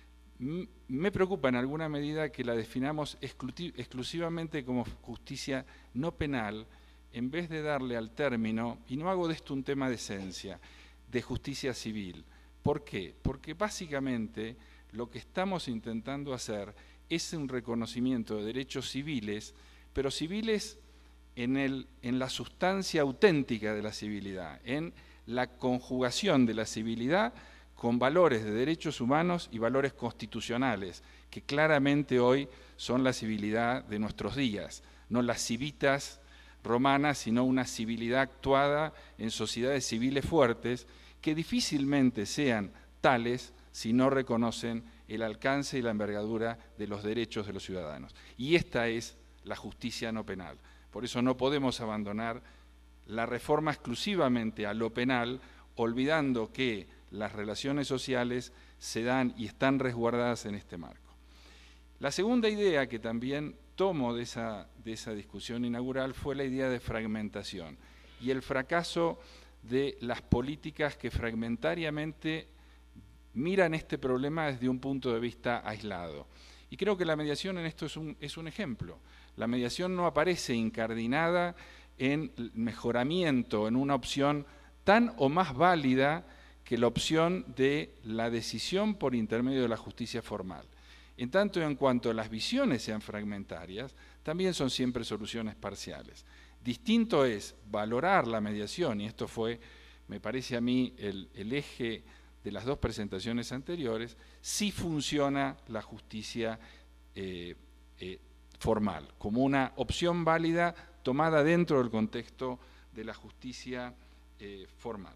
me preocupa en alguna medida que la definamos exclusivamente como justicia no penal, en vez de darle al término, y no hago de esto un tema de esencia, de justicia civil. ¿Por qué? Porque básicamente lo que estamos intentando hacer es un reconocimiento de derechos civiles, pero civiles en, el, en la sustancia auténtica de la civilidad, en la conjugación de la civilidad con valores de derechos humanos y valores constitucionales, que claramente hoy son la civilidad de nuestros días, no las civitas romanas, sino una civilidad actuada en sociedades civiles fuertes, que difícilmente sean tales si no reconocen el alcance y la envergadura de los derechos de los ciudadanos. Y esta es la justicia no penal. Por eso no podemos abandonar la reforma exclusivamente a lo penal, olvidando que las relaciones sociales se dan y están resguardadas en este marco. La segunda idea que también tomo de esa, de esa discusión inaugural fue la idea de fragmentación y el fracaso de las políticas que fragmentariamente miran este problema desde un punto de vista aislado. Y creo que la mediación en esto es un, es un ejemplo. La mediación no aparece incardinada en mejoramiento, en una opción tan o más válida que la opción de la decisión por intermedio de la justicia formal. En tanto y en cuanto las visiones sean fragmentarias, también son siempre soluciones parciales. Distinto es valorar la mediación, y esto fue, me parece a mí, el, el eje de las dos presentaciones anteriores, si funciona la justicia eh, eh, formal, como una opción válida tomada dentro del contexto de la justicia eh, formal.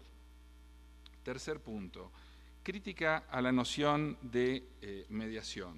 Tercer punto, crítica a la noción de eh, mediación.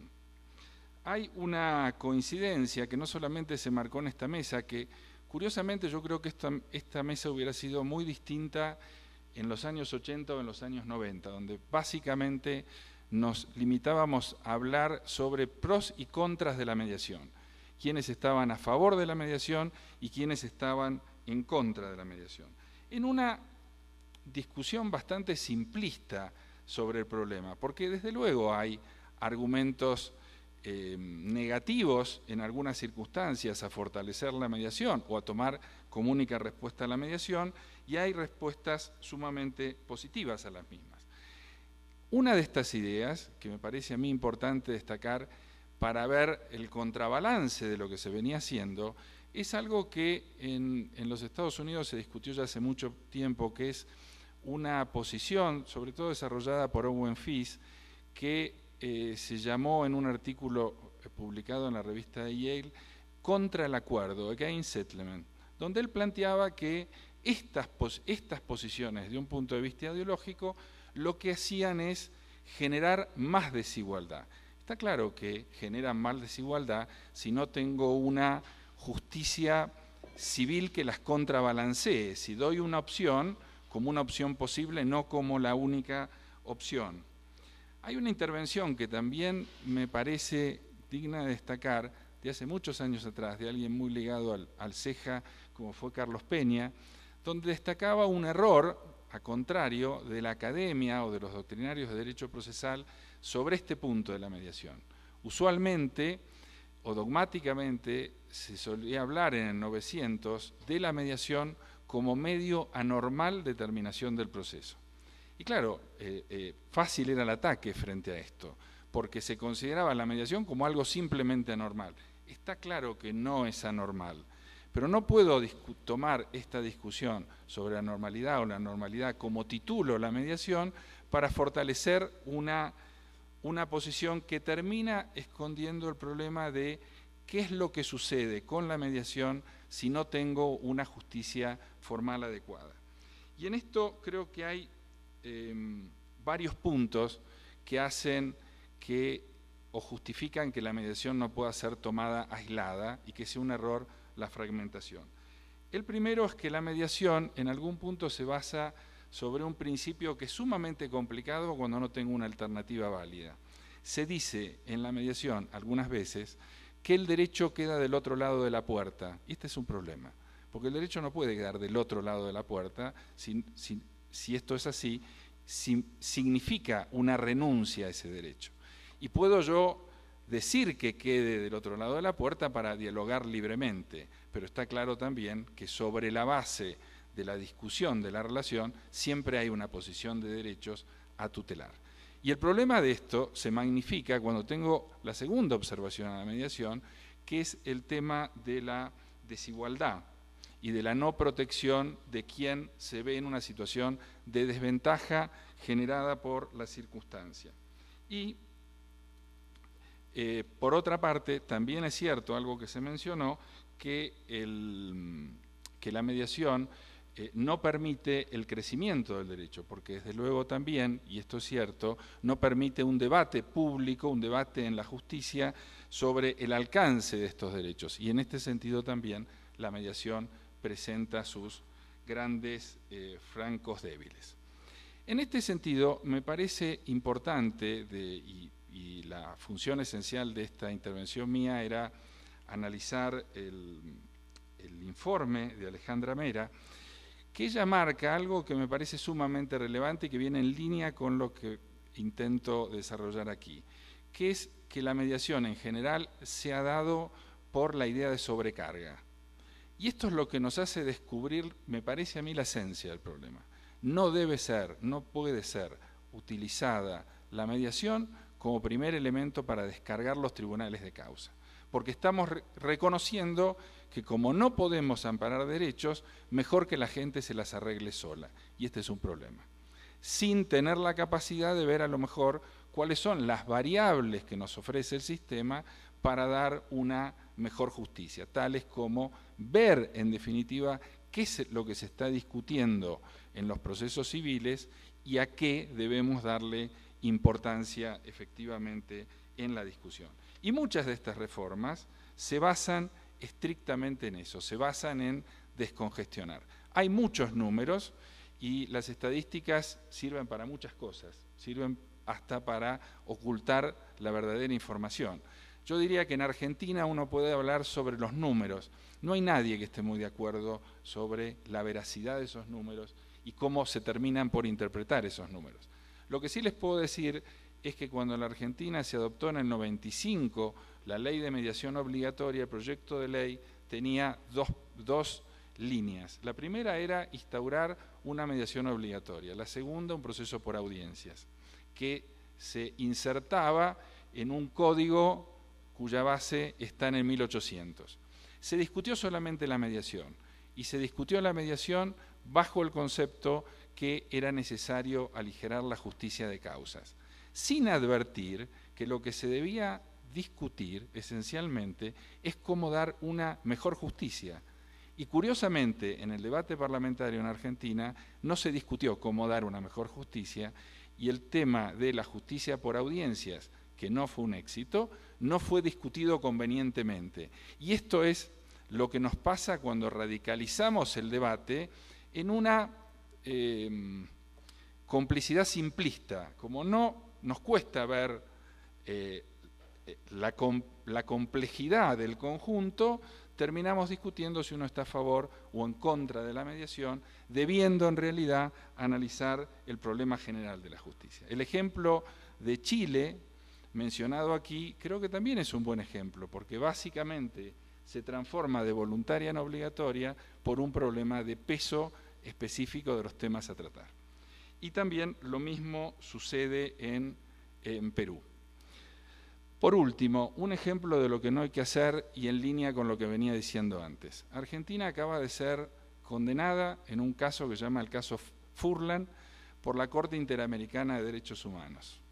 Hay una coincidencia que no solamente se marcó en esta mesa, que curiosamente yo creo que esta, esta mesa hubiera sido muy distinta en los años ochenta o en los años noventa, donde básicamente nos limitábamos a hablar sobre pros y contras de la mediación, quiénes estaban a favor de la mediación y quiénes estaban en contra de la mediación. En una discusión bastante simplista sobre el problema, porque desde luego hay argumentos eh, negativos en algunas circunstancias a fortalecer la mediación o a tomar como única respuesta a la mediación, y hay respuestas sumamente positivas a las mismas. Una de estas ideas, que me parece a mí importante destacar para ver el contrabalance de lo que se venía haciendo, es algo que en, en los Estados Unidos se discutió ya hace mucho tiempo, que es una posición, sobre todo desarrollada por Owen Fish, que eh, se llamó en un artículo publicado en la revista de Yale, contra el acuerdo, Against Settlement, donde él planteaba que estas, pos estas posiciones de un punto de vista ideológico lo que hacían es generar más desigualdad. Está claro que generan más desigualdad si no tengo una justicia civil que las contrabalancee, si doy una opción como una opción posible, no como la única opción. Hay una intervención que también me parece digna de destacar, de hace muchos años atrás, de alguien muy ligado al, al CEJA, como fue Carlos Peña, donde destacaba un error, a contrario, de la academia o de los doctrinarios de derecho procesal sobre este punto de la mediación. Usualmente o dogmáticamente se solía hablar en el novecientos de la mediación como medio anormal de terminación del proceso. Y claro, eh, eh, fácil era el ataque frente a esto, porque se consideraba la mediación como algo simplemente anormal. Está claro que no es anormal, pero no puedo tomar esta discusión sobre la normalidad o la anormalidad como título la mediación para fortalecer una, una posición que termina escondiendo el problema de qué es lo que sucede con la mediación si no tengo una justicia formal adecuada. Y en esto creo que hay eh, varios puntos que hacen que o justifican que la mediación no pueda ser tomada aislada y que sea un error la fragmentación. El primero es que la mediación en algún punto se basa sobre un principio que es sumamente complicado cuando no tengo una alternativa válida. Se dice en la mediación algunas veces que el derecho queda del otro lado de la puerta, y este es un problema, porque el derecho no puede quedar del otro lado de la puerta. Si, si, si esto es así, si, significa una renuncia a ese derecho. Y puedo yo decir que quede del otro lado de la puerta para dialogar libremente, pero está claro también que sobre la base de la discusión de la relación siempre hay una posición de derechos a tutelar. Y el problema de esto se magnifica cuando tengo la segunda observación a la mediación, que es el tema de la desigualdad y de la no protección de quien se ve en una situación de desventaja generada por la circunstancia. Y eh, por otra parte, también es cierto, algo que se mencionó, que, el, que la mediación eh, no permite el crecimiento del derecho, porque desde luego también, y esto es cierto, no permite un debate público, un debate en la justicia sobre el alcance de estos derechos. Y en este sentido también la mediación presenta sus grandes eh, francos débiles. En este sentido, me parece importante, de, y, y la función esencial de esta intervención mía era analizar el, el informe de Alejandra Mera, que ella marca algo que me parece sumamente relevante y que viene en línea con lo que intento desarrollar aquí, que es que la mediación en general se ha dado por la idea de sobrecarga. Y esto es lo que nos hace descubrir, me parece a mí, la esencia del problema. No debe ser, no puede ser utilizada la mediación como primer elemento para descargar los tribunales de causa, porque estamos re reconociendo que como no podemos amparar derechos, mejor que la gente se las arregle sola, y este es un problema, sin tener la capacidad de ver a lo mejor cuáles son las variables que nos ofrece el sistema para dar una mejor justicia, tales como ver en definitiva qué es lo que se está discutiendo en los procesos civiles y a qué debemos darle importancia efectivamente en la discusión. Y muchas de estas reformas se basan estrictamente en eso, se basan en descongestionar. Hay muchos números y las estadísticas sirven para muchas cosas, sirven hasta para ocultar la verdadera información. Yo diría que en Argentina uno puede hablar sobre los números. No hay nadie que esté muy de acuerdo sobre la veracidad de esos números y cómo se terminan por interpretar esos números. Lo que sí les puedo decir es que cuando en la Argentina se adoptó en el noventa y cinco la ley de mediación obligatoria, el proyecto de ley tenía dos, dos líneas. La primera era instaurar una mediación obligatoria, la segunda un proceso por audiencias, que se insertaba en un código cuya base está en el mil ochocientos. Se discutió solamente la mediación y se discutió la mediación bajo el concepto que era necesario aligerar la justicia de causas, sin advertir que lo que se debía discutir esencialmente es cómo dar una mejor justicia. Y curiosamente, en el debate parlamentario en Argentina no se discutió cómo dar una mejor justicia y el tema de la justicia por audiencias, que no fue un éxito, no fue discutido convenientemente. Y esto es lo que nos pasa cuando radicalizamos el debate en una eh, complicidad simplista. Como no nos cuesta ver eh, la, com la complejidad del conjunto, terminamos discutiendo si uno está a favor o en contra de la mediación, debiendo en realidad analizar el problema general de la justicia. El ejemplo de Chile, mencionado aquí, creo que también es un buen ejemplo, porque básicamente se transforma de voluntaria en obligatoria por un problema de peso específico de los temas a tratar. Y también lo mismo sucede en, en Perú. Por último, un ejemplo de lo que no hay que hacer y en línea con lo que venía diciendo antes. Argentina acaba de ser condenada en un caso que se llama el caso Furlan por la Corte Interamericana de Derechos Humanos.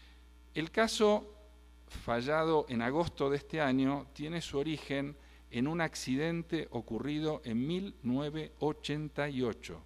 El caso, fallado en agosto de este año, tiene su origen en un accidente ocurrido en mil novecientos ochenta y ocho.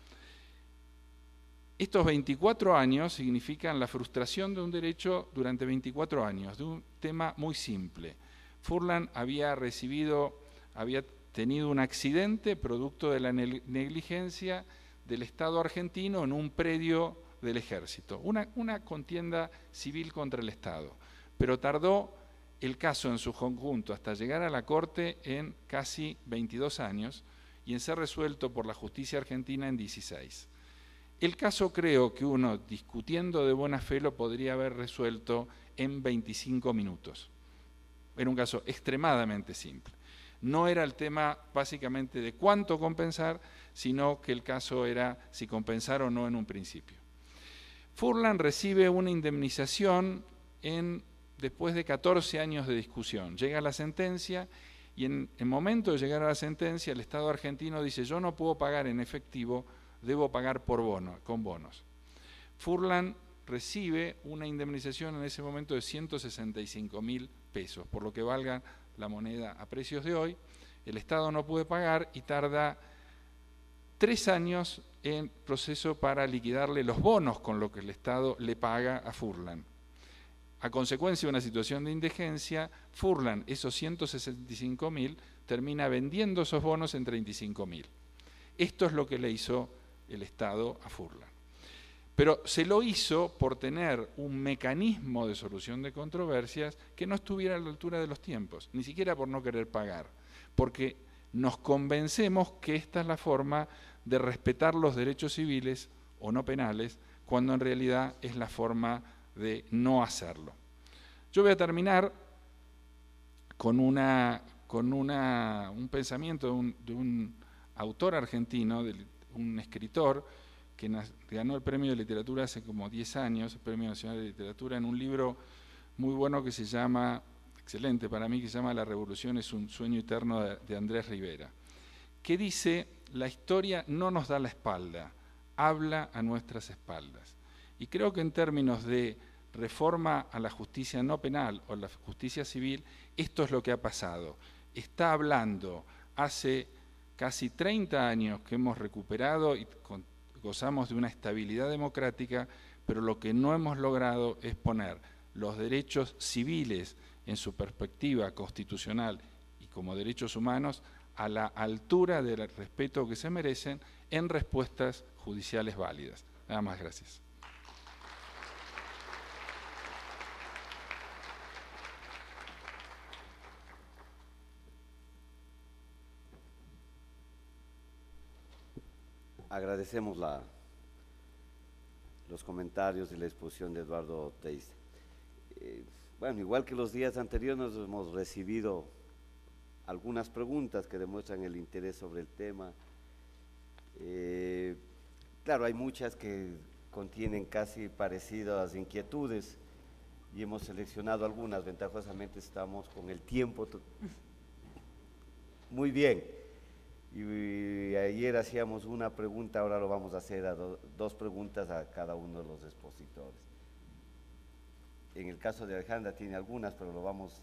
Estos veinticuatro años significan la frustración de un derecho durante veinticuatro años, de un tema muy simple. Furlan había recibido, había tenido un accidente producto de la negligencia del Estado argentino en un predio del Ejército, una, una contienda civil contra el Estado, pero tardó el caso en su conjunto hasta llegar a la Corte en casi veintidós años y en ser resuelto por la justicia argentina en dieciséis. El caso creo que uno, discutiendo de buena fe, lo podría haber resuelto en veinticinco minutos. Era un caso extremadamente simple. No era el tema básicamente de cuánto compensar, sino que el caso era si compensar o no en un principio. Furlan recibe una indemnización en, después de catorce años de discusión. Llega la sentencia y en el momento de llegar a la sentencia el Estado argentino dice: yo no puedo pagar en efectivo, debo pagar por bono, con bonos. Furlan recibe una indemnización en ese momento de ciento sesenta y cinco mil pesos, por lo que valga la moneda a precios de hoy. El Estado no puede pagar y tarda tres años en proceso para liquidarle los bonos con lo que el Estado le paga a Furlan. A consecuencia de una situación de indigencia, Furlan, esos ciento sesenta y cinco mil, termina vendiendo esos bonos en treinta y cinco mil. Esto es lo que le hizo el Estado a Furlan. Pero se lo hizo por tener un mecanismo de solución de controversias que no estuviera a la altura de los tiempos, ni siquiera por no querer pagar, porque nos convencemos que esta es la forma de respetar los derechos civiles o no penales, cuando en realidad es la forma de no hacerlo. Yo voy a terminar con, una, con una, un pensamiento de un, de un autor argentino, de un escritor, que ganó el Premio de Literatura hace como diez años, el Premio Nacional de Literatura, en un libro muy bueno que se llama, excelente para mí, que se llama La Revolución es un sueño eterno, de, de Andrés Rivera, que dice: la historia no nos da la espalda, habla a nuestras espaldas. Y creo que en términos de reforma a la justicia no penal o a la justicia civil, esto es lo que ha pasado. Está hablando hace casi treinta años que hemos recuperado y con gozamos de una estabilidad democrática, pero lo que no hemos logrado es poner los derechos civiles en su perspectiva constitucional y como derechos humanos a la altura del respeto que se merecen en respuestas judiciales válidas. Nada más, gracias. Agradecemos la, los comentarios y la exposición de Eduardo Teis. Eh, bueno, igual que los días anteriores, nos hemos recibido algunas preguntas que demuestran el interés sobre el tema. Eh, claro, hay muchas que contienen casi parecidas inquietudes y hemos seleccionado algunas. Ventajosamente estamos con el tiempo muy bien. Y ayer hacíamos una pregunta, ahora lo vamos a hacer a do, dos preguntas a cada uno de los expositores. En el caso de Alejandra tiene algunas, pero lo vamos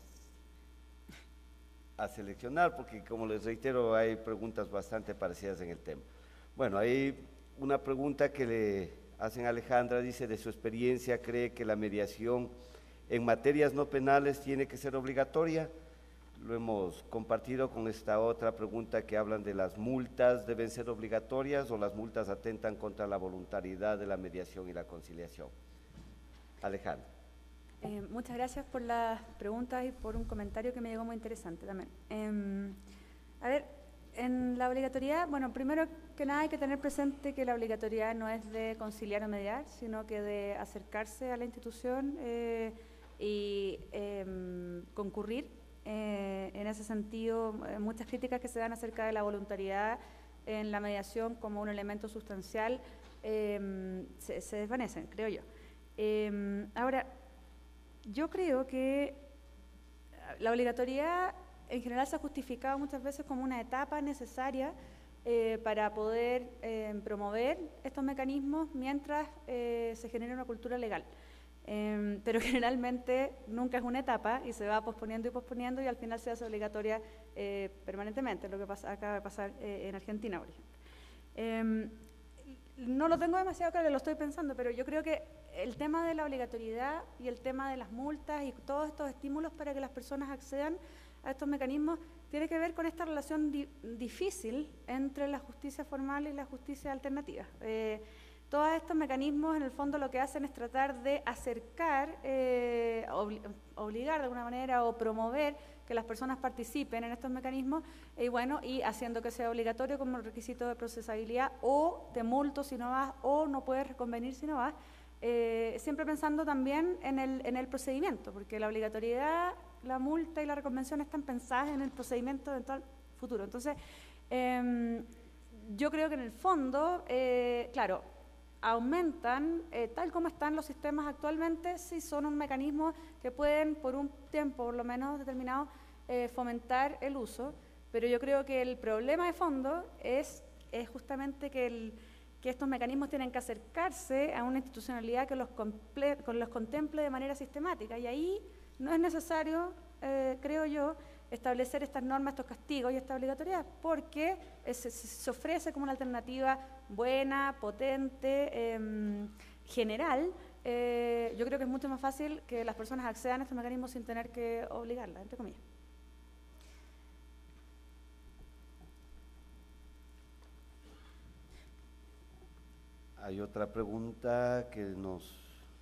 a seleccionar porque, como les reitero, hay preguntas bastante parecidas en el tema. Bueno, hay una pregunta que le hacen a Alejandra, dice: de su experiencia, ¿cree que la mediación en materias no penales tiene que ser obligatoria? Lo hemos compartido con esta otra pregunta que hablan de las multas, ¿deben ser obligatorias o las multas atentan contra la voluntariedad de la mediación y la conciliación? Alejandra. Eh, muchas gracias por las preguntas y por un comentario que me llegó muy interesante también. Eh, a ver, en la obligatoriedad, bueno, primero que nada hay que tener presente que la obligatoriedad no es de conciliar o mediar, sino que de acercarse a la institución eh, y eh, concurrir. Eh, en ese sentido, eh, muchas críticas que se dan acerca de la voluntariedad en la mediación como un elemento sustancial eh, se, se desvanecen, creo yo. Eh, ahora, yo creo que la obligatoriedad en general se ha justificado muchas veces como una etapa necesaria eh, para poder eh, promover estos mecanismos mientras eh, se genera una cultura legal. Eh, pero generalmente nunca es una etapa y se va posponiendo y posponiendo y al final se hace obligatoria eh, permanentemente, lo que pasa, acaba de pasar eh, en Argentina, por ejemplo. Eh, no lo tengo demasiado claro, lo estoy pensando, pero yo creo que el tema de la obligatoriedad y el tema de las multas y todos estos estímulos para que las personas accedan a estos mecanismos tiene que ver con esta relación di difícil entre la justicia formal y la justicia alternativa. Eh, todos estos mecanismos en el fondo lo que hacen es tratar de acercar, eh, obli obligar de alguna manera o promover que las personas participen en estos mecanismos y bueno, y haciendo que sea obligatorio como requisito de procesabilidad o te multo si no vas o no puedes reconvenir si no vas, eh, siempre pensando también en el, en el procedimiento, porque la obligatoriedad, la multa y la reconvención están pensadas en el procedimiento eventual futuro. Entonces, eh, yo creo que en el fondo, eh, claro, aumentan, eh, tal como están los sistemas actualmente, sí son un mecanismo que pueden, por un tiempo por lo menos determinado, eh, fomentar el uso, pero yo creo que el problema de fondo es, es justamente que, el, que estos mecanismos tienen que acercarse a una institucionalidad que los, comple que los contemple de manera sistemática, y ahí no es necesario, eh, creo yo, establecer estas normas, estos castigos y esta obligatoriedad, porque se, se ofrece como una alternativa buena, potente, eh, general. Eh, yo creo que es mucho más fácil que las personas accedan a estos mecanismos sin tener que obligarlas, entre comillas. Hay otra pregunta que nos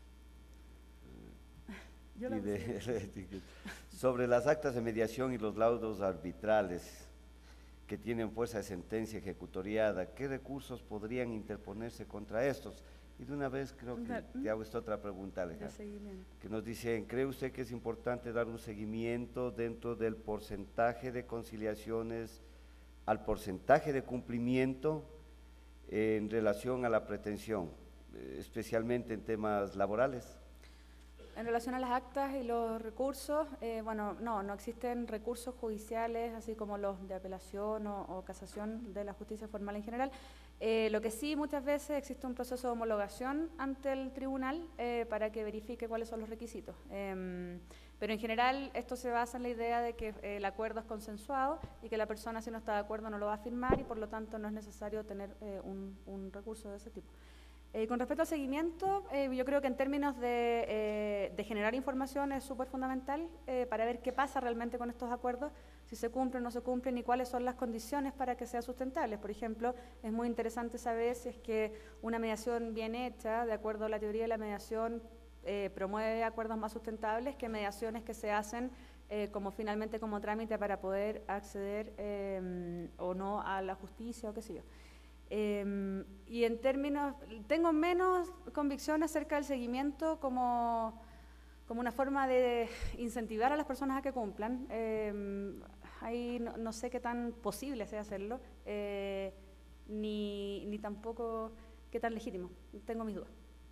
pide sobre las actas de mediación y los laudos arbitrales que tienen fuerza de sentencia ejecutoriada. ¿Qué recursos podrían interponerse contra estos? Y de una vez creo que te hago esta otra pregunta, Alejandra, que nos dicen, ¿cree usted que es importante dar un seguimiento dentro del porcentaje de conciliaciones al porcentaje de cumplimiento en relación a la pretensión, especialmente en temas laborales? En relación a las actas y los recursos, eh, bueno, no, no existen recursos judiciales, así como los de apelación o, o casación de la justicia formal en general. Eh, lo que sí, muchas veces existe un proceso de homologación ante el tribunal eh, para que verifique cuáles son los requisitos. Eh, pero en general esto se basa en la idea de que eh, el acuerdo es consensuado y que la persona, si no está de acuerdo, no lo va a firmar y por lo tanto no es necesario tener eh, un, un recurso de ese tipo. Eh, con respecto al seguimiento, eh, yo creo que en términos de, eh, de generar información es súper fundamental eh, para ver qué pasa realmente con estos acuerdos, si se cumplen o no se cumplen y cuáles son las condiciones para que sean sustentables. Por ejemplo, es muy interesante saber si es que una mediación bien hecha, de acuerdo a la teoría de la mediación, eh, promueve acuerdos más sustentables que mediaciones que se hacen eh, como finalmente como trámite para poder acceder eh, o no a la justicia o qué sé yo. Eh, y en términos, tengo menos convicción acerca del seguimiento como, como una forma de incentivar a las personas a que cumplan. Eh, ahí no, no sé qué tan posible sea hacerlo, eh, ni, ni tampoco qué tan legítimo. Tengo mis dudas.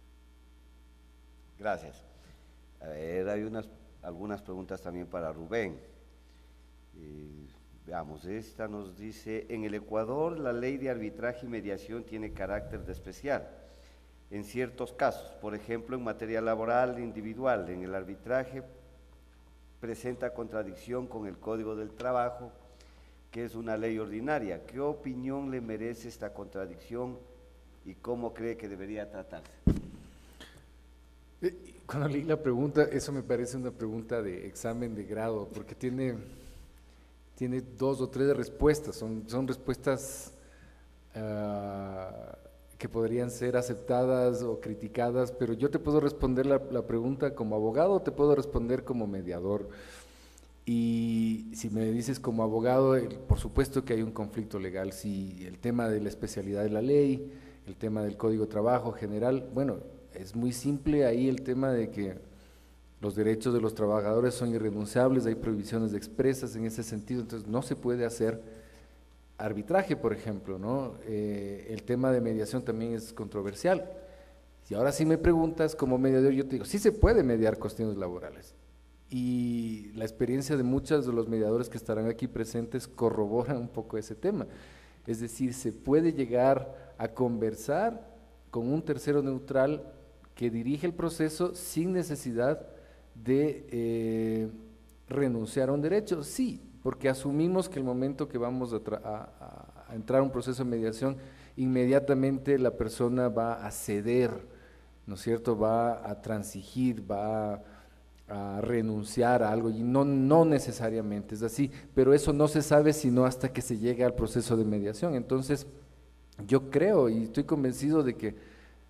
Gracias. A ver, hay unas, algunas preguntas también para Rubén. Eh, Veamos, esta nos dice, en el Ecuador la ley de arbitraje y mediación tiene carácter de especial. En ciertos casos, por ejemplo, en materia laboral individual, en el arbitraje presenta contradicción con el Código del Trabajo, que es una ley ordinaria. ¿Qué opinión le merece esta contradicción y cómo cree que debería tratarse? Cuando leí la pregunta, eso me parece una pregunta de examen de grado, porque tiene... tiene dos o tres respuestas, son, son respuestas uh, que podrían ser aceptadas o criticadas, pero yo te puedo responder la, la pregunta como abogado o te puedo responder como mediador. Y si me dices como abogado, el, por supuesto que hay un conflicto legal, si el tema de la especialidad de la ley, el tema del Código de Trabajo general, bueno, es muy simple ahí el tema de que los derechos de los trabajadores son irrenunciables, hay prohibiciones expresas en ese sentido, entonces no se puede hacer arbitraje, por ejemplo, ¿no? Eh, el tema de mediación también es controversial. Si ahora sí me preguntas como mediador, yo te digo, sí se puede mediar cuestiones laborales. Y la experiencia de muchos de los mediadores que estarán aquí presentes corroboran un poco ese tema. Es decir, se puede llegar a conversar con un tercero neutral que dirige el proceso sin necesidad de eh, renunciar a un derecho, sí, porque asumimos que el momento que vamos a, a, a entrar a un proceso de mediación, inmediatamente la persona va a ceder, ¿no es cierto?, va a transigir, va a, a renunciar a algo, y no, no necesariamente es así, pero eso no se sabe sino hasta que se llega al proceso de mediación. Entonces, yo creo y estoy convencido de que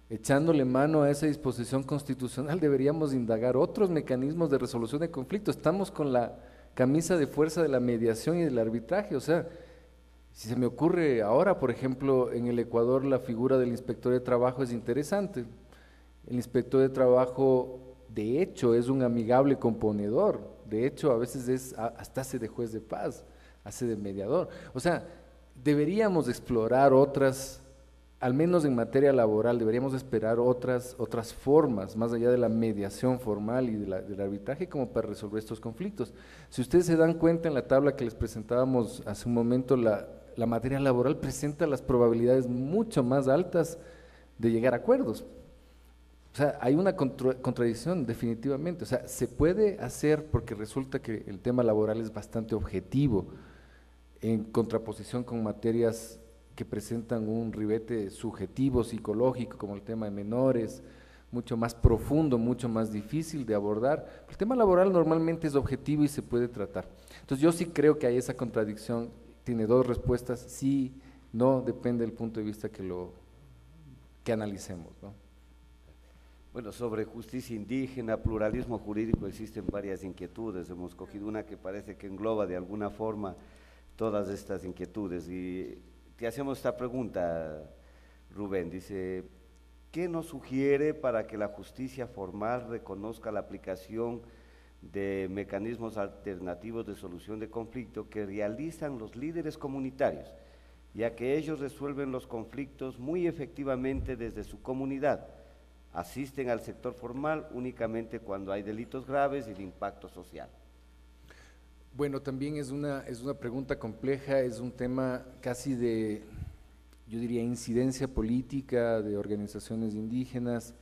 echándole mano a esa disposición constitucional, deberíamos indagar otros mecanismos de resolución de conflictos. Estamos con la camisa de fuerza de la mediación y del arbitraje, o sea, si se me ocurre ahora, por ejemplo, en el Ecuador la figura del inspector de trabajo es interesante. El inspector de trabajo, de hecho, es un amigable componedor, de hecho, a veces es, hasta hace de juez de paz, hace de mediador. O sea, deberíamos explorar otras, al menos en materia laboral, deberíamos esperar otras, otras formas, más allá de la mediación formal y de la, del arbitraje, como para resolver estos conflictos. Si ustedes se dan cuenta en la tabla que les presentábamos hace un momento, la, la materia laboral presenta las probabilidades mucho más altas de llegar a acuerdos. O sea, hay una contra, contradicción definitivamente, o sea, se puede hacer porque resulta que el tema laboral es bastante objetivo, en contraposición con materias que presentan un ribete subjetivo, psicológico, como el tema de menores, mucho más profundo, mucho más difícil de abordar. El tema laboral normalmente es objetivo y se puede tratar. Entonces yo sí creo que hay esa contradicción, tiene dos respuestas, sí, no, depende del punto de vista que lo que analicemos, ¿no? Bueno, sobre justicia indígena, pluralismo jurídico, existen varias inquietudes. Hemos cogido una que parece que engloba de alguna forma todas estas inquietudes. Y te hacemos esta pregunta, Rubén, dice, ¿qué nos sugiere para que la justicia formal reconozca la aplicación de mecanismos alternativos de solución de conflicto que realizan los líderes comunitarios, ya que ellos resuelven los conflictos muy efectivamente desde su comunidad? Asisten al sector formal únicamente cuando hay delitos graves y de impacto social. Bueno, también es una, es una pregunta compleja, es un tema casi de, yo diría, incidencia política de organizaciones indígenas,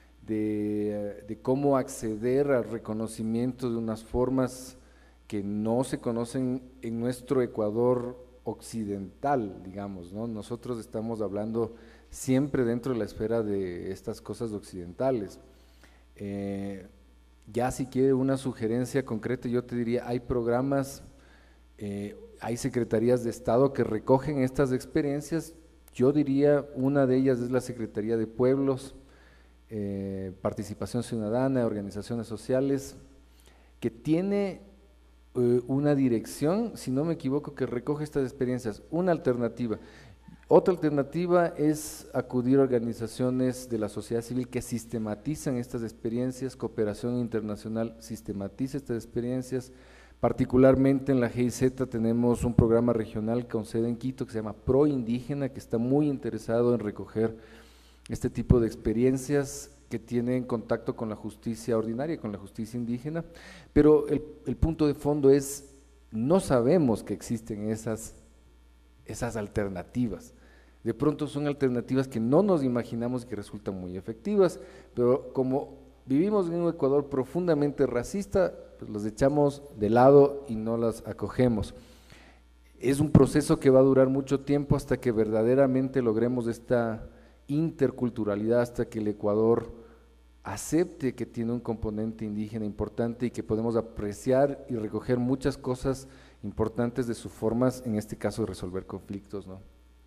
de, de cómo acceder al reconocimiento de unas formas que no se conocen en nuestro Ecuador occidental, digamos, ¿no? Nosotros estamos hablando siempre dentro de la esfera de estas cosas occidentales. Eh, ya si quiere una sugerencia concreta, yo te diría, hay programas, eh, hay secretarías de Estado que recogen estas experiencias. Yo diría, una de ellas es la Secretaría de Pueblos, eh, Participación Ciudadana, Organizaciones Sociales, que tiene eh, una dirección, si no me equivoco, que recoge estas experiencias, una alternativa. Otra alternativa es acudir a organizaciones de la sociedad civil que sistematizan estas experiencias. Cooperación Internacional sistematiza estas experiencias, particularmente en la G I Z tenemos un programa regional con sede en Quito que se llama Pro Indígena, que está muy interesado en recoger este tipo de experiencias que tienen contacto con la justicia ordinaria, con la justicia indígena, pero el, el punto de fondo es, no sabemos que existen esas, esas alternativas. De pronto son alternativas que no nos imaginamos y que resultan muy efectivas, pero como vivimos en un Ecuador profundamente racista, pues los echamos de lado y no las acogemos. Es un proceso que va a durar mucho tiempo hasta que verdaderamente logremos esta interculturalidad, hasta que el Ecuador acepte que tiene un componente indígena importante y que podemos apreciar y recoger muchas cosas importantes de sus formas, en este caso de resolver conflictos, ¿no?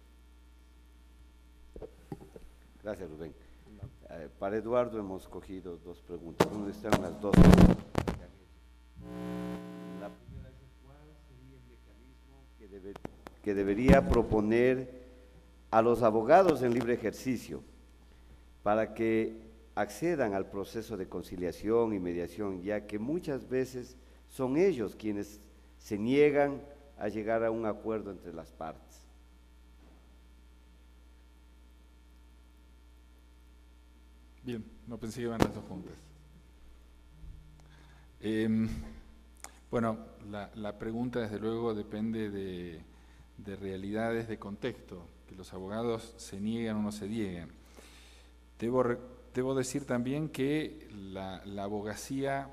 Gracias, Rubén. Eh, para Eduardo hemos cogido dos preguntas. ¿Dónde están las dos? La primera es, ¿cuál sería el mecanismo que, debe, que debería proponer a los abogados en libre ejercicio para que accedan al proceso de conciliación y mediación, ya que muchas veces son ellos quienes se niegan a llegar a un acuerdo entre las partes? Bien, no pensé que iban las dos juntas. Eh, bueno, la, la pregunta desde luego depende de, de realidades de contexto, que los abogados se niegan o no se niegan. Debo, debo decir también que la, la abogacía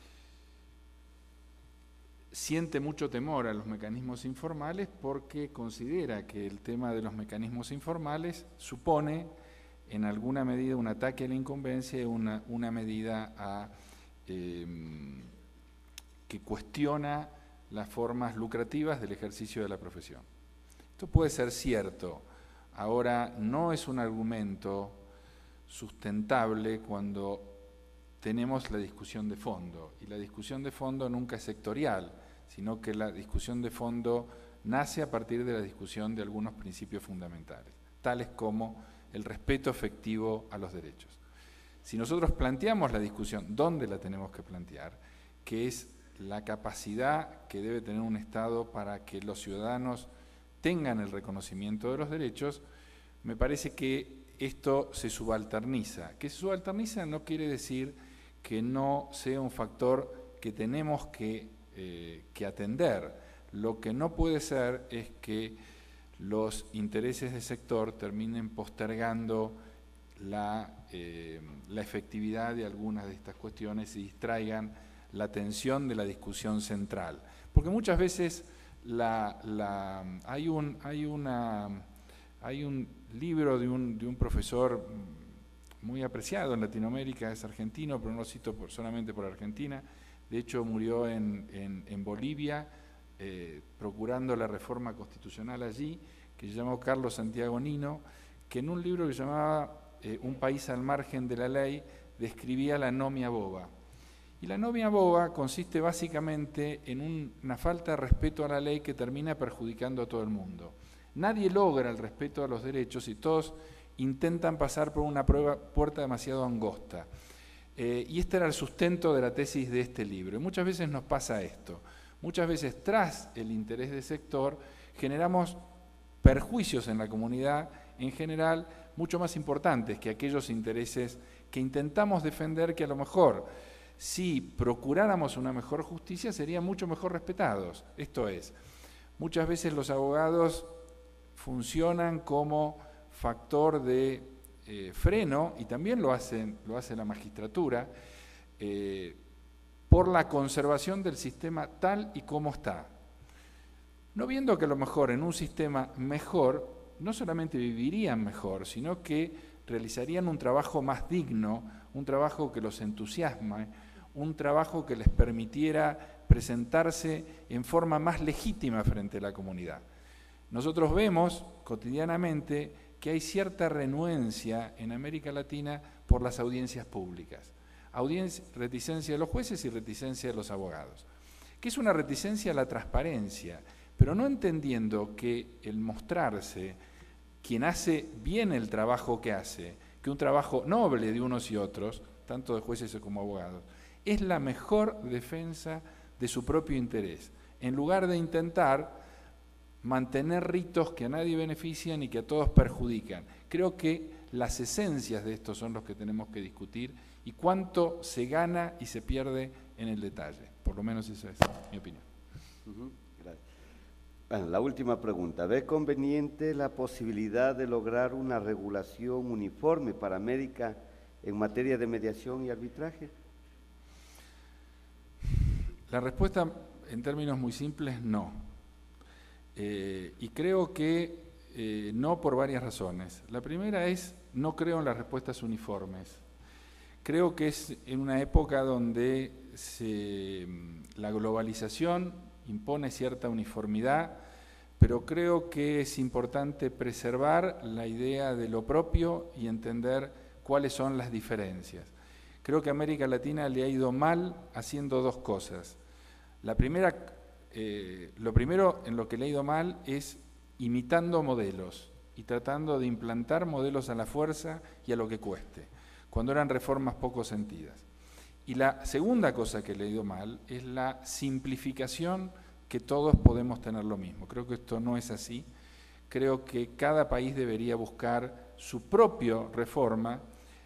siente mucho temor a los mecanismos informales porque considera que el tema de los mecanismos informales supone en alguna medida un ataque a la incumbencia y una, una medida a, eh, que cuestiona las formas lucrativas del ejercicio de la profesión. Esto puede ser cierto, ahora no es un argumento sustentable cuando tenemos la discusión de fondo. Y la discusión de fondo nunca es sectorial, sino que la discusión de fondo nace a partir de la discusión de algunos principios fundamentales, tales como el respeto efectivo a los derechos. Si nosotros planteamos la discusión, ¿dónde la tenemos que plantear? Que es la capacidad que debe tener un Estado para que los ciudadanos tengan el reconocimiento de los derechos, me parece que esto se subalterniza. Que se subalterniza no quiere decir que no sea un factor que tenemos que, eh, que atender. Lo que no puede ser es que los intereses del sector terminen postergando la, eh, la efectividad de algunas de estas cuestiones y distraigan la atención de la discusión central. Porque muchas veces la, la, hay, un, hay, una, hay un libro de un, de un profesor muy apreciado en Latinoamérica, es argentino, pero no lo cito por, solamente por Argentina, de hecho murió en, en, en Bolivia, eh, procurando la reforma constitucional allí, que se llamó Carlos Santiago Nino, que en un libro que se llamaba eh, Un país al margen de la ley, describía la anomia boba. Y la anomia boba consiste básicamente en un, una falta de respeto a la ley que termina perjudicando a todo el mundo. Nadie logra el respeto a los derechos y todos intentan pasar por una prueba, puerta demasiado angosta. Eh, y este era el sustento de la tesis de este libro. Y muchas veces nos pasa esto. Muchas veces, tras el interés del sector, generamos perjuicios en la comunidad, en general, mucho más importantes que aquellos intereses que intentamos defender, que a lo mejor, si procuráramos una mejor justicia, serían mucho mejor respetados. Esto es, muchas veces los abogados funcionan como factor de eh, freno, y también lo, hacen, lo hace la magistratura, eh, por la conservación del sistema tal y como está. No viendo que a lo mejor en un sistema mejor, no solamente vivirían mejor, sino que realizarían un trabajo más digno, un trabajo que los entusiasma, un trabajo que les permitiera presentarse en forma más legítima frente a la comunidad. Nosotros vemos cotidianamente que hay cierta renuencia en América Latina por las audiencias públicas. Audiencia, reticencia de los jueces y reticencia de los abogados. Que es una reticencia a la transparencia, pero no entendiendo que el mostrarse, quien hace bien el trabajo que hace, que un trabajo noble de unos y otros, tanto de jueces como abogados, es la mejor defensa de su propio interés, en lugar de intentar mantener ritos que a nadie benefician y que a todos perjudican. Creo que las esencias de esto son los que tenemos que discutir y cuánto se gana y se pierde en el detalle. Por lo menos esa es mi opinión. Uh-huh. Gracias. Bueno, la última pregunta. ¿Ve conveniente la posibilidad de lograr una regulación uniforme para América en materia de mediación y arbitraje? La respuesta, en términos muy simples, no. Eh, y creo que eh, no por varias razones. La primera es, no creo en las respuestas uniformes. Creo que es en una época donde se, la globalización impone cierta uniformidad, pero creo que es importante preservar la idea de lo propio y entender cuáles son las diferencias. Creo que a América Latina le ha ido mal haciendo dos cosas. La primera, eh, lo primero en lo que le ha ido mal es imitando modelos y tratando de implantar modelos a la fuerza y a lo que cueste, cuando eran reformas poco sentidas. Y la segunda cosa que le ha ido mal es la simplificación, que todos podemos tener lo mismo. Creo que esto no es así. Creo que cada país debería buscar su propia reforma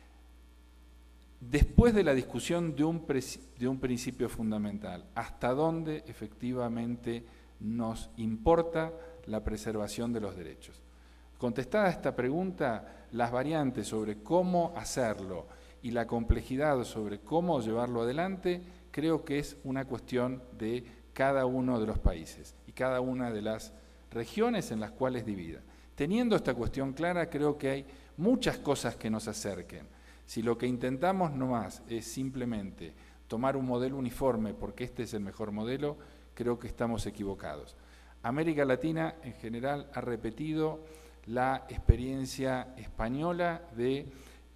después de la discusión de un, de un principio fundamental, hasta dónde efectivamente nos importa la preservación de los derechos. Contestada esta pregunta, las variantes sobre cómo hacerlo y la complejidad sobre cómo llevarlo adelante, creo que es una cuestión de cada uno de los países y cada una de las regiones en las cuales divida. Teniendo esta cuestión clara, creo que hay muchas cosas que nos acerquen. Si lo que intentamos no más es simplemente tomar un modelo uniforme porque este es el mejor modelo, creo que estamos equivocados. América Latina en general ha repetido la experiencia española de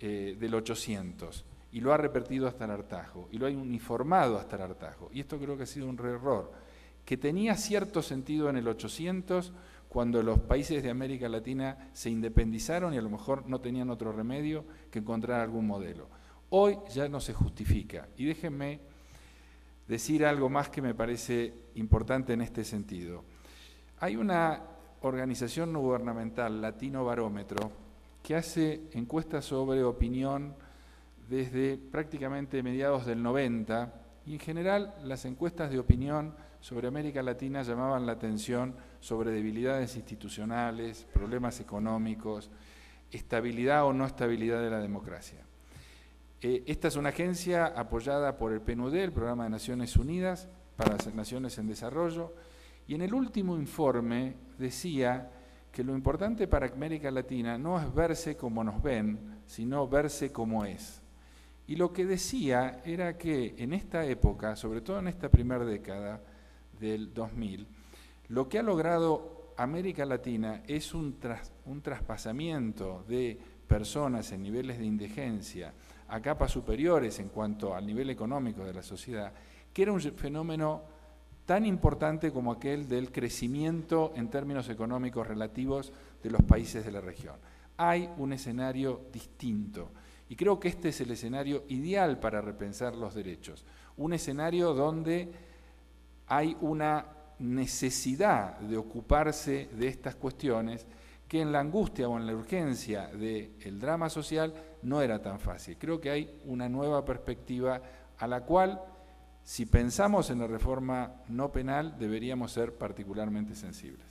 eh, del ochocientos y lo ha repetido hasta el hartazgo y lo ha uniformado hasta el hartazgo. Y esto creo que ha sido un error, que tenía cierto sentido en el ochocientos, cuando los países de América Latina se independizaron y a lo mejor no tenían otro remedio que encontrar algún modelo. Hoy ya no se justifica. Y déjenme decir algo más que me parece importante en este sentido. Hay una organización no gubernamental, Latino Barómetro, que hace encuestas sobre opinión desde prácticamente mediados del noventa, y en general las encuestas de opinión sobre América Latina llamaban la atención sobre debilidades institucionales, problemas económicos, estabilidad o no estabilidad de la democracia. Eh, esta es una agencia apoyada por el P N U D, el Programa de Naciones Unidas para las Naciones en Desarrollo, y en el último informe decía que lo importante para América Latina no es verse como nos ven, sino verse como es. Y lo que decía era que en esta época, sobre todo en esta primera década del dos mil, lo que ha logrado América Latina es un, tras, un traspasamiento de personas en niveles de indigencia a capas superiores en cuanto al nivel económico de la sociedad, que era un fenómeno tan importante como aquel del crecimiento en términos económicos relativos de los países de la región. Hay un escenario distinto. Y creo que este es el escenario ideal para repensar los derechos. Un escenario donde hay una necesidad de ocuparse de estas cuestiones que en la angustia o en la urgencia del drama social no era tan fácil. Creo que hay una nueva perspectiva a la cual, si pensamos en la reforma no penal, deberíamos ser particularmente sensibles.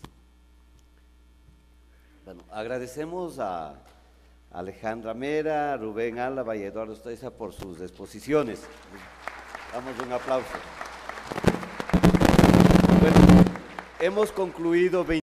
Bueno, agradecemos a Alejandra Mera, Rubén Álava y Eduardo Ostoiza por sus exposiciones. Damos un aplauso. Bueno, hemos concluido